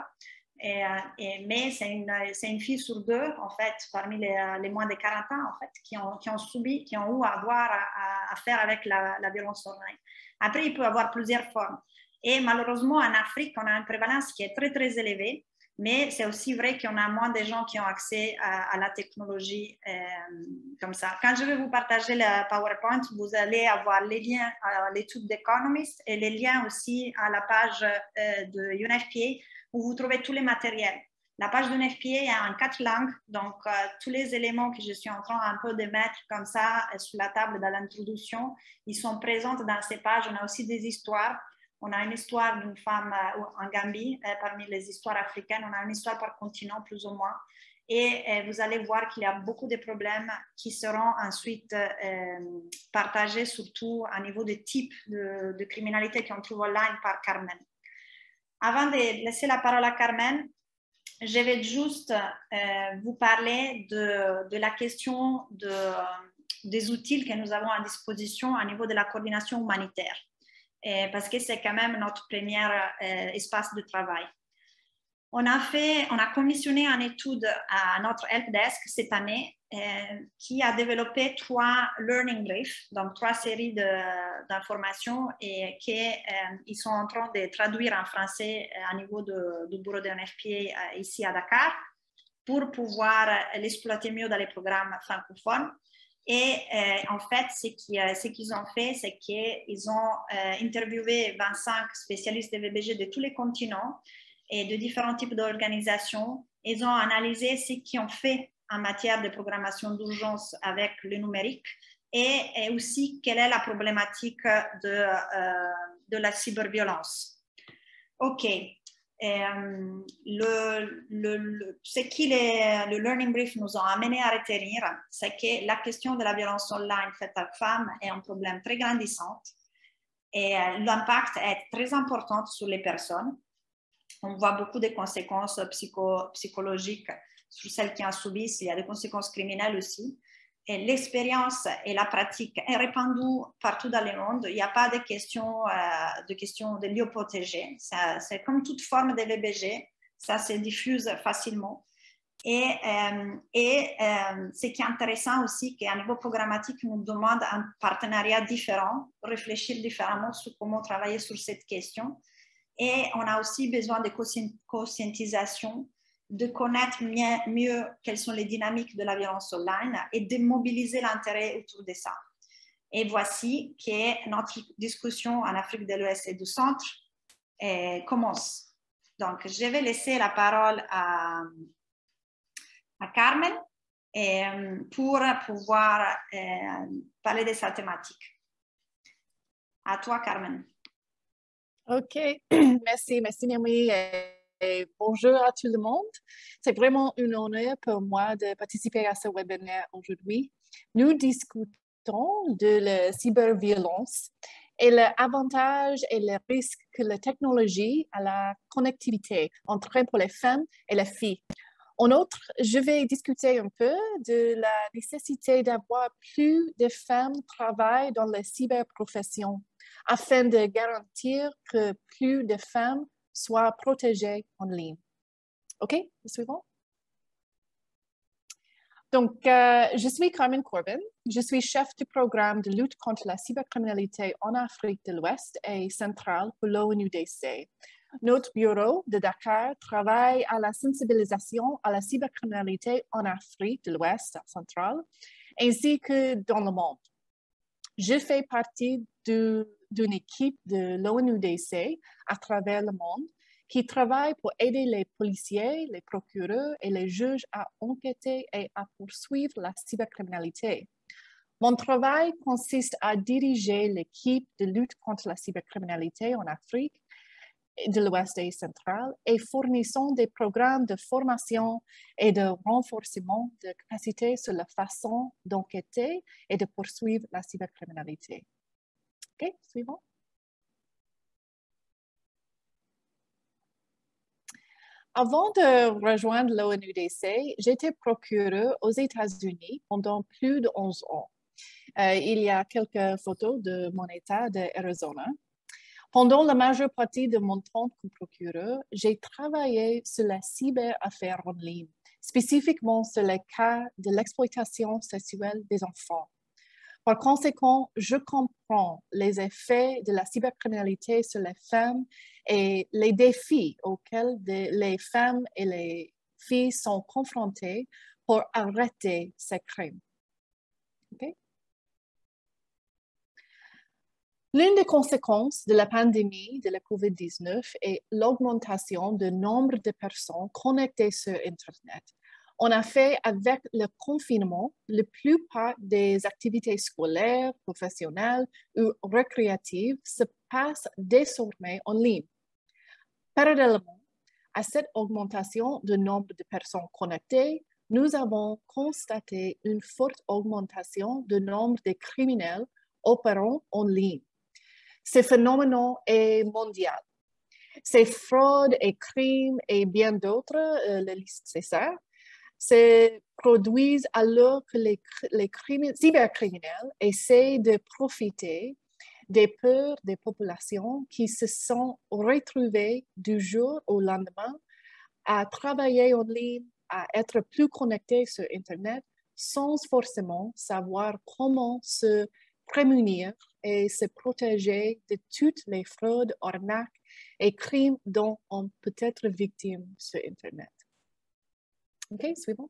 Mais c'est une fille sur deux, en fait, parmi les moins de 40 ans, en fait, qui ont eu à avoir à faire avec la violence online. Après, il peut y avoir plusieurs formes. Et malheureusement, en Afrique, on a une prévalence qui est très, très élevée. Mais c'est aussi vrai qu'on a moins de gens qui ont accès à la technologie comme ça. Quand je vais vous partager le PowerPoint, vous allez avoir les liens à l'étude d'Economist et les liens aussi à la page de UNFPA où vous trouvez tous les matériels. La page de UNFPA est en 4 langues, donc tous les éléments que je suis en train un peu de mettre comme ça sur la table dans l'introduction, ils sont présents dans ces pages. On a aussi des histoires. On a une histoire d'une femme en Gambie, parmi les histoires africaines, on a une histoire par continent plus ou moins. Et vous allez voir qu'il y a beaucoup de problèmes qui seront ensuite partagés, surtout à niveau des types de criminalité qu'on trouve online par Carmen. Avant de laisser la parole à Carmen, je vais juste vous parler de la question des outils que nous avons à disposition à niveau de la coordination humanitaire, parce que c'est quand même notre premier espace de travail. On a commissionné une étude à notre helpdesk cette année qui a développé 3 learning briefs, donc 3 séries d'informations et qu'ils sont en train de traduire en français à niveau du bureau de l'UNFPA ici à Dakar pour pouvoir l'exploiter mieux dans les programmes francophones. Et en fait, ce qu'ils ont fait, c'est qu'ils ont interviewé 25 spécialistes de VBG de tous les continents et de différents types d'organisations. Ils ont analysé ce qu'ils ont fait en matière de programmation d'urgence avec le numérique et aussi quelle est la problématique de la cyberviolence. OK. Ce que le Learning Brief nous a amené à retenir, c'est que la question de la violence online faite aux femmes est un problème très grandissant et l'impact est très important sur les personnes. On voit beaucoup de conséquences psychologiques sur celles qui en subissent. Il y a des conséquences criminelles aussi. Et l'expérience et la pratique est répandue partout dans le monde. Il n'y a pas de questions de lieux protégés. C'est comme toute forme de VBG. Ça se diffuse facilement. Et ce qui est intéressant aussi, qu'à niveau programmatique, nous demande un partenariat différent, réfléchir différemment sur comment travailler sur cette question. Et on a aussi besoin de conscientisation, de connaître mieux quelles sont les dynamiques de la violence online et de mobiliser l'intérêt autour de ça. Et voici que notre discussion en Afrique de l'Ouest et du Centre commence. Donc, je vais laisser la parole à Carmen pour pouvoir parler de sa thématique. À toi, Carmen. OK, merci Noémie et bonjour à tout le monde. C'est vraiment un honneur pour moi de participer à ce webinaire aujourd'hui. Nous discutons de la cyberviolence et les avantages et les risques que la technologie à la connectivité entraîne pour les femmes et les filles. En outre, je vais discuter un peu de la nécessité d'avoir plus de femmes travaillent dans les cyberprofessions afin de garantir que plus de femmes soient protégées en ligne. OK, le suivant. Donc, je suis Carmen Corbin. Je suis chef du programme de lutte contre la cybercriminalité en Afrique de l'Ouest et centrale pour l'ONUDC. Notre bureau de Dakar travaille à la sensibilisation à la cybercriminalité en Afrique de l'Ouest centrale, ainsi que dans le monde. Je fais partie d'une équipe de l'ONUDC à travers le monde qui travaille pour aider les policiers, les procureurs et les juges à enquêter et à poursuivre la cybercriminalité. Mon travail consiste à diriger l'équipe de lutte contre la cybercriminalité en Afrique de l'Ouest et central et fournissons des programmes de formation et de renforcement de capacité sur la façon d'enquêter et de poursuivre la cybercriminalité. OK, suivant. Avant de rejoindre l'ONUDC, j'étais procureur aux États-Unis pendant plus de 11 ans. Il y a quelques photos de mon État d'Arizona. Pendant la majeure partie de mon temps comme procureur, j'ai travaillé sur la cyberaffaire en ligne, spécifiquement sur les cas de l'exploitation sexuelle des enfants. Par conséquent, je comprends les effets de la cybercriminalité sur les femmes et les défis auxquels les femmes et les filles sont confrontées pour arrêter ces crimes. Okay? L'une des conséquences de la pandémie de la COVID-19 est l'augmentation du nombre de personnes connectées sur Internet. En effet, avec le confinement, la plupart des activités scolaires, professionnelles ou récréatives se passent désormais en ligne. Parallèlement à cette augmentation du nombre de personnes connectées, nous avons constaté une forte augmentation du nombre de criminels opérant en ligne. Ce phénomène est mondial. Ces fraudes et crimes et bien d'autres, la liste c'est ça, se produisent alors que les cybercriminels essaient de profiter des peurs des populations qui se sont retrouvées du jour au lendemain à travailler en ligne, à être plus connectés sur Internet sans forcément savoir comment se prémunir et se protéger de toutes les fraudes, arnaques et crimes dont on peut être victime sur Internet. OK, suivant.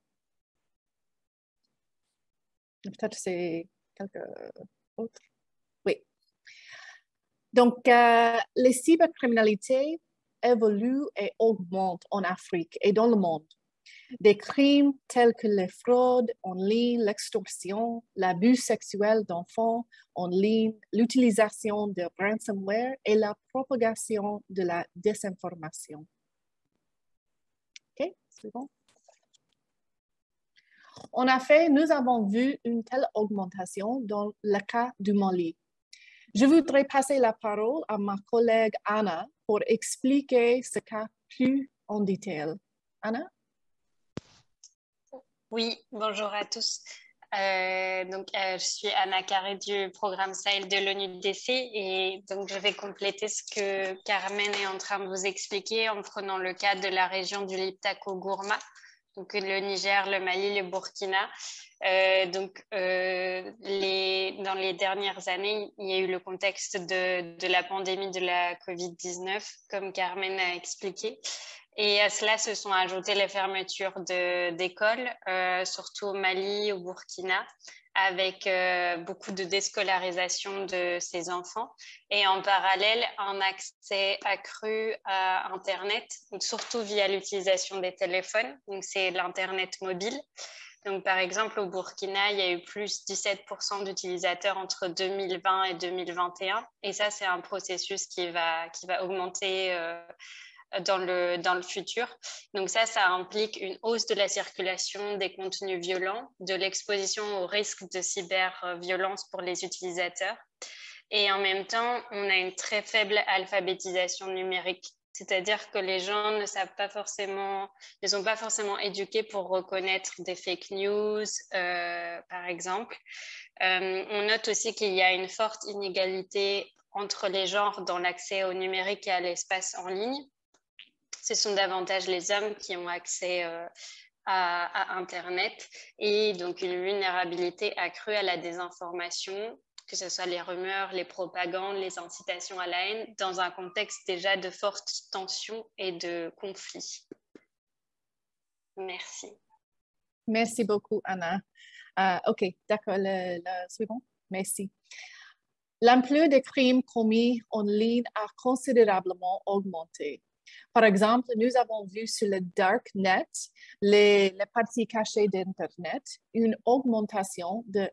Peut-être c'est quelque autre. Oui. Donc, les cybercriminalités évoluent et augmentent en Afrique et dans le monde. Des crimes tels que les fraudes en ligne, l'extorsion, l'abus sexuel d'enfants en ligne, l'utilisation de ransomware et la propagation de la désinformation. OK, suivant. En effet, nous avons vu une telle augmentation dans le cas du Mali. Je voudrais passer la parole à ma collègue Anna pour expliquer ce cas plus en détail. Anna? Oui, bonjour à tous. Je suis Anna Carré du programme Sahel de l'ONUDC et donc je vais compléter ce que Carmen est en train de vous expliquer en prenant le cas de la région du Liptako-Gourma, donc le Niger, le Mali, le Burkina. Dans les dernières années, il y a eu le contexte de la pandémie de la COVID-19, comme Carmen a expliqué. Et à cela se sont ajoutées les fermetures d'écoles, surtout au Mali, au Burkina, avec beaucoup de déscolarisation de ces enfants. Et en parallèle, un accès accru à Internet, surtout via l'utilisation des téléphones. Donc, c'est l'Internet mobile. Donc, par exemple, au Burkina, il y a eu plus 17% d'utilisateurs entre 2020 et 2021. Et ça, c'est un processus qui va augmenter dans le futur. Donc ça implique une hausse de la circulation des contenus violents, de l'exposition au risque de cyberviolence pour les utilisateurs. Et en même temps, on a une très faible alphabétisation numérique. C'est-à-dire que les gens ne sont pas forcément éduqués pour reconnaître des fake news, par exemple. On note aussi qu'il y a une forte inégalité entre les genres dans l'accès au numérique et à l'espace en ligne. Ce sont davantage les hommes qui ont accès à Internet et donc une vulnérabilité accrue à la désinformation, que ce soit les rumeurs, les propagandes, les incitations à la haine, dans un contexte déjà de fortes tensions et de conflits. Merci. Merci beaucoup, Anna. OK, d'accord, le suivant. Merci. L'ampleur des crimes commis en ligne a considérablement augmenté. Par exemple, nous avons vu sur le Darknet, les parties cachées d'Internet, une augmentation de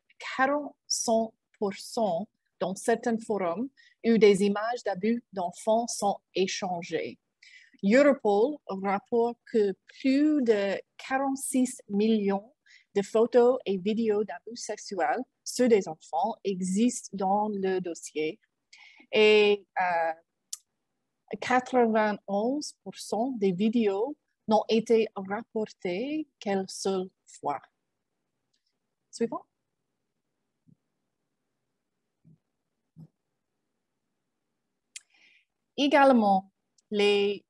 400% dans certains forums où des images d'abus d'enfants sont échangées. Europol rapporte que plus de 46 millions de photos et vidéos d'abus sexuels sur des enfants existent dans le dossier et 91% des vidéos n'ont été rapportées qu'une seule fois. Suivant. Également, et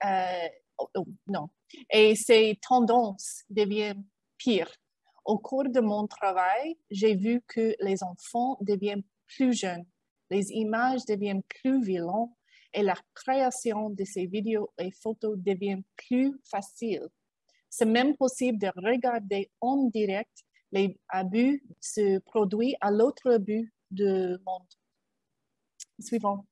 ces tendances deviennent pires. Au cours de mon travail, j'ai vu que les enfants deviennent plus jeunes, les images deviennent plus violentes et la création de ces vidéos et photos devient plus facile. C'est même possible de regarder en direct les abus se produire à l'autre bout du monde. Suivant.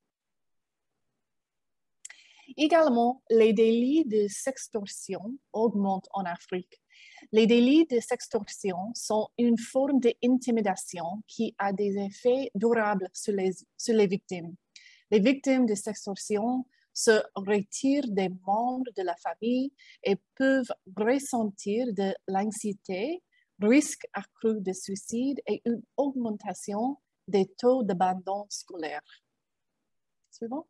Également, les délits de sextorsion augmentent en Afrique. Les délits de sextorsion sont une forme d'intimidation qui a des effets durables sur les victimes. Les victimes de sextorsion se retirent des membres de la famille et peuvent ressentir de l'anxiété, risque accru de suicide et une augmentation des taux d'abandon scolaire. Suivant.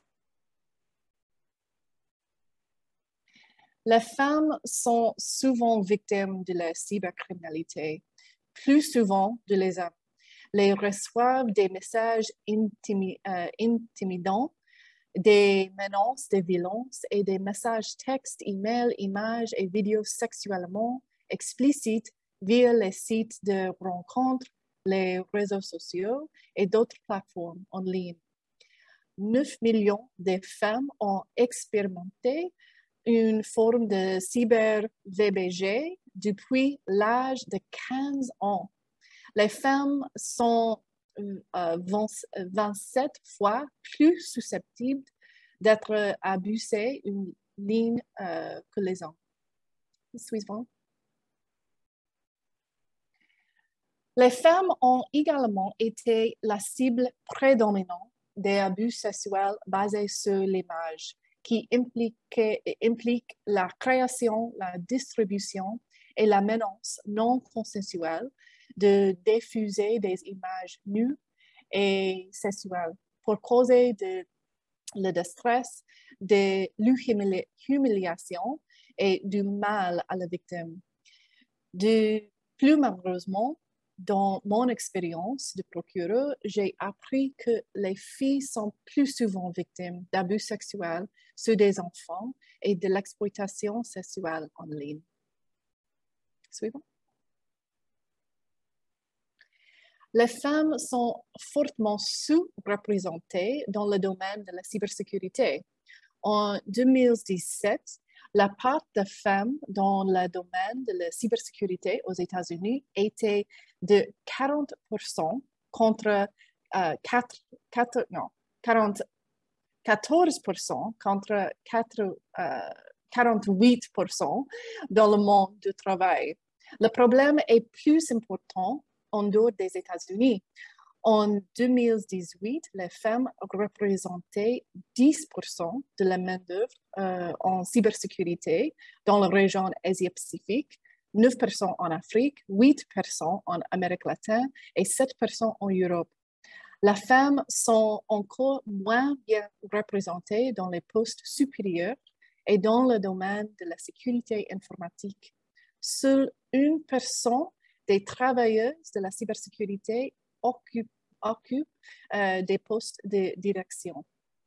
Les femmes sont souvent victimes de la cybercriminalité, plus souvent que les hommes. Elles reçoivent des messages intimidants, des menaces de violence et des messages textes, emails, images et vidéos sexuellement explicites via les sites de rencontres, les réseaux sociaux et d'autres plateformes en ligne. 9 millions de femmes ont expérimenté une forme de cyber-VBG depuis l'âge de 15 ans. Les femmes sont 27 fois plus susceptibles d'être abusées en ligne que les hommes. Suivant. Les femmes ont également été la cible prédominante des abus sexuels basés sur l'image, qui implique la création, la distribution et la menace non consensuelle de diffuser des images nues et sexuelles pour causer le distress, de l'humiliation et du mal à la victime. Plus malheureusement, dans mon expérience de procureur, j'ai appris que les filles sont plus souvent victimes d'abus sexuels sur des enfants et de l'exploitation sexuelle en ligne. Suivant. Les femmes sont fortement sous-représentées dans le domaine de la cybersécurité. En 2017, la part de femmes dans le domaine de la cybersécurité aux États-Unis était de 40% contre 14% contre 48% dans le monde du travail. Le problème est plus important en dehors des États-Unis. En 2018, les femmes représentaient 10% de la main-d'œuvre en cybersécurité dans la région Asie-Pacifique, 9% en Afrique, 8% en Amérique latine et 7% en Europe. Les femmes sont encore moins bien représentées dans les postes supérieurs et dans le domaine de la sécurité informatique. Seule 1% des travailleuses de la cybersécurité occupent des postes de direction.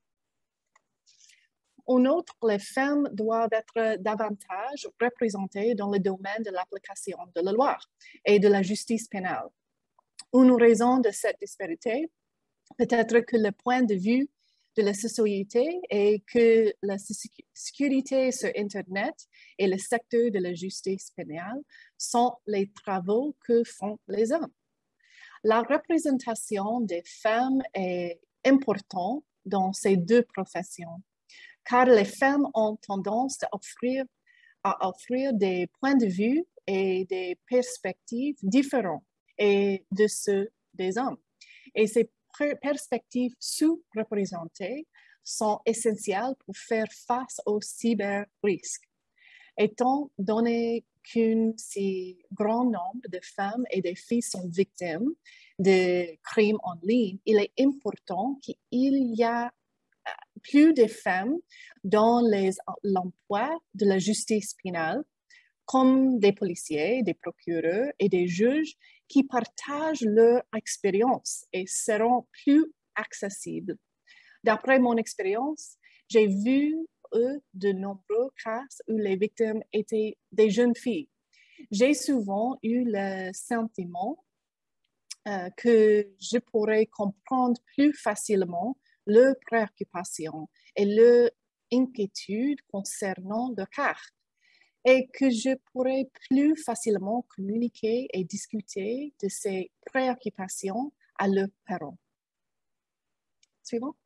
En outre, les femmes doivent être davantage représentées dans le domaine de l'application de la loi et de la justice pénale. Une raison de cette disparité peut-être que le point de vue de la société est que la sécurité sur Internet et le secteur de la justice pénale sont les travaux que font les hommes. La représentation des femmes est importante dans ces deux professions, car les femmes ont tendance à offrir des points de vue et des perspectives différents de ceux des hommes. Et ces perspectives sous-représentées sont essentielles pour faire face aux cyber-risques. Étant donné qu'un si grand nombre de femmes et de filles sont victimes de crimes en ligne, il est important qu'il y ait plus de femmes dans l'emploi de la justice pénale, comme des policiers, des procureurs et des juges qui partagent leur expérience et seront plus accessibles. D'après mon expérience, j'ai vu de nombreux cas où les victimes étaient des jeunes filles. J'ai souvent eu le sentiment que je pourrais comprendre plus facilement leurs préoccupations et leurs inquiétudes concernant le cas, et que je pourrais plus facilement communiquer et discuter de ces préoccupations à leurs parents. Suivant.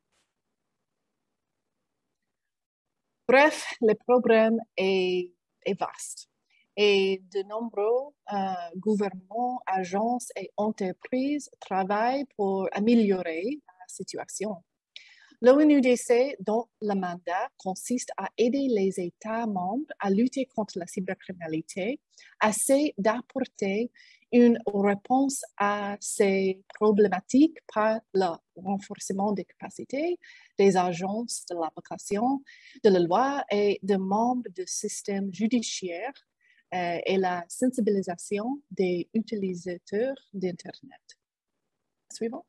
Bref, le problème est vaste et de nombreux gouvernements, agences et entreprises travaillent pour améliorer la situation. L'ONUDC, dont le mandat consiste à aider les États membres à lutter contre la cybercriminalité, essaie d'apporter une réponse à ces problématiques par le renforcement des capacités des agences de l'application de la loi et des membres du système judiciaire et la sensibilisation des utilisateurs d'Internet. Suivant.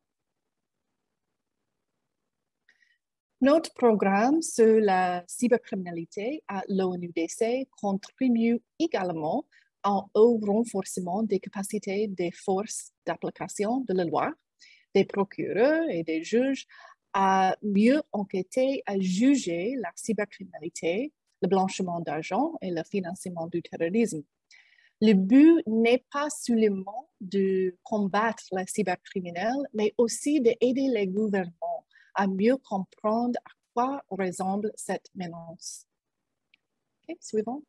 Notre programme sur la cybercriminalité à l'ONUDC contribue également au renforcement des capacités des forces d'application de la loi, des procureurs et des juges à mieux enquêter, à juger la cybercriminalité, le blanchiment d'argent et le financement du terrorisme. Le but n'est pas seulement de combattre la cybercriminelle, mais aussi d'aider les gouvernements à mieux comprendre à quoi ressemble cette menace. Okay, suivant.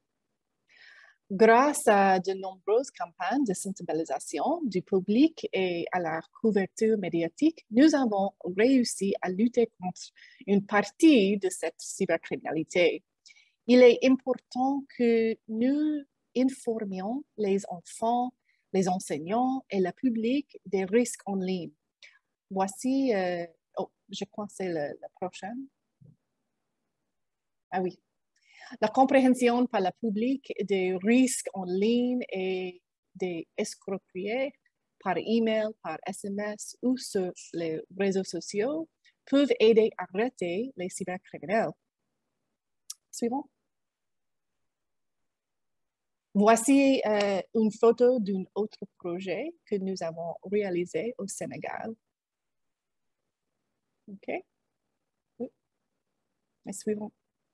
Grâce à de nombreuses campagnes de sensibilisation du public et à la couverture médiatique, nous avons réussi à lutter contre une partie de cette cybercriminalité. Il est important que nous informions les enfants, les enseignants et le public des risques en ligne. Voici, je crois que c'est le prochain. Ah oui. La compréhension par le public des risques en ligne et des escroqueries par email, par SMS ou sur les réseaux sociaux peuvent aider à arrêter les cybercriminels. Suivant. Voici une photo d'un autre projet que nous avons réalisé au Sénégal. OK. Oui. Et suivant.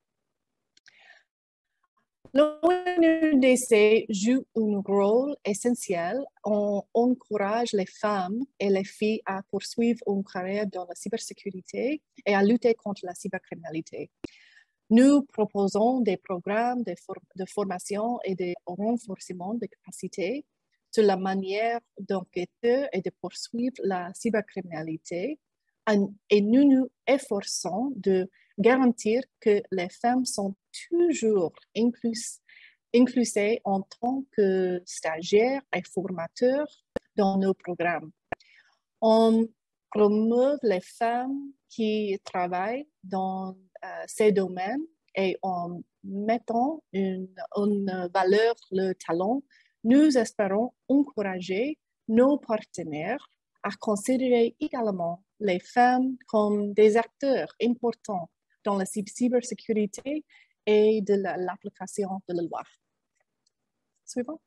L'ONUDC joue un rôle essentiel. On encourage les femmes et les filles à poursuivre une carrière dans la cybersécurité et à lutter contre la cybercriminalité. Nous proposons des programmes de formation et de renforcement des capacités sur la manière d'enquêter et de poursuivre la cybercriminalité. Et nous nous efforçons de garantir que les femmes sont toujours incluses en tant que stagiaires et formateurs dans nos programmes. On promeut les femmes qui travaillent dans ces domaines et en mettant en valeur le talent, nous espérons encourager nos partenaires à considérer également les femmes comme des acteurs importants dans la cybersécurité et de l'application de la loi. Suivant.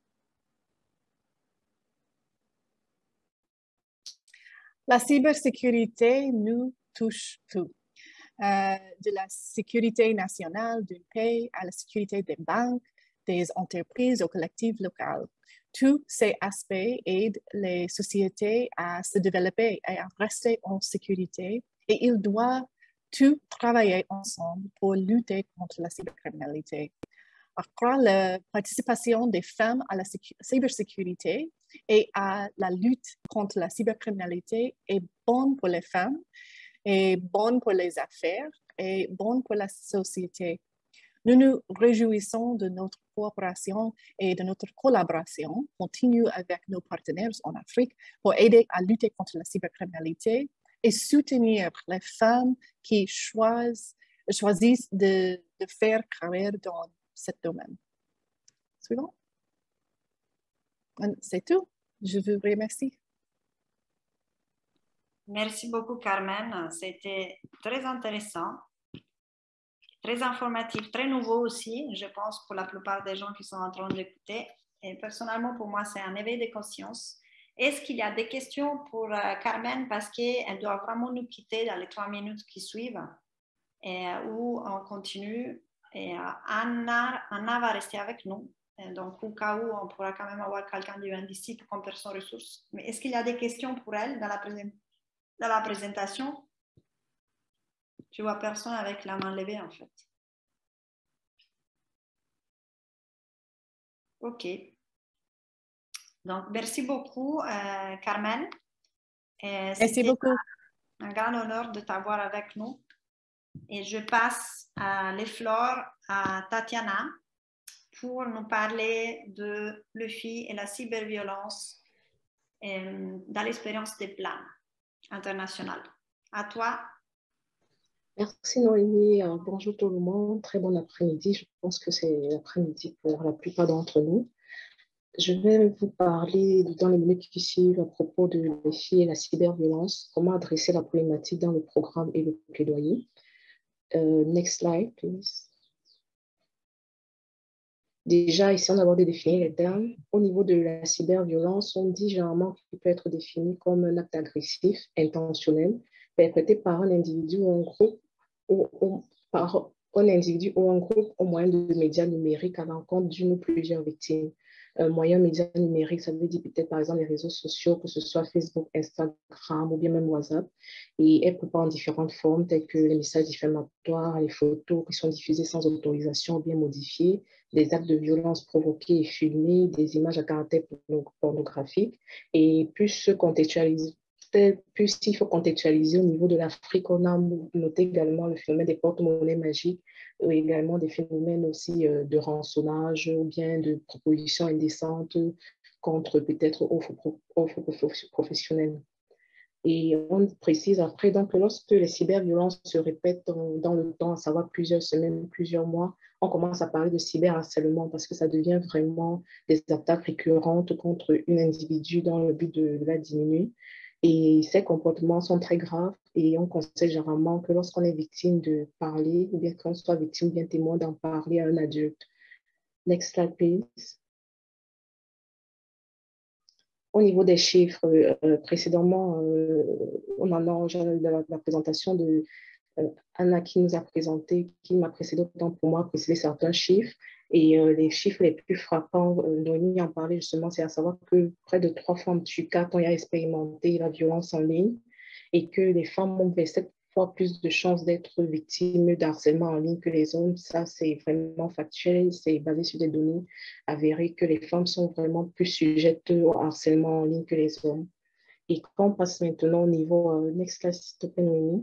La cybersécurité nous touche tout. De la sécurité nationale d'un pays à la sécurité des banques, des entreprises aux collectivités locales. Tous ces aspects aident les sociétés à se développer et à rester en sécurité et ils doivent tous travailler ensemble pour lutter contre la cybercriminalité. Accroître la participation des femmes à la cybersécurité et à la lutte contre la cybercriminalité est bonne pour les femmes, est bonne pour les affaires et bonne pour la société. Nous nous réjouissons de notre coopération et de notre collaboration continue avec nos partenaires en Afrique pour aider à lutter contre la cybercriminalité et soutenir les femmes qui choisissent de faire carrière dans ce domaine. Suivant. C'est tout. Je vous remercie. Merci beaucoup, Carmen. C'était très intéressant, très informatif, très nouveau aussi, je pense, pour la plupart des gens qui sont en train d'écouter. Et personnellement, pour moi, c'est un éveil de conscience. Est-ce qu'il y a des questions pour Carmen parce qu'elle doit vraiment nous quitter dans les 3 minutes qui suivent ou on continue et Anna va rester avec nous. Donc, au cas où, on pourra quand même avoir quelqu'un du NDC comme personne ressource. Mais est-ce qu'il y a des questions pour elle dans la présentation? Tu vois personne avec la main levée, en fait. OK. Donc, merci beaucoup, Carmen. Merci beaucoup. un grand honneur de t'avoir avec nous. Et je passe les fleurs à Tatiana pour nous parler de l'UFI et la cyberviolence dans l'expérience des plans internationaux. À toi. Merci Noémie. Bonjour tout le monde. Très bon après-midi. Je pense que c'est l'après-midi pour la plupart d'entre nous. Je vais vous parler dans les minutes qui suivent à propos de l'UFI et la cyberviolence, comment adresser la problématique dans le programme et le plaidoyer. Next slide, please. Déjà, ici, on a d'abord définir les termes. Au niveau de la cyberviolence, on dit généralement qu'il peut être défini comme un acte agressif, intentionnel, perpétré par un individu ou un groupe, par un individu ou un groupe au moyen de médias numériques à l'encontre d'une ou plusieurs victimes. Moyen médias numériques, ça veut dire peut-être par exemple les réseaux sociaux, que ce soit Facebook, Instagram ou bien même WhatsApp, et elles préparent en différentes formes telles que les messages diffamatoires, les photos qui sont diffusées sans autorisation ou bien modifiées, des actes de violence provoqués et filmés, des images à caractère pornographique, et plus il faut contextualiser au niveau de l'Afrique, on a noté également le phénomène des porte-monnaies magiques, ou également des phénomènes aussi de rançonnage ou bien de propositions indécentes contre peut-être offres professionnelles. Et on précise après, donc, lorsque les cyberviolences se répètent dans le temps, à savoir plusieurs semaines, plusieurs mois, on commence à parler de cyberharcèlement parce que ça devient vraiment des attaques récurrentes contre un individu dans le but de la diminuer. Et ces comportements sont très graves et on conseille généralement que lorsqu'on est victime de parler ou bien qu'on soit victime ou bien témoin d'en parler à un adulte. Next slide, please. Au niveau des chiffres, précédemment, on en a la présentation de Anna qui nous a présenté, qui m'a précédé autant pour moi, précisé certains chiffres. Et les chiffres les plus frappants, Noémie en parlait justement, c'est à savoir que près de 3 femmes sur 4 ont expérimenté la violence en ligne et que les femmes ont 7 fois plus de chances d'être victimes d'harcèlement en ligne que les hommes. Ça, c'est vraiment factuel, c'est basé sur des données avérées que les femmes sont vraiment plus sujettes au harcèlement en ligne que les hommes. Et quand on passe maintenant au niveau, next slide, s'il te plaît, Noémie.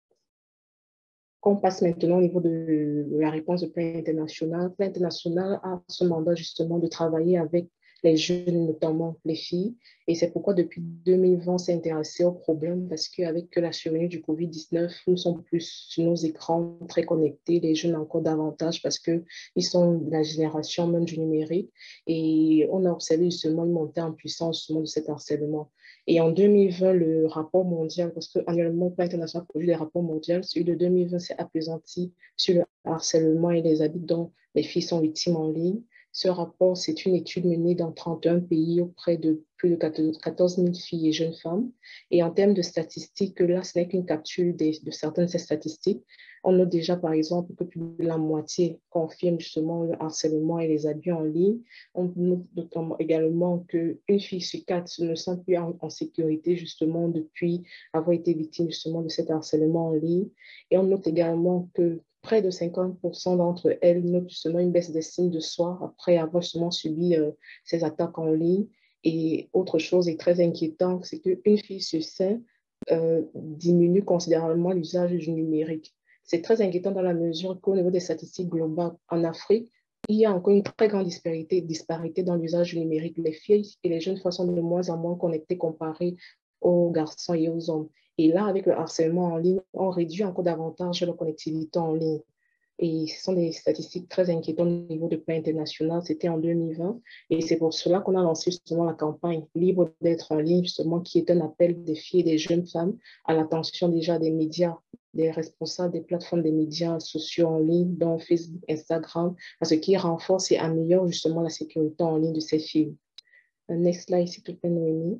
Qu'on passe maintenant au niveau de la réponse du plan international. Le plan international a ce mandat justement de travailler avec les jeunes, notamment les filles. Et c'est pourquoi depuis 2020, on s'est intéressé au problème parce qu'avec la survenue du Covid-19, nous sommes plus sur nos écrans très connectés, les jeunes encore davantage parce qu'ils sont de la génération même du numérique. Et on a observé justement une montée en puissance justement de cet harcèlement. Et en 2020, le rapport mondial, parce qu'annuellement, le plan international produit des rapports mondiaux, celui de 2020 s'est appesanti sur le harcèlement et les abus dont les filles sont victimes en ligne. Ce rapport, c'est une étude menée dans 31 pays auprès de plus de 14 000 filles et jeunes femmes. Et en termes de statistiques, là, ce n'est qu'une capture de certaines de ces statistiques. On note déjà, par exemple, que plus de la moitié confirme justement le harcèlement et les abus en ligne. On note notamment également qu'une fille sur 4 ne sent plus en sécurité justement depuis avoir été victime justement de cet harcèlement en ligne. Et on note également que près de 50% d'entre elles notent justement une baisse d'estime de soi après avoir justement subi ces attaques en ligne. Et autre chose est très inquiétante, c'est qu'une fille sur 5 diminue considérablement l'usage du numérique. C'est très inquiétant dans la mesure qu'au niveau des statistiques globales en Afrique, il y a encore une très grande disparité dans l'usage du numérique. Les filles et les jeunes femmes sont de moins en moins connectées comparées aux garçons et aux hommes. Et là, avec le harcèlement en ligne, on réduit encore davantage la connectivité en ligne. Et ce sont des statistiques très inquiétantes au niveau du plan international. C'était en 2020. Et c'est pour cela qu'on a lancé justement la campagne Libre d'être en ligne, justement, qui est un appel des filles et des jeunes femmes à l'attention déjà des médias, des responsables des plateformes des médias sociaux en ligne, dont Facebook, Instagram, parce qu'ils renforcent et améliorent justement la sécurité en ligne de ces filles. Next slide, s'il te plaît, Noémie.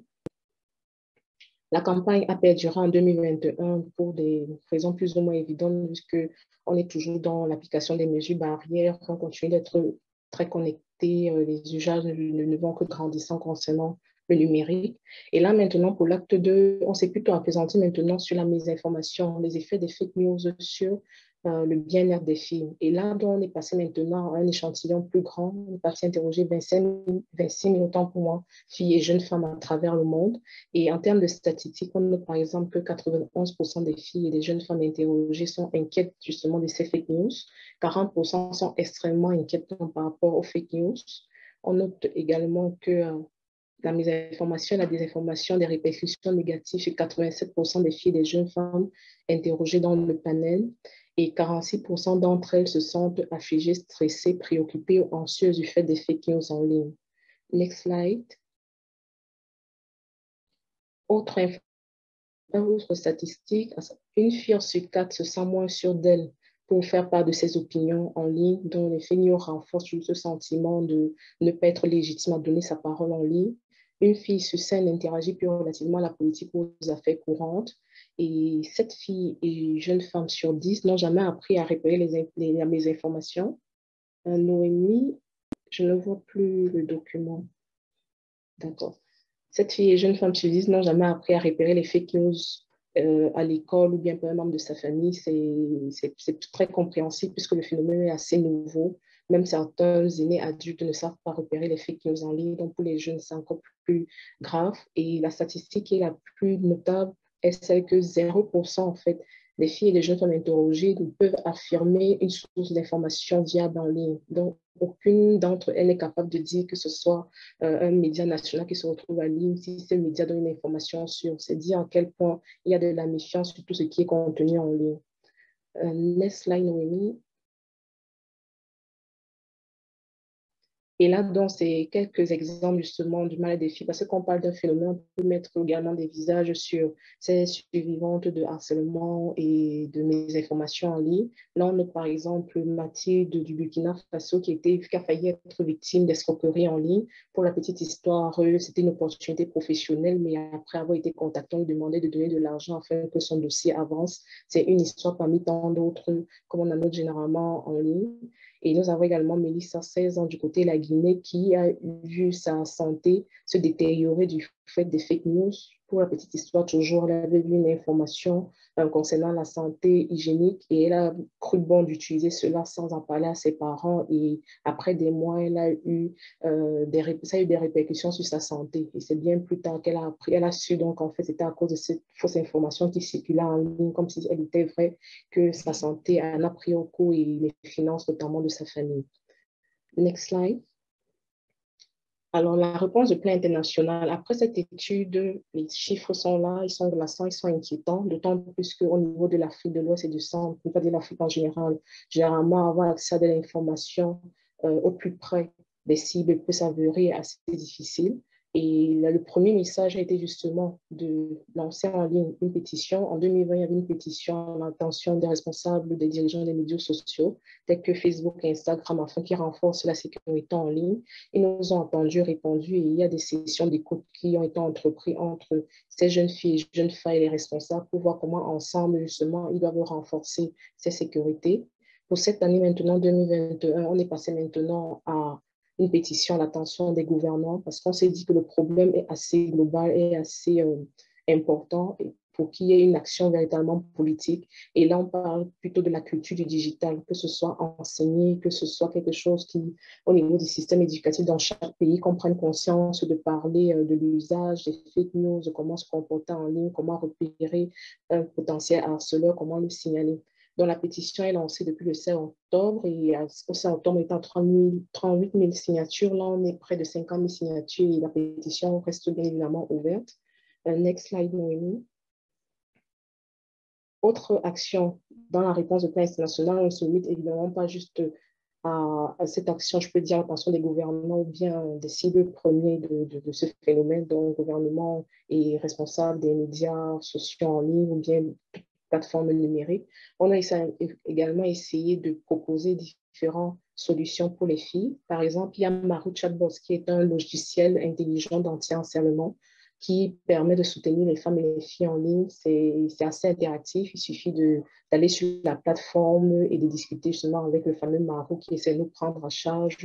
La campagne a perduré en 2021 pour des raisons plus ou moins évidentes, puisqu'on est toujours dans l'application des mesures barrières, on continue d'être très connectés, les usages ne vont que grandissant concernant le numérique. Et là, maintenant, pour l'acte 2, on s'est plutôt appesanti maintenant sur la mésinformation, les effets des fake news sur le bien-être des filles. Et là, on est passé maintenant à un échantillon plus grand. On est parti interroger 26 000 autant pour moi, filles et jeunes femmes à travers le monde. Et en termes de statistiques, on note par exemple que 91% des filles et des jeunes femmes interrogées sont inquiètes justement de ces fake news. 40% sont extrêmement inquiètes par rapport aux fake news. On note également que la mésinformation, la désinformation, des répercussions négatives chez 87% des filles et des jeunes femmes interrogées dans le panel. Et 46% d'entre elles se sentent affligées, stressées, préoccupées ou anxieuses du fait des fake news en ligne. Next slide. Autre statistique, une fille sur 4 se sent moins sûre d'elle pour faire part de ses opinions en ligne, dont les fake news renforcent ce sentiment de ne pas être légitime à donner sa parole en ligne. Une fille sur 5 n'interagit plus relativement à la politique ou aux affaires courantes. Et 7 filles et jeunes femmes sur 10 n'ont jamais appris à repérer les mésinformations. Noémie, je ne vois plus le document. D'accord. 7 filles et jeunes femmes sur 10 n'ont jamais appris à repérer les fake news à l'école ou bien par un membre de sa famille. C'est très compréhensible puisque le phénomène est assez nouveau. Même certains aînés adultes ne savent pas repérer les fake news en ligne. Donc, pour les jeunes, c'est encore plus grave. Et la statistique qui est la plus notable est celle que 0% en fait des filles et des jeunes femmes interrogées ne peuvent affirmer une source d'information viable en ligne. Donc, aucune d'entre elles n'est capable de dire que ce soit un média national qui se retrouve en ligne, si ce média donne une information sûre. C'est dire à quel point il y a de la méfiance sur tout ce qui est contenu en ligne. Next slide, Noémie. Et là, donc, c'est quelques exemples justement du mal des filles, parce qu'on parle d'un phénomène, on peut mettre également des visages sur ces survivantes de harcèlement et de mésinformation en ligne. Là, on a par exemple Mathilde du Burkina Faso qui a failli être victime d'escroquerie en ligne. Pour la petite histoire, c'était une opportunité professionnelle, mais après avoir été contacté, on lui demandait de donner de l'argent afin que son dossier avance. C'est une histoire parmi tant d'autres, comme on en note généralement en ligne. Et nous avons également Mélissa, 16 ans, du côté de la Guinée, qui a vu sa santé se détériorer du fait des fake news. Pour la petite histoire, toujours, elle avait vu une information concernant la santé hygiénique et elle a cru bon d'utiliser cela sans en parler à ses parents. Et après des mois, elle a eu, ça a eu des répercussions sur sa santé. Et c'est bien plus tard qu'elle a appris, elle a su donc en fait c'était à cause de cette fausse information qui circulait en ligne, comme si elle était vraie, que sa santé en a pris au coup et les finances notamment de sa famille. Next slide. Alors, la réponse du plan international, après cette étude, les chiffres sont là, ils sont glaçants, ils sont inquiétants, d'autant plus qu'au niveau de l'Afrique de l'Ouest et du Centre, pas de l'Afrique en général, généralement, avoir accès à de l'information au plus près des cibles peut s'avérer assez difficile. Et là, le premier message a été justement de lancer en ligne une pétition. En 2020, il y avait une pétition à l'intention des responsables, des dirigeants des médias sociaux, tels que Facebook et Instagram, afin qu'ils renforcent la sécurité en ligne. Ils nous ont entendus, répondu, et il y a des sessions d'écoute qui ont été entreprises entre ces jeunes filles et jeunes femmes et les responsables pour voir comment ensemble, justement, ils doivent renforcer cette sécurité. Pour cette année maintenant, 2021, on est passé maintenant à une pétition à l'attention des gouvernants parce qu'on s'est dit que le problème est assez global et assez important pour qu'il y ait une action véritablement politique. Et là, on parle plutôt de la culture du digital, que ce soit enseigné, que ce soit quelque chose qui, au niveau du système éducatif dans chaque pays, qu'on prenne conscience de parler de l'usage des fake news, de comment se comporter en ligne, comment repérer un potentiel harceleur, comment le signaler. Donc, la pétition est lancée depuis le 16 octobre et au 16 octobre, on est à 38 000 signatures. Là, on est près de 50 000 signatures et la pétition reste bien évidemment ouverte. Next slide, Noémie. Autre action dans la réponse au plan international, on ne se limite évidemment pas juste à cette action, je peux dire, l'attention des gouvernements ou bien des cibles premiers de ce phénomène, dont le gouvernement est responsable des médias sociaux en ligne ou bien plateformes numériques. On a également essayé de proposer différentes solutions pour les filles. Par exemple, il y a Maru Chatbot, qui est un logiciel intelligent d'anti-harcèlement qui permet de soutenir les femmes et les filles en ligne. C'est assez interactif. Il suffit d'aller sur la plateforme et de discuter justement avec le fameux Maru qui essaie de nous prendre en charge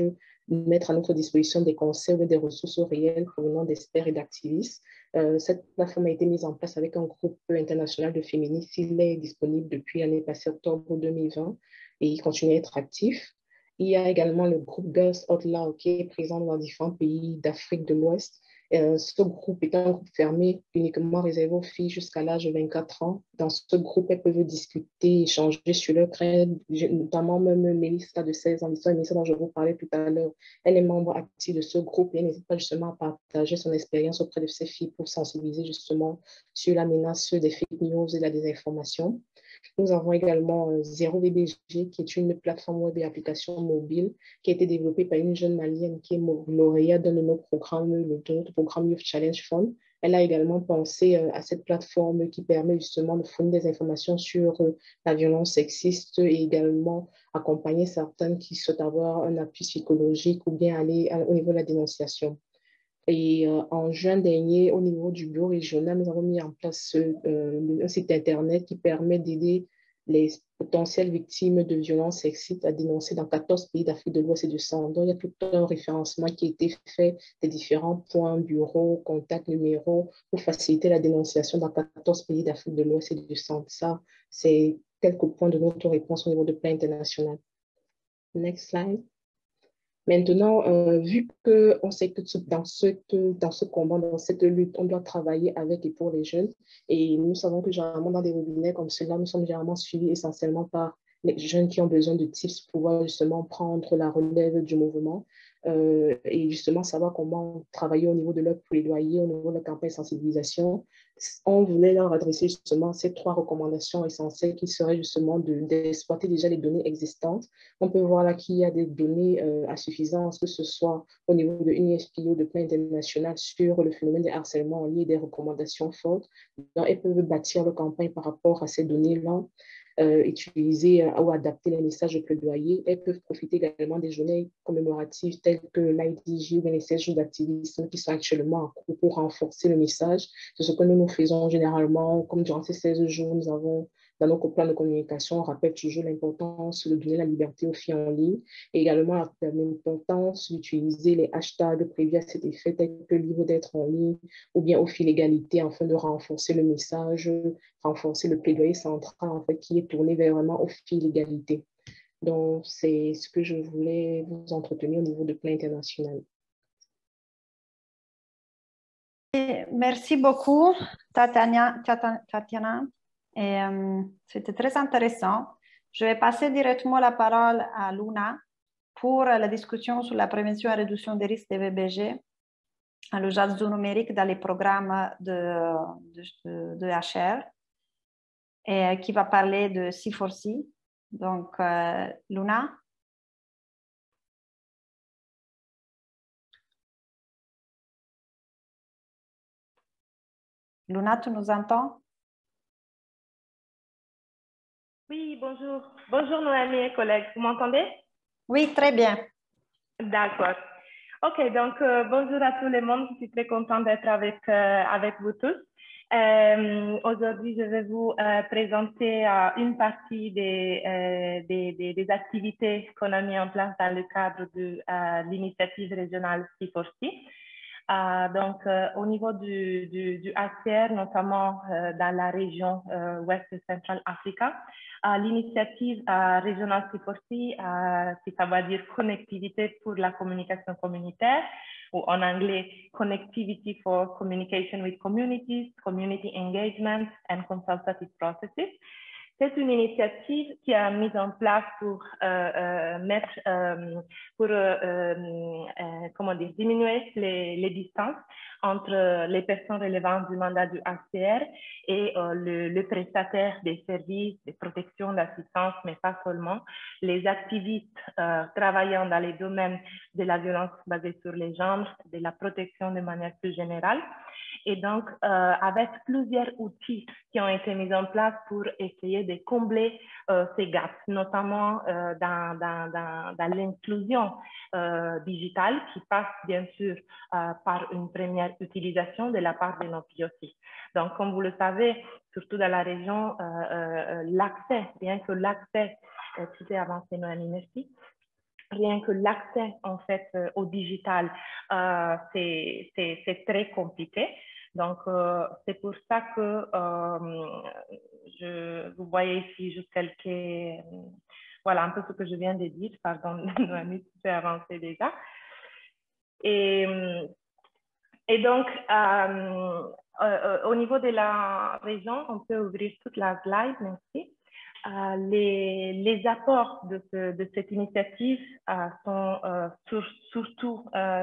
mettre à notre disposition des conseils ou des ressources réelles provenant d'experts et d'activistes. Cette plateforme a été mise en place avec un groupe international de féministes. Il est disponible depuis l'année passée, octobre 2020, et il continue à être actif. Il y a également le groupe Girls Out Loud qui est présent dans différents pays d'Afrique de l'Ouest. Ce groupe est un groupe fermé, uniquement réservé aux filles jusqu'à l'âge de 24 ans. Dans ce groupe, elles peuvent discuter, échanger sur leurs craintes, notamment même Mélissa de 16 ans, l'histoire Mélissa dont je vous parlais tout à l'heure. Elle est membre active de ce groupe et n'hésite pas justement à partager son expérience auprès de ces filles pour sensibiliser justement sur la menace des fake news et la désinformation. Nous avons également Zero VBG, qui est une plateforme web et application mobile qui a été développée par une jeune malienne qui est lauréate d'un de nos programmes, notre programme Youth Challenge Fund. Elle a également pensé à cette plateforme qui permet justement de fournir des informations sur la violence sexiste et également accompagner certaines qui souhaitent avoir un appui psychologique ou bien aller au niveau de la dénonciation. Et en juin dernier, au niveau du bureau régional, nous avons mis en place un site Internet qui permet d'aider les potentielles victimes de violences sexistes à dénoncer dans 14 pays d'Afrique de l'Ouest et du Centre. Donc, il y a tout un référencement qui a été fait des différents points, bureaux, contacts, numéros pour faciliter la dénonciation dans 14 pays d'Afrique de l'Ouest et du Centre. Ça, c'est quelques points de notre réponse au niveau de plan international. Next slide. Maintenant, vu qu'on sait que dans ce combat, dans cette lutte, on doit travailler avec et pour les jeunes, et nous savons que généralement dans des webinaires comme cela, nous sommes généralement suivis essentiellement par les jeunes qui ont besoin de tips pour pouvoir justement prendre la relève du mouvement et justement savoir comment travailler au niveau de leur plaidoyer, au niveau de leur campagne de sensibilisation. On voulait leur adresser justement ces 3 recommandations essentielles qui seraient justement d'exploiter déjà les données existantes. On peut voir là qu'il y a des données à suffisance, que ce soit au niveau de UNFPA ou de plan international sur le phénomène des harcèlements en ligne, des recommandations fortes. Donc, elles peuvent bâtir leur campagne par rapport à ces données-là. Utiliser ou adapter les messages de plaidoyer. Elles peuvent profiter également des journées commémoratives telles que l'IDJ ou les 16 jours d'activisme qui sont actuellement en cours pour renforcer le message. C'est ce que nous faisons généralement, comme durant ces 16 jours, nous avons dans nos plans de communication, on rappelle toujours l'importance de donner la liberté aux filles en ligne et également l'importance d'utiliser les hashtags prévus à cet effet tels que libre d'être en ligne ou bien aux filles l'égalité afin de renforcer le message, renforcer le plaidoyer central en fait, qui est tourné vers vraiment aux filles l'égalité. Donc, c'est ce que je voulais vous entretenir au niveau de plan international. Merci beaucoup, Tatiana. Et c'était très intéressant. Je vais passer directement la parole à Luna pour la discussion sur la prévention et réduction des risques des VBG, l'usage du numérique dans les programmes de HR, et qui va parler de C4C. Donc, Luna. Luna, tu nous entends? Oui, bonjour. Bonjour Noémie et collègues. Vous m'entendez? Oui, très bien. D'accord. OK, donc bonjour à tout le monde. Je suis très contente d'être avec vous tous. Aujourd'hui, je vais vous présenter une partie des activités qu'on a mis en place dans le cadre de l'initiative régionale C4C. Donc, au niveau du HCR, notamment dans la région West Central Africa, l'initiative régionale C4C, ça va dire connectivité pour la communication communautaire, ou en anglais, Connectivity for Communication with Communities, Community Engagement and Consultative Processes. C'est une initiative qui a mis en place pour diminuer les distances entre les personnes relevantes du mandat du HCR et le prestataire des services de protection, d'assistance, mais pas seulement, les activistes travaillant dans les domaines de la violence basée sur les genres, de la protection de manière plus générale. Et donc, avec plusieurs outils qui ont été mis en place pour essayer de combler ces gaps, notamment dans l'inclusion digitale qui passe bien sûr par une première utilisation de la part de nos POC. Donc, comme vous le savez, surtout dans la région, l'accès, rien que l'accès, tu t'es avancé Noémie, merci. rien que l'accès en fait au digital, c'est très compliqué. Donc, c'est pour ça que vous voyez ici juste quelques... voilà un peu ce que je viens de dire. Pardon, Noémie, tu peux avancer déjà. Et donc, au niveau de la région, on peut ouvrir toute la slide, merci. Les apports de cette initiative sont surtout,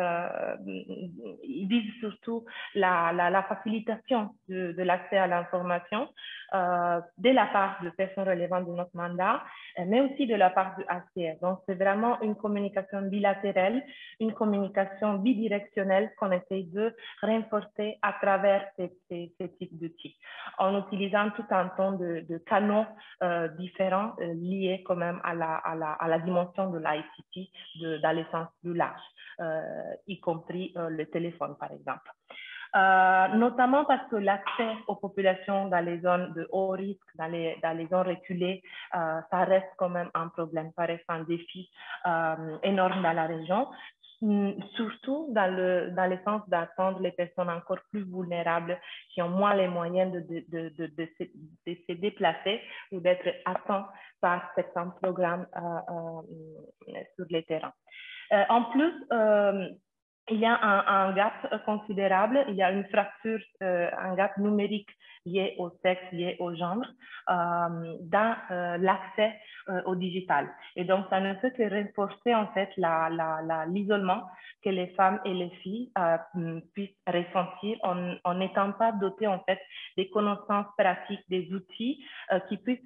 ils visent surtout la facilitation de l'accès à l'information de la part de personnes relevantes de notre mandat, mais aussi de la part du HCR. Donc, c'est vraiment une communication bilatérale, une communication bidirectionnelle qu'on essaye de renforcer à travers ces types d'outils, en utilisant tout un temps de canaux différents liés quand même à la dimension de l'ICT dans le sens plus large, y compris le téléphone, par exemple. Notamment parce que l'accès aux populations dans les zones de haut risque, dans les zones reculées, ça reste quand même un problème, ça reste un défi énorme dans la région, surtout dans le sens d'attendre les personnes encore plus vulnérables qui ont moins les moyens de se déplacer ou d'être atteints par certains programmes sur le terrain. En plus, il y a un gap considérable, il y a une fracture, un gap numérique lié au sexe, lié au genre, dans l'accès au digital. Et donc, ça ne fait que renforcer en fait l'isolement que les femmes et les filles puissent ressentir en n'étant pas dotées en fait des connaissances pratiques, des outils qui puissent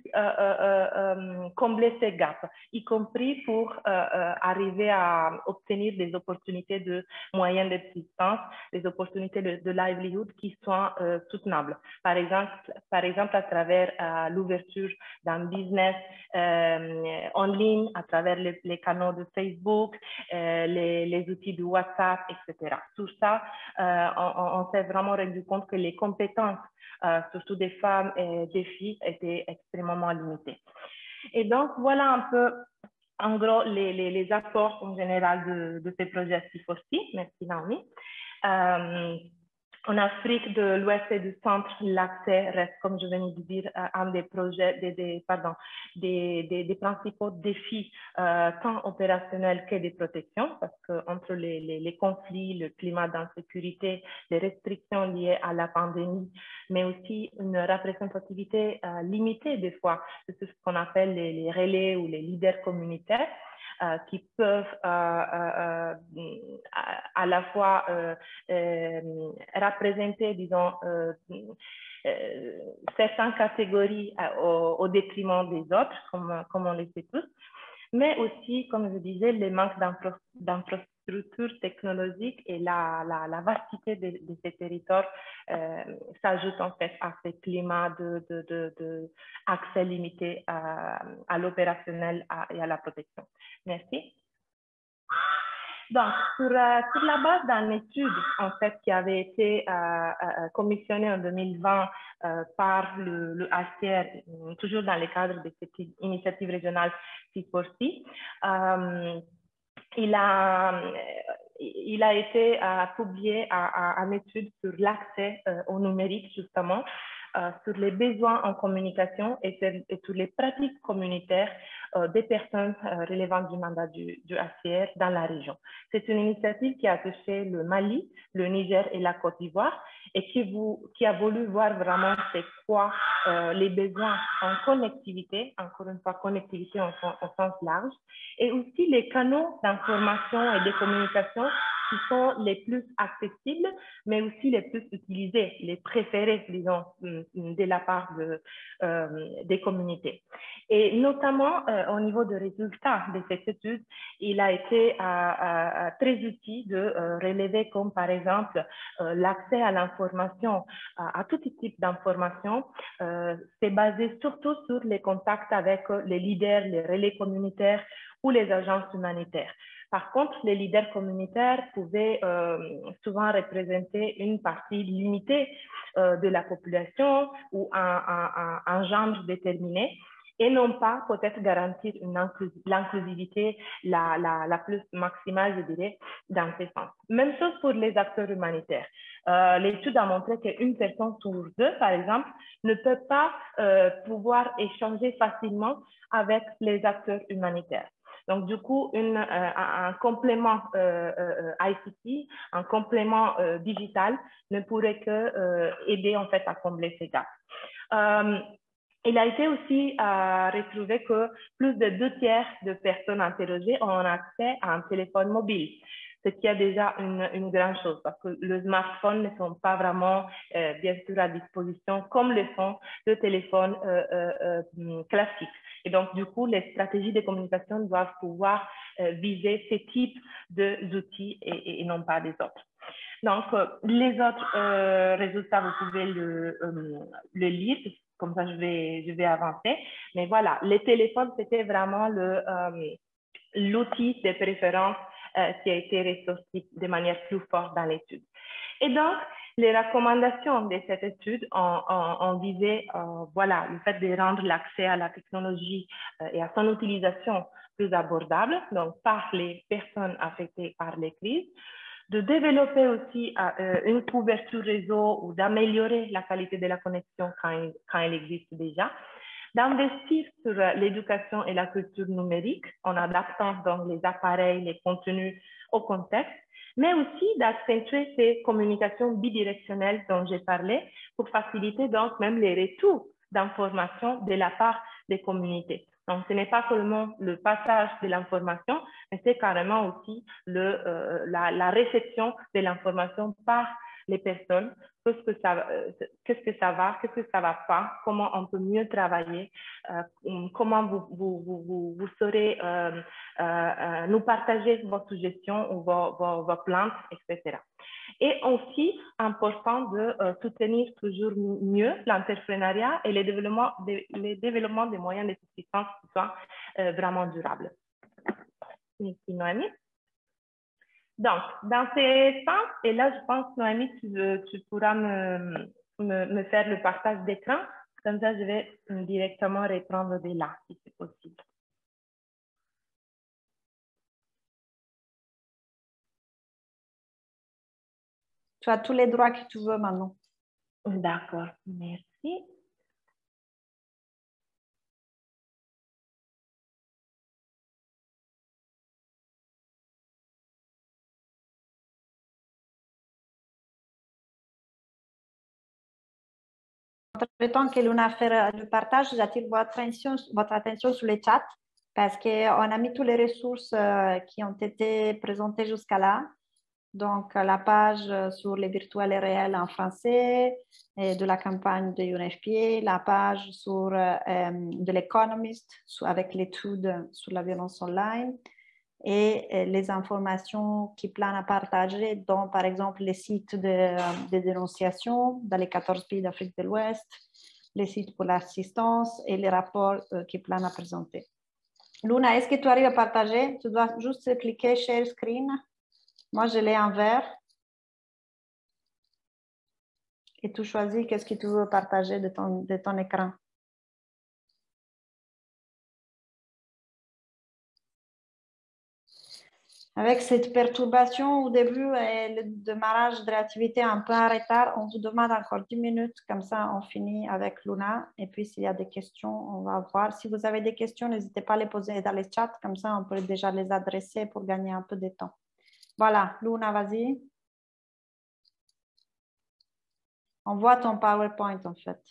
combler ces gaps, y compris pour arriver à obtenir des opportunités de moyens de subsistance, des opportunités de livelihood qui soient soutenables. Par exemple à travers l'ouverture d'un business en ligne, à travers les canaux de Facebook, les outils de WhatsApp, etc. Tout ça, on s'est vraiment rendu compte que les compétences, surtout des femmes et des filles, étaient extrêmement limitées. Et donc, voilà un peu en gros les apports en général de ces projets C4C. Merci Naomi. En Afrique de l'Ouest et du Centre, l'accès reste, comme je viens de dire, un des projets, des principaux défis tant opérationnels que de protection, parce que entre les conflits, le climat d'insécurité, les restrictions liées à la pandémie, mais aussi une représentativité limitée des fois de ce qu'on appelle les relais ou les leaders communautaires, qui peuvent à la fois représenter, disons, certaines catégories au détriment des autres, comme on le sait tous, mais aussi, comme je disais, les manques d'infrastructures technologiques et la vastité de ces territoires s'ajoutent en fait à ce climat d'accès limité à l'opérationnel et à la protection. Merci. Donc, sur la base d'une étude en fait, qui avait été commissionnée en 2020 par le HCR, toujours dans le cadre de cette initiative régionale C4C, il a été publié une étude sur l'accès au numérique, justement, sur les besoins en communication et sur les pratiques communautaires des personnes relevantes du mandat du HCR dans la région. C'est une initiative qui a touché le Mali, le Niger et la Côte d'Ivoire et qui a voulu voir vraiment c'est quoi les besoins en connectivité, encore une fois connectivité au sens large, et aussi les canaux d'information et de communication qui sont les plus accessibles, mais aussi les plus utilisés, les préférés, disons, de la part des communautés. Et notamment, au niveau des résultats de cette étude, il a été très utile de relever comme, par exemple, l'accès à l'information, à tout type d'information, c'est basé surtout sur les contacts avec les leaders, les relais communautaires ou les agences humanitaires. Par contre, les leaders communautaires pouvaient souvent représenter une partie limitée de la population ou un genre déterminé. et non pas peut-être garantir l'inclusivité la plus maximale, je dirais, dans ce sens. Même chose pour les acteurs humanitaires. L'étude a montré qu'une personne sur deux, par exemple, ne peut pas pouvoir échanger facilement avec les acteurs humanitaires. Donc, du coup, un complément ICT, un complément digital ne pourrait que aider en fait à combler ces gaps. Il a été aussi retrouvé que plus de 2/3 de personnes interrogées ont accès à un téléphone mobile, ce qui est déjà une grande chose parce que les smartphones ne sont pas vraiment, bien sûr, à disposition comme le sont les téléphones classiques. Et donc, du coup, les stratégies de communication doivent pouvoir viser ces types d'outils et non pas des autres. Donc, les autres résultats, vous pouvez le lire, comme ça je vais avancer. Mais voilà, les téléphones, c'était vraiment l'outil de préférence qui a été ressorti de manière plus forte dans l'étude. Et donc, les recommandations de cette étude ont visé voilà, le fait de rendre l'accès à la technologie et à son utilisation plus abordable, donc par les personnes affectées par les crises, de développer aussi une couverture réseau ou d'améliorer la qualité de la connexion quand elle existe déjà, d'investir sur l'éducation et la culture numérique en adaptant donc les appareils, les contenus au contexte, mais aussi d'accentuer ces communications bidirectionnelles dont j'ai parlé pour faciliter donc même les retours d'informations de la part des communautés. Donc, ce n'est pas seulement le passage de l'information, mais c'est carrément aussi la réception de l'information par les personnes. Qu'est-ce que ça va, qu'est-ce que ça va pas, comment on peut mieux travailler, comment vous saurez nous partager vos suggestions ou vos plaintes, etc. Et aussi, important de soutenir toujours mieux l'entrepreneuriat et le développement des moyens de subsistance qui soient vraiment durables. Merci, Noémie. Donc, dans ces sens, et là, je pense, Noémie, tu pourras me faire le partage d'écran. Comme ça, je vais directement reprendre de là, si c'est possible. Tu as tous les droits que tu veux maintenant. D'accord, merci. Entre-temps que Luna fait le partage, j'attire votre attention sur le chat parce qu'on a mis toutes les ressources qui ont été présentées jusqu'à là. Donc, la page sur les virtuels et réels en français et de la campagne de UNFPA, la page sur de l'Economist avec l'étude sur la violence online et les informations qui planent à partager, dont par exemple les sites de dénonciation dans les 14 pays d'Afrique de l'Ouest, les sites pour l'assistance et les rapports qui planent à présenter. Luna, est-ce que tu arrives à partager? Tu dois juste cliquer Share Screen. Moi, je l'ai en vert. Et tu choisis qu'est-ce que tu veux partager de ton écran. Avec cette perturbation au début et le démarrage de l'activité un peu en retard, on vous demande encore 10 minutes, comme ça on finit avec Luna. Et puis s'il y a des questions, on va voir. Si vous avez des questions, n'hésitez pas à les poser dans les chats, comme ça on peut déjà les adresser pour gagner un peu de temps. Voilà, Luna, vas-y. On voit ton PowerPoint en fait.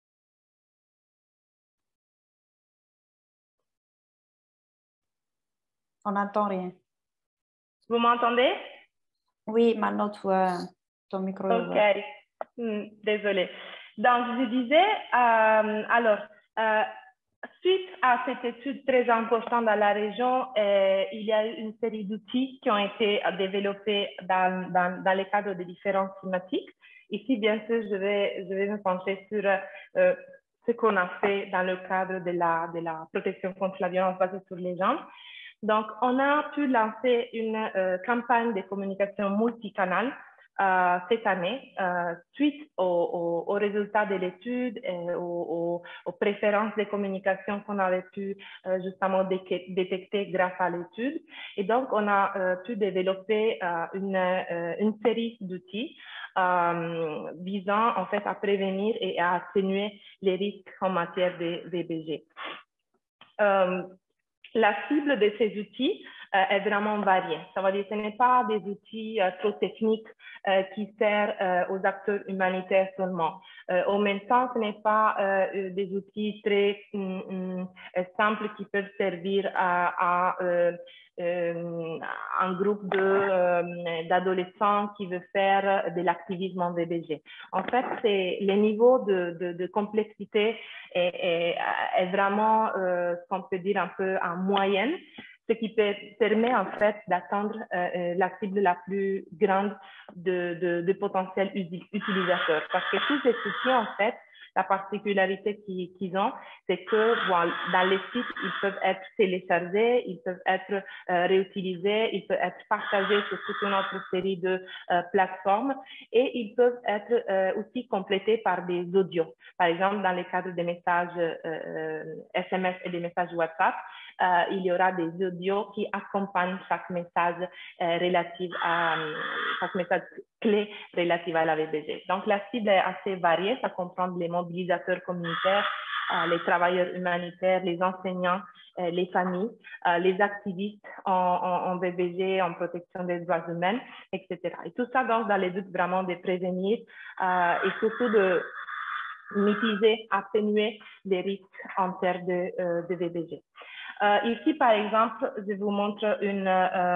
On n'entend rien. Vous m'entendez? Oui, maintenant ton micro est ouvert. Ok, désolée. Donc, je disais, suite à cette étude très importante dans la région, il y a eu une série d'outils qui ont été développés dans le cadre de différentes thématiques. Ici, bien sûr, je vais me pencher sur ce qu'on a fait dans le cadre de la protection contre la violence basée sur les genres. Donc, on a pu lancer une campagne de communication multicanale cette année, suite aux résultats de l'étude et aux préférences de communication qu'on avait pu justement détecter grâce à l'étude. Et donc, on a pu développer une série d'outils visant en fait à prévenir et à atténuer les risques en matière de VBG. La cible de ces outils est vraiment variée. Ça veut dire que ce n'est pas des outils trop techniques qui servent aux acteurs humanitaires seulement. En même temps, ce n'est pas des outils très simples qui peuvent servir à un groupe d'adolescents qui veut faire de l'activisme en VBG. En fait, le niveau de complexité est vraiment, ce qu'on peut dire, un peu en moyenne, ce qui permet en fait d'atteindre la cible la plus grande de potentiels utilisateurs. Parce que tous ces outils, en fait, la particularité qu'ils ont, c'est que bon, dans les sites, ils peuvent être téléchargés, ils peuvent être réutilisés, ils peuvent être partagés sur toute une autre série de plateformes et ils peuvent être aussi complétés par des audios. Par exemple, dans le cadre des messages SMS et des messages WhatsApp, il y aura des audios qui accompagnent chaque message chaque message clé relatif à la VBG. Donc, la cible est assez variée. Ça comprend les mobilisateurs communautaires, les travailleurs humanitaires, les enseignants, les familles, les activistes en VBG, en protection des droits humains, etc. Et tout ça donc, dans le but vraiment de prévenir et surtout de mitiger, atténuer les risques en termes de VBG. Ici, par exemple, je vous montre une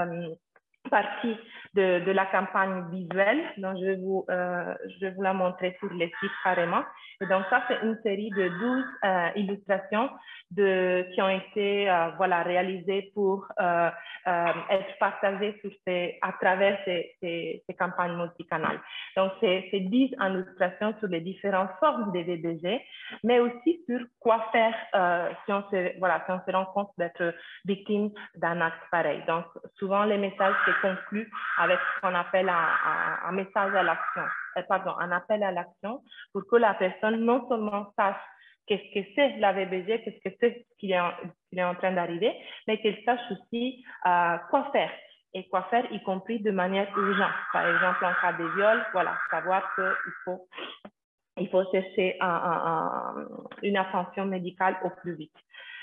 partie de la campagne visuelle. Donc, je vais vous la montrer sur les sites carrément. Et donc, ça, c'est une série de 12 illustrations qui ont été réalisées pour être partagées à travers ces campagnes multicanales. Donc, c'est 10 illustrations sur les différentes formes de VBG, mais aussi sur quoi faire si on se rend compte d'être victime d'un acte pareil. Donc, souvent, les messages se concluent avec ce qu'on appelle un message à l'action, un appel à l'action pour que la personne non seulement sache qu'est-ce que c'est la VBG, qu'est-ce que c'est ce qu'il est en train d'arriver, mais qu'elle sache aussi quoi faire. Et quoi faire, y compris de manière urgente. Par exemple, en cas de viol, savoir qu'il faut chercher une attention médicale au plus vite.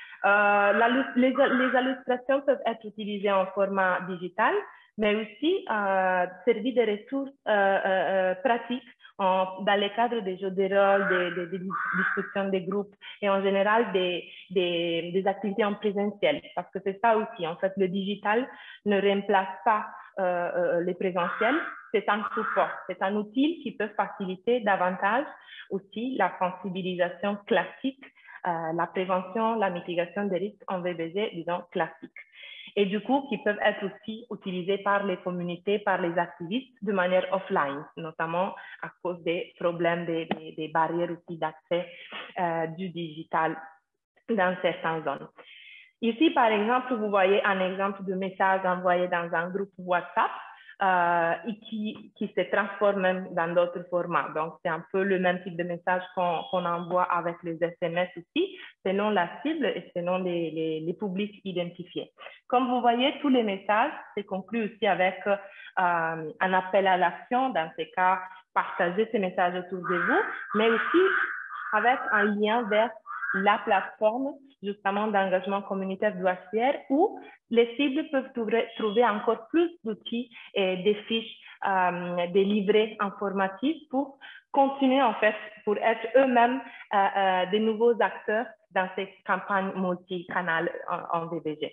Les illustrations peuvent être utilisées en format digital, mais aussi servir de ressources pratiques dans le cadre des jeux de rôle, des discussions des groupes et en général des activités en présentiel. Parce que c'est ça aussi, en fait, le digital ne remplace pas les présentiels, c'est un support, c'est un outil qui peut faciliter davantage aussi la sensibilisation classique, la prévention, la mitigation des risques en VBG, disons, classique. Et du coup, qui peuvent être aussi utilisés par les communautés, par les activistes de manière offline, notamment à cause des problèmes, des barrières aussi d'accès du digital dans certaines zones. Ici, par exemple, vous voyez un exemple de message envoyé dans un groupe WhatsApp et qui se transforme même dans d'autres formats. Donc, c'est un peu le même type de message qu'on envoie avec les SMS aussi, selon la cible et selon les publics identifiés. Comme vous voyez, tous les messages se concluent aussi avec un appel à l'action, dans ces cas, partager ces messages autour de vous, mais aussi avec un lien vers la plateforme justement d'engagement communautaire douassière où les cibles peuvent trouver encore plus d'outils et des fiches, des livrets informatifs pour continuer en fait, pour être eux-mêmes des nouveaux acteurs dans ces campagnes multicanales en VBG.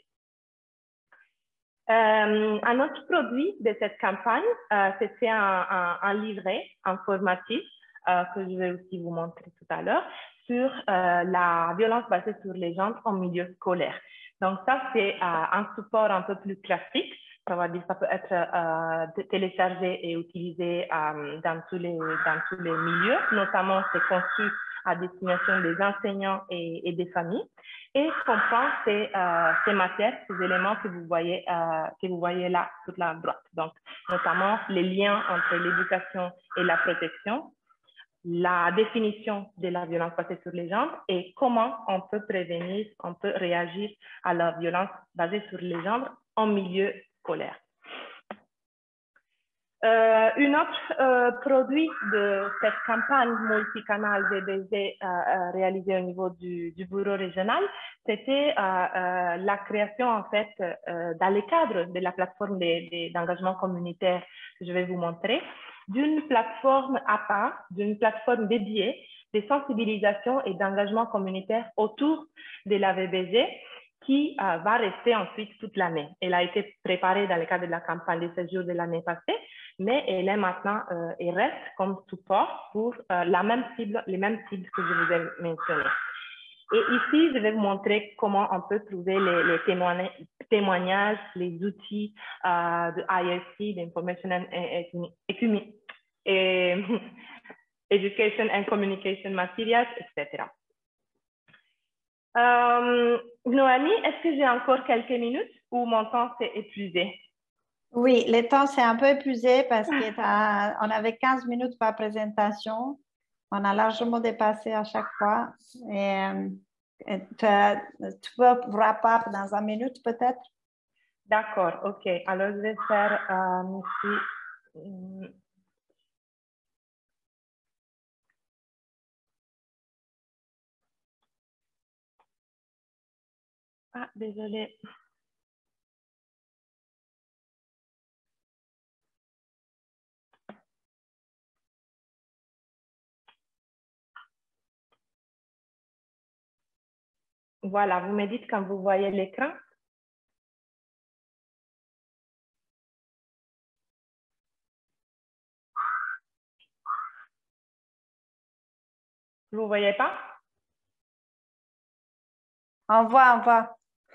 Un autre produit de cette campagne, c'était un livret informatif que je vais aussi vous montrer tout à l'heure sur la violence basée sur les genres en milieu scolaire. Donc ça, c'est un support un peu plus classique. Ça veut dire que ça peut être téléchargé et utilisé dans tous les milieux. Notamment, c'est conçu à destination des enseignants et des familles, et comprend ces matières, ces éléments que vous voyez là sur la droite. Donc, notamment les liens entre l'éducation et la protection, la définition de la violence basée sur les genres et comment on peut prévenir, on peut réagir à la violence basée sur les genres en milieu scolaire. Un autre produit de cette campagne multicanale VBG réalisée au niveau du bureau régional, c'était la création, en fait, dans le cadre de la plateforme d'engagement communautaire que je vais vous montrer, d'une plateforme à part, d'une plateforme dédiée de sensibilisation et d'engagement communautaire autour de la VBG qui va rester ensuite toute l'année. Elle a été préparée dans le cadre de la campagne de séjour de l'année passée, mais elle est maintenant et reste comme support pour les mêmes cibles que je vous ai mentionnées. Et ici, je vais vous montrer comment on peut trouver les témoignages, les outils de ISC, d'Information and Education and Communication Materials, etc. Noémie, est-ce que j'ai encore quelques minutes ou mon temps s'est épuisé? Oui, le temps s'est un peu épuisé parce qu'on avait 15 minutes par présentation. On a largement dépassé à chaque fois. Et tu peux wrap up dans 1 minute peut-être? D'accord, ok. Alors, je vais faire ici. Ah, désolée. Voilà, vous me dites quand vous voyez l'écran. Vous ne voyez pas? On voit.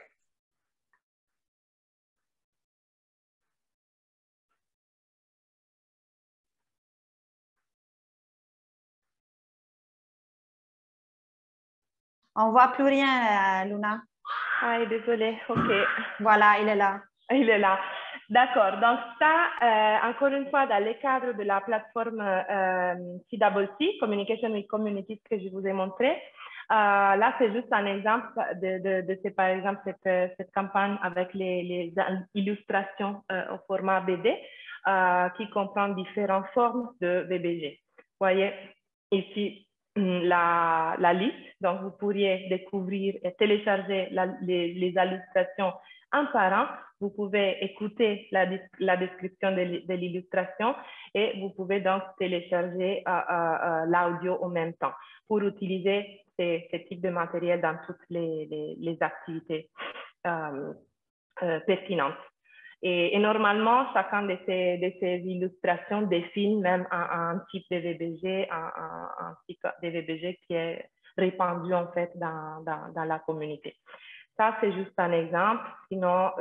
On ne voit plus rien, Luna. Ah, désolée, ok. Voilà, il est là. Il est là. D'accord. Donc ça, encore une fois, dans le cadre de la plateforme CWC, Communication with Communities, que je vous ai montré, là, c'est juste un exemple de par exemple, cette campagne avec les illustrations au format BD qui comprend différentes formes de VBG. Vous voyez ici la liste. Donc, vous pourriez découvrir et télécharger les illustrations un par un. Vous pouvez écouter la description de l'illustration et vous pouvez donc télécharger l'audio en même temps pour utiliser ce type de matériel dans toutes les activités pertinentes. Et normalement, chacun de ces illustrations définit même un type de VBG, un type de VBG qui est répandu en fait dans la communauté. Ça, c'est juste un exemple. Sinon,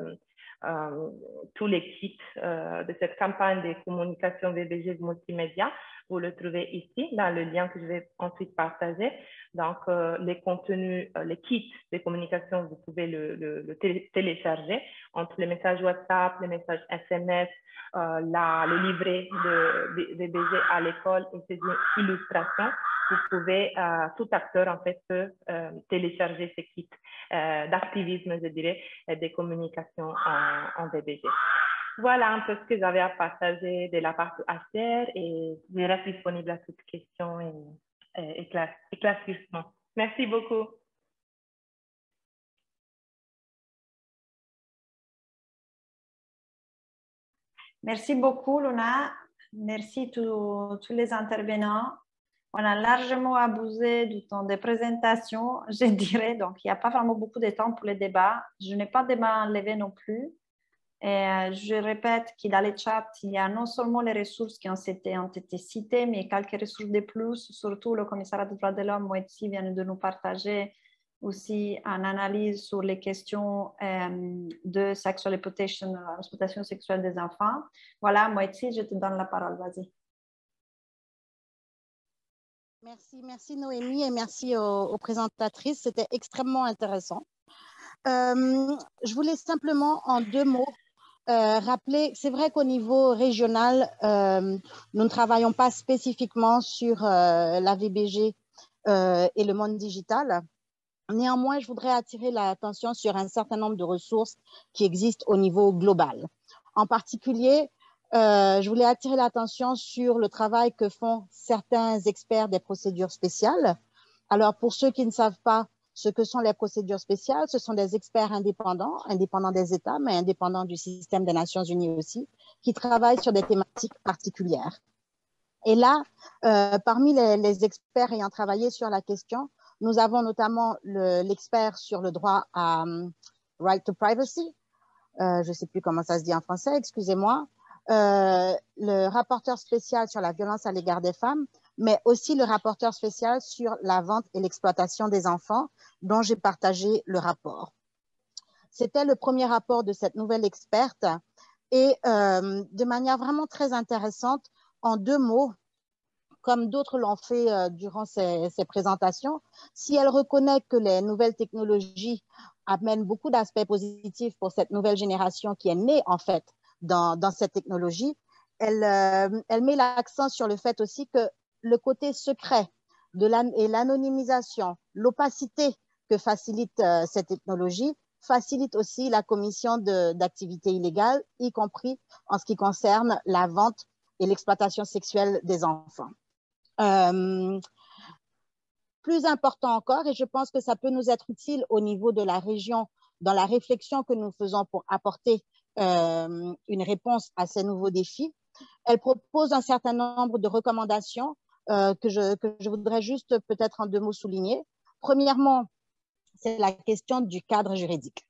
tous les kits de cette campagne de communication VBG multimédia, vous le trouvez ici dans le lien que je vais ensuite partager. Donc, les contenus, les kits de communication, vous pouvez le télécharger entre les messages WhatsApp, les messages SMS, le livret de VBG à l'école et ces illustrations. Vous pouvez, tout acteur en fait peut télécharger ces kits d'activisme, je dirais, et de communication en VBG. Voilà un peu ce que j'avais à partager de la part de HCR et je reste disponible à toutes questions et éclaircissements. Merci beaucoup. Merci beaucoup, Luna. Merci tous les intervenants. On a largement abusé du temps de présentation, je dirais. Donc, il n'y a pas vraiment beaucoup de temps pour les débats. Je n'ai pas de main levée non plus. Et je répète que dans le chat, il y a non seulement les ressources qui ont été citées, mais quelques ressources de plus. Surtout, le commissariat des droits de l'homme, Moetsi, vient de nous partager aussi une analyse sur les questions de sexual exploitation, l'exploitation sexuelle des enfants. Voilà, Moetsi, je te donne la parole, vas-y. Merci Noémie et merci aux présentatrices. C'était extrêmement intéressant. Je voulais simplement en 2 mots rappeler, c'est vrai qu'au niveau régional, nous ne travaillons pas spécifiquement sur la VBG et le monde digital. Néanmoins, je voudrais attirer l'attention sur un certain nombre de ressources qui existent au niveau global. En particulier, je voulais attirer l'attention sur le travail que font certains experts des procédures spéciales. Alors, pour ceux qui ne savent pas ce que sont les procédures spéciales, ce sont des experts indépendants des États, mais indépendants du système des Nations Unies aussi, qui travaillent sur des thématiques particulières. Et là, parmi les experts ayant travaillé sur la question, nous avons notamment l'expert sur le droit à right to privacy, je ne sais plus comment ça se dit en français, excusez-moi, le rapporteur spécial sur la violence à l'égard des femmes, mais aussi le rapporteur spécial sur la vente et l'exploitation des enfants, dont j'ai partagé le rapport. C'était le premier rapport de cette nouvelle experte et de manière vraiment très intéressante, en 2 mots, comme d'autres l'ont fait durant ces présentations, si elle reconnaît que les nouvelles technologies amènent beaucoup d'aspects positifs pour cette nouvelle génération qui est née en fait dans cette technologie, elle met l'accent sur le fait aussi que le côté secret et l'anonymisation, l'opacité que facilite cette technologie, facilite aussi la commission d'activités illégales, y compris en ce qui concerne la vente et l'exploitation sexuelle des enfants. Plus important encore, et je pense que ça peut nous être utile au niveau de la région, dans la réflexion que nous faisons pour apporter une réponse à ces nouveaux défis, elle propose un certain nombre de recommandations que je voudrais juste peut-être en 2 mots souligner. Premièrement, c'est la question du cadre juridique.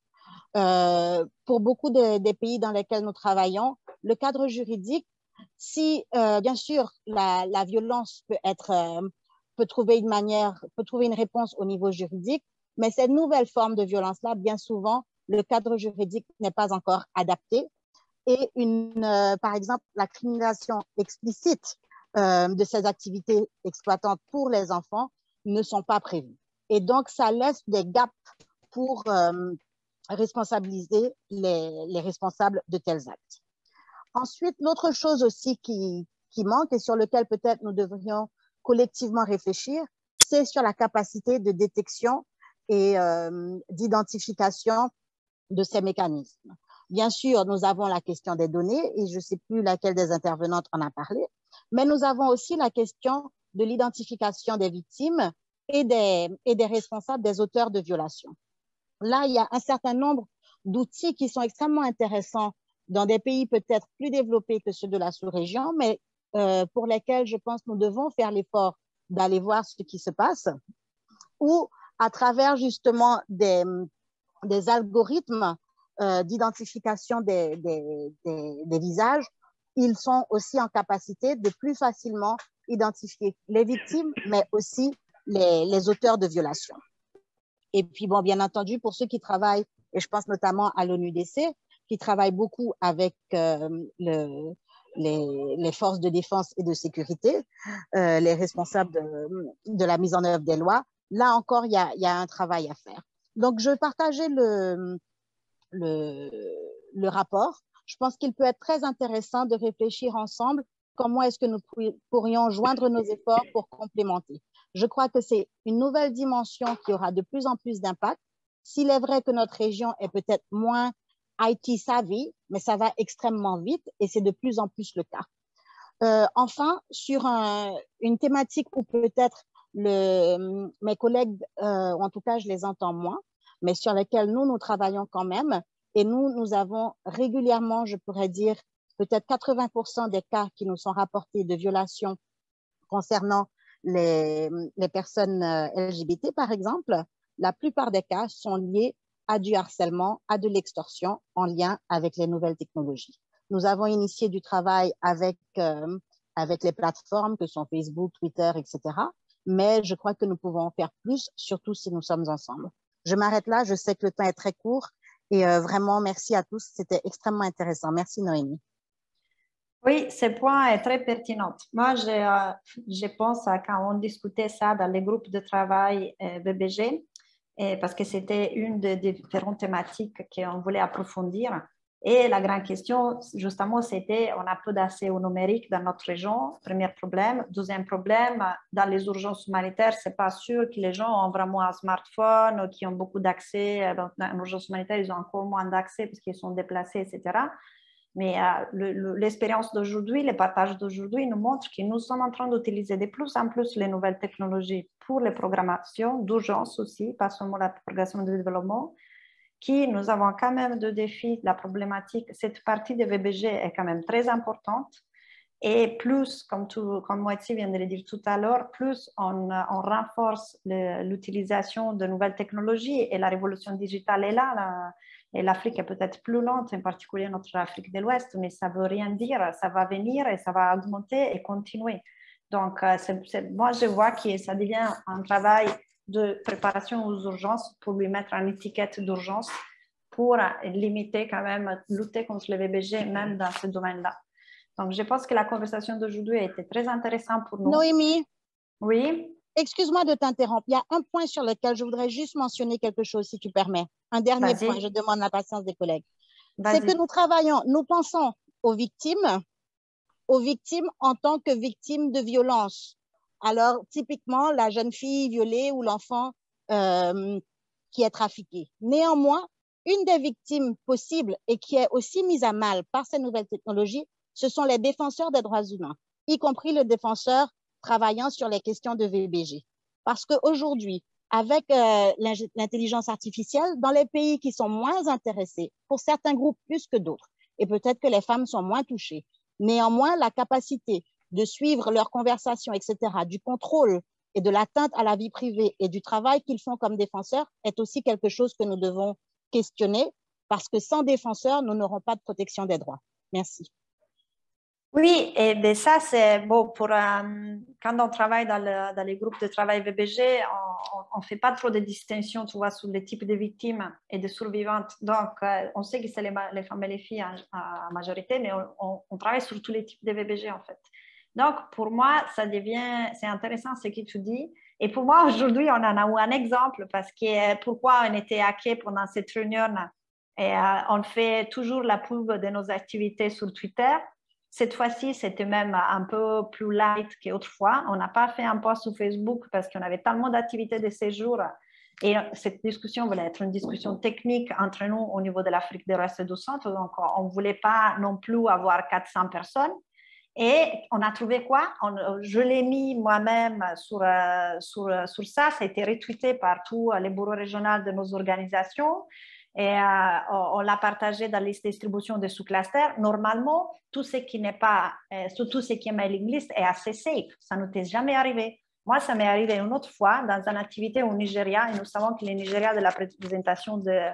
Pour beaucoup des pays dans lesquels nous travaillons, le cadre juridique, si bien sûr la violence peut trouver une réponse au niveau juridique, mais cette nouvelle forme de violence-là, bien souvent, le cadre juridique n'est pas encore adapté et par exemple, la criminalisation explicite de ces activités exploitantes pour les enfants ne sont pas prévues. Et donc, ça laisse des gaps pour responsabiliser les responsables de tels actes. Ensuite, l'autre chose aussi qui manque et sur lequel peut-être nous devrions collectivement réfléchir, c'est sur la capacité de détection et d'identification de ces mécanismes. Bien sûr, nous avons la question des données et je ne sais plus laquelle des intervenantes en a parlé, mais nous avons aussi la question de l'identification des victimes et des responsables, des auteurs de violations. Là, il y a un certain nombre d'outils qui sont extrêmement intéressants dans des pays peut-être plus développés que ceux de la sous-région, mais pour lesquels je pense nous devons faire l'effort d'aller voir ce qui se passe, ou à travers justement des algorithmes d'identification des visages, ils sont aussi en capacité de plus facilement identifier les victimes, mais aussi les auteurs de violations. Et puis, bon, bien entendu, pour ceux qui travaillent, et je pense notamment à l'ONUDC, qui travaillent beaucoup avec les forces de défense et de sécurité, les responsables de la mise en œuvre des lois, là encore, il y a un travail à faire. Donc, je partageais le rapport. Je pense qu'il peut être très intéressant de réfléchir ensemble comment est-ce que nous pourrions joindre nos efforts pour complémenter. Je crois que c'est une nouvelle dimension qui aura de plus en plus d'impact. S'il est vrai que notre région est peut-être moins IT savvy, mais ça va extrêmement vite et c'est de plus en plus le cas. Enfin, sur une thématique où peut-être mes collègues, ou en tout cas je les entends moins, mais sur lesquelles nous travaillons quand même, et nous avons régulièrement, je pourrais dire, peut-être 80% des cas qui nous sont rapportés de violations concernant les personnes LGBT, par exemple, la plupart des cas sont liés à du harcèlement, à de l'extorsion en lien avec les nouvelles technologies. Nous avons initié du travail avec les plateformes que sont Facebook, Twitter, etc. Mais je crois que nous pouvons faire plus, surtout si nous sommes ensemble. Je m'arrête là, je sais que le temps est très court et vraiment merci à tous, c'était extrêmement intéressant. Merci Noémie. Oui, ce point est très pertinent. Moi, je pense à quand on discutait ça dans les groupes de travail BBG, parce que c'était une des différentes thématiques qu'on voulait approfondir. Et la grande question, justement, c'était on a peu d'accès au numérique dans notre région, premier problème. Deuxième problème, dans les urgences humanitaires, c'est pas sûr que les gens ont vraiment un smartphone ou qui ont beaucoup d'accès. Dans l'urgence humanitaire, ils ont encore moins d'accès parce qu'ils sont déplacés, etc. Mais l'expérience d'aujourd'hui, les partages d'aujourd'hui nous montrent que nous sommes en train d'utiliser de plus en plus les nouvelles technologies pour les programmations d'urgence aussi, pas seulement la programmation de développement, qui nous avons quand même de défis, la problématique. Cette partie de VBG est quand même très importante. Et plus, comme Moetsi vient de le dire tout à l'heure, plus on renforce l'utilisation de nouvelles technologies et la révolution digitale est là. Et l'Afrique est peut-être plus lente, en particulier notre Afrique de l'Ouest, mais ça ne veut rien dire. Ça va venir et ça va augmenter et continuer. Donc, moi, je vois que ça devient un travail de préparation aux urgences pour lui mettre une étiquette d'urgence pour limiter quand même, lutter contre le VBG, même dans ce domaine-là. Donc, je pense que la conversation d'aujourd'hui a été très intéressante pour nous. Noémie? Oui? Excuse-moi de t'interrompre. Il y a un point sur lequel je voudrais juste mentionner quelque chose, si tu permets. Un dernier point, je demande la patience des collègues. C'est que nous pensons aux victimes en tant que victimes de violence. Alors, typiquement, la jeune fille violée ou l'enfant qui est trafiqué. Néanmoins, une des victimes possibles et qui est aussi mise à mal par ces nouvelles technologies, ce sont les défenseurs des droits humains, y compris le défenseur travaillant sur les questions de VBG. Parce qu'aujourd'hui, avec l'intelligence artificielle, dans les pays qui sont moins intéressés, pour certains groupes plus que d'autres, et peut-être que les femmes sont moins touchées, néanmoins, la capacité de suivre leurs conversations, etc., du contrôle et de l'atteinte à la vie privée et du travail qu'ils font comme défenseurs est aussi quelque chose que nous devons questionner parce que sans défenseurs, nous n'aurons pas de protection des droits. Merci. Oui, et ça, c'est bon pour quand on travaille dans les groupes de travail VBG, on ne fait pas trop de distinctions, tu vois, sur les types de victimes et de survivantes. Donc, on sait que c'est les femmes et les filles en majorité, mais on travaille sur tous les types de VBG, en fait. Donc, pour moi, c'est intéressant ce que tu dis. Et pour moi, aujourd'hui, on en a eu un exemple parce que pourquoi on était hackés pendant cette réunion et on fait toujours la pub de nos activités sur Twitter. Cette fois-ci, c'était même un peu plus light qu'autrefois. On n'a pas fait un post sur Facebook parce qu'on avait tellement d'activités de ces jours. Et cette discussion voulait être une discussion technique entre nous au niveau de l'Afrique de l'Ouest et du Centre. Donc, on ne voulait pas non plus avoir 400 personnes. Et on a trouvé quoi? Je l'ai mis moi-même sur ça. Ça a été retweeté par tous les bureaux régionaux de nos organisations. Et on l'a partagé dans les distributions de sous-clusters. Normalement, tout ce qui n'est pas, tout ce qui est mailing list est assez safe. Ça ne t'est jamais arrivé. Moi, ça m'est arrivé une autre fois dans une activité au Nigeria. Et nous savons que le Nigeria, de la présentation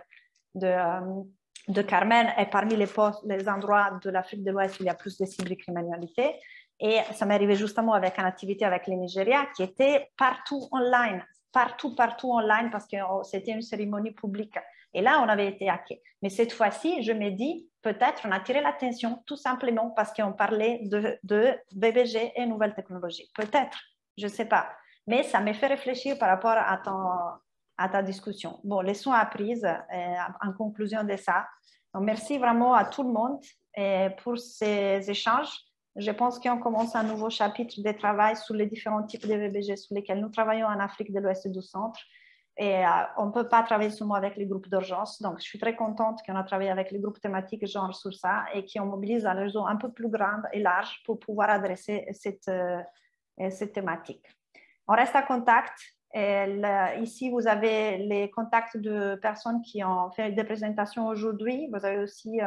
de Carmen, est parmi les endroits de l'Afrique de l'Ouest où il y a plus de cybercriminalité. Et ça m'est arrivé justement avec une activité avec le Nigeria qui était partout online. Partout online parce que c'était une cérémonie publique. Et là, on avait été hackés. Mais cette fois-ci, je me dis, peut-être on a attiré l'attention tout simplement parce qu'on parlait de VBG et nouvelles technologies. Peut-être, je ne sais pas. Mais ça m'a fait réfléchir par rapport à ta discussion. Bon, leçon apprise en conclusion de ça. Donc, merci vraiment à tout le monde pour ces échanges. Je pense qu'on commence un nouveau chapitre de travail sur les différents types de VBG sur lesquels nous travaillons en Afrique de l'Ouest et du Centre. Et on ne peut pas travailler seulement avec les groupes d'urgence. Donc, je suis très contente qu'on a travaillé avec les groupes thématiques genre sur ça et qu'on mobilise un réseau un peu plus grand et large pour pouvoir adresser cette thématique. On reste en contact. Ici, vous avez les contacts de personnes qui ont fait des présentations aujourd'hui. Vous avez aussi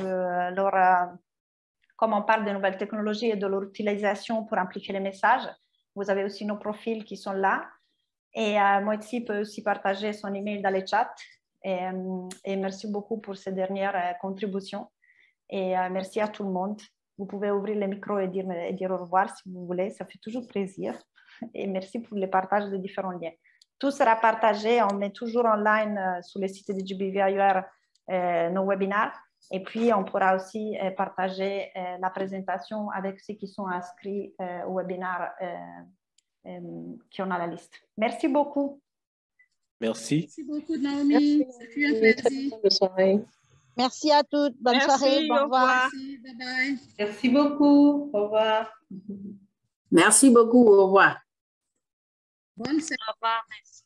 comme on parle de nouvelles technologies et de leur utilisation pour impliquer les messages. Vous avez aussi nos profils qui sont là. Et Moetsi peut aussi partager son email dans les chats. Et merci beaucoup pour ces dernières contributions. Et merci à tout le monde. Vous pouvez ouvrir le micro et dire au revoir si vous voulez. Ça fait toujours plaisir. Et merci pour le partage de différents liens. Tout sera partagé. On met toujours en ligne sur le site de GBVIR nos webinaires. Et puis, on pourra aussi partager la présentation avec ceux qui sont inscrits au webinaire qui ont la liste. Merci beaucoup. Merci. Merci beaucoup, Naomi. Ça fut un plaisir. Bonne soirée. Merci à toutes. Bonne soirée. Au revoir. Merci. Bye bye. Merci beaucoup. Au revoir. Merci beaucoup. Au revoir. Bonne soirée. Au revoir. Merci.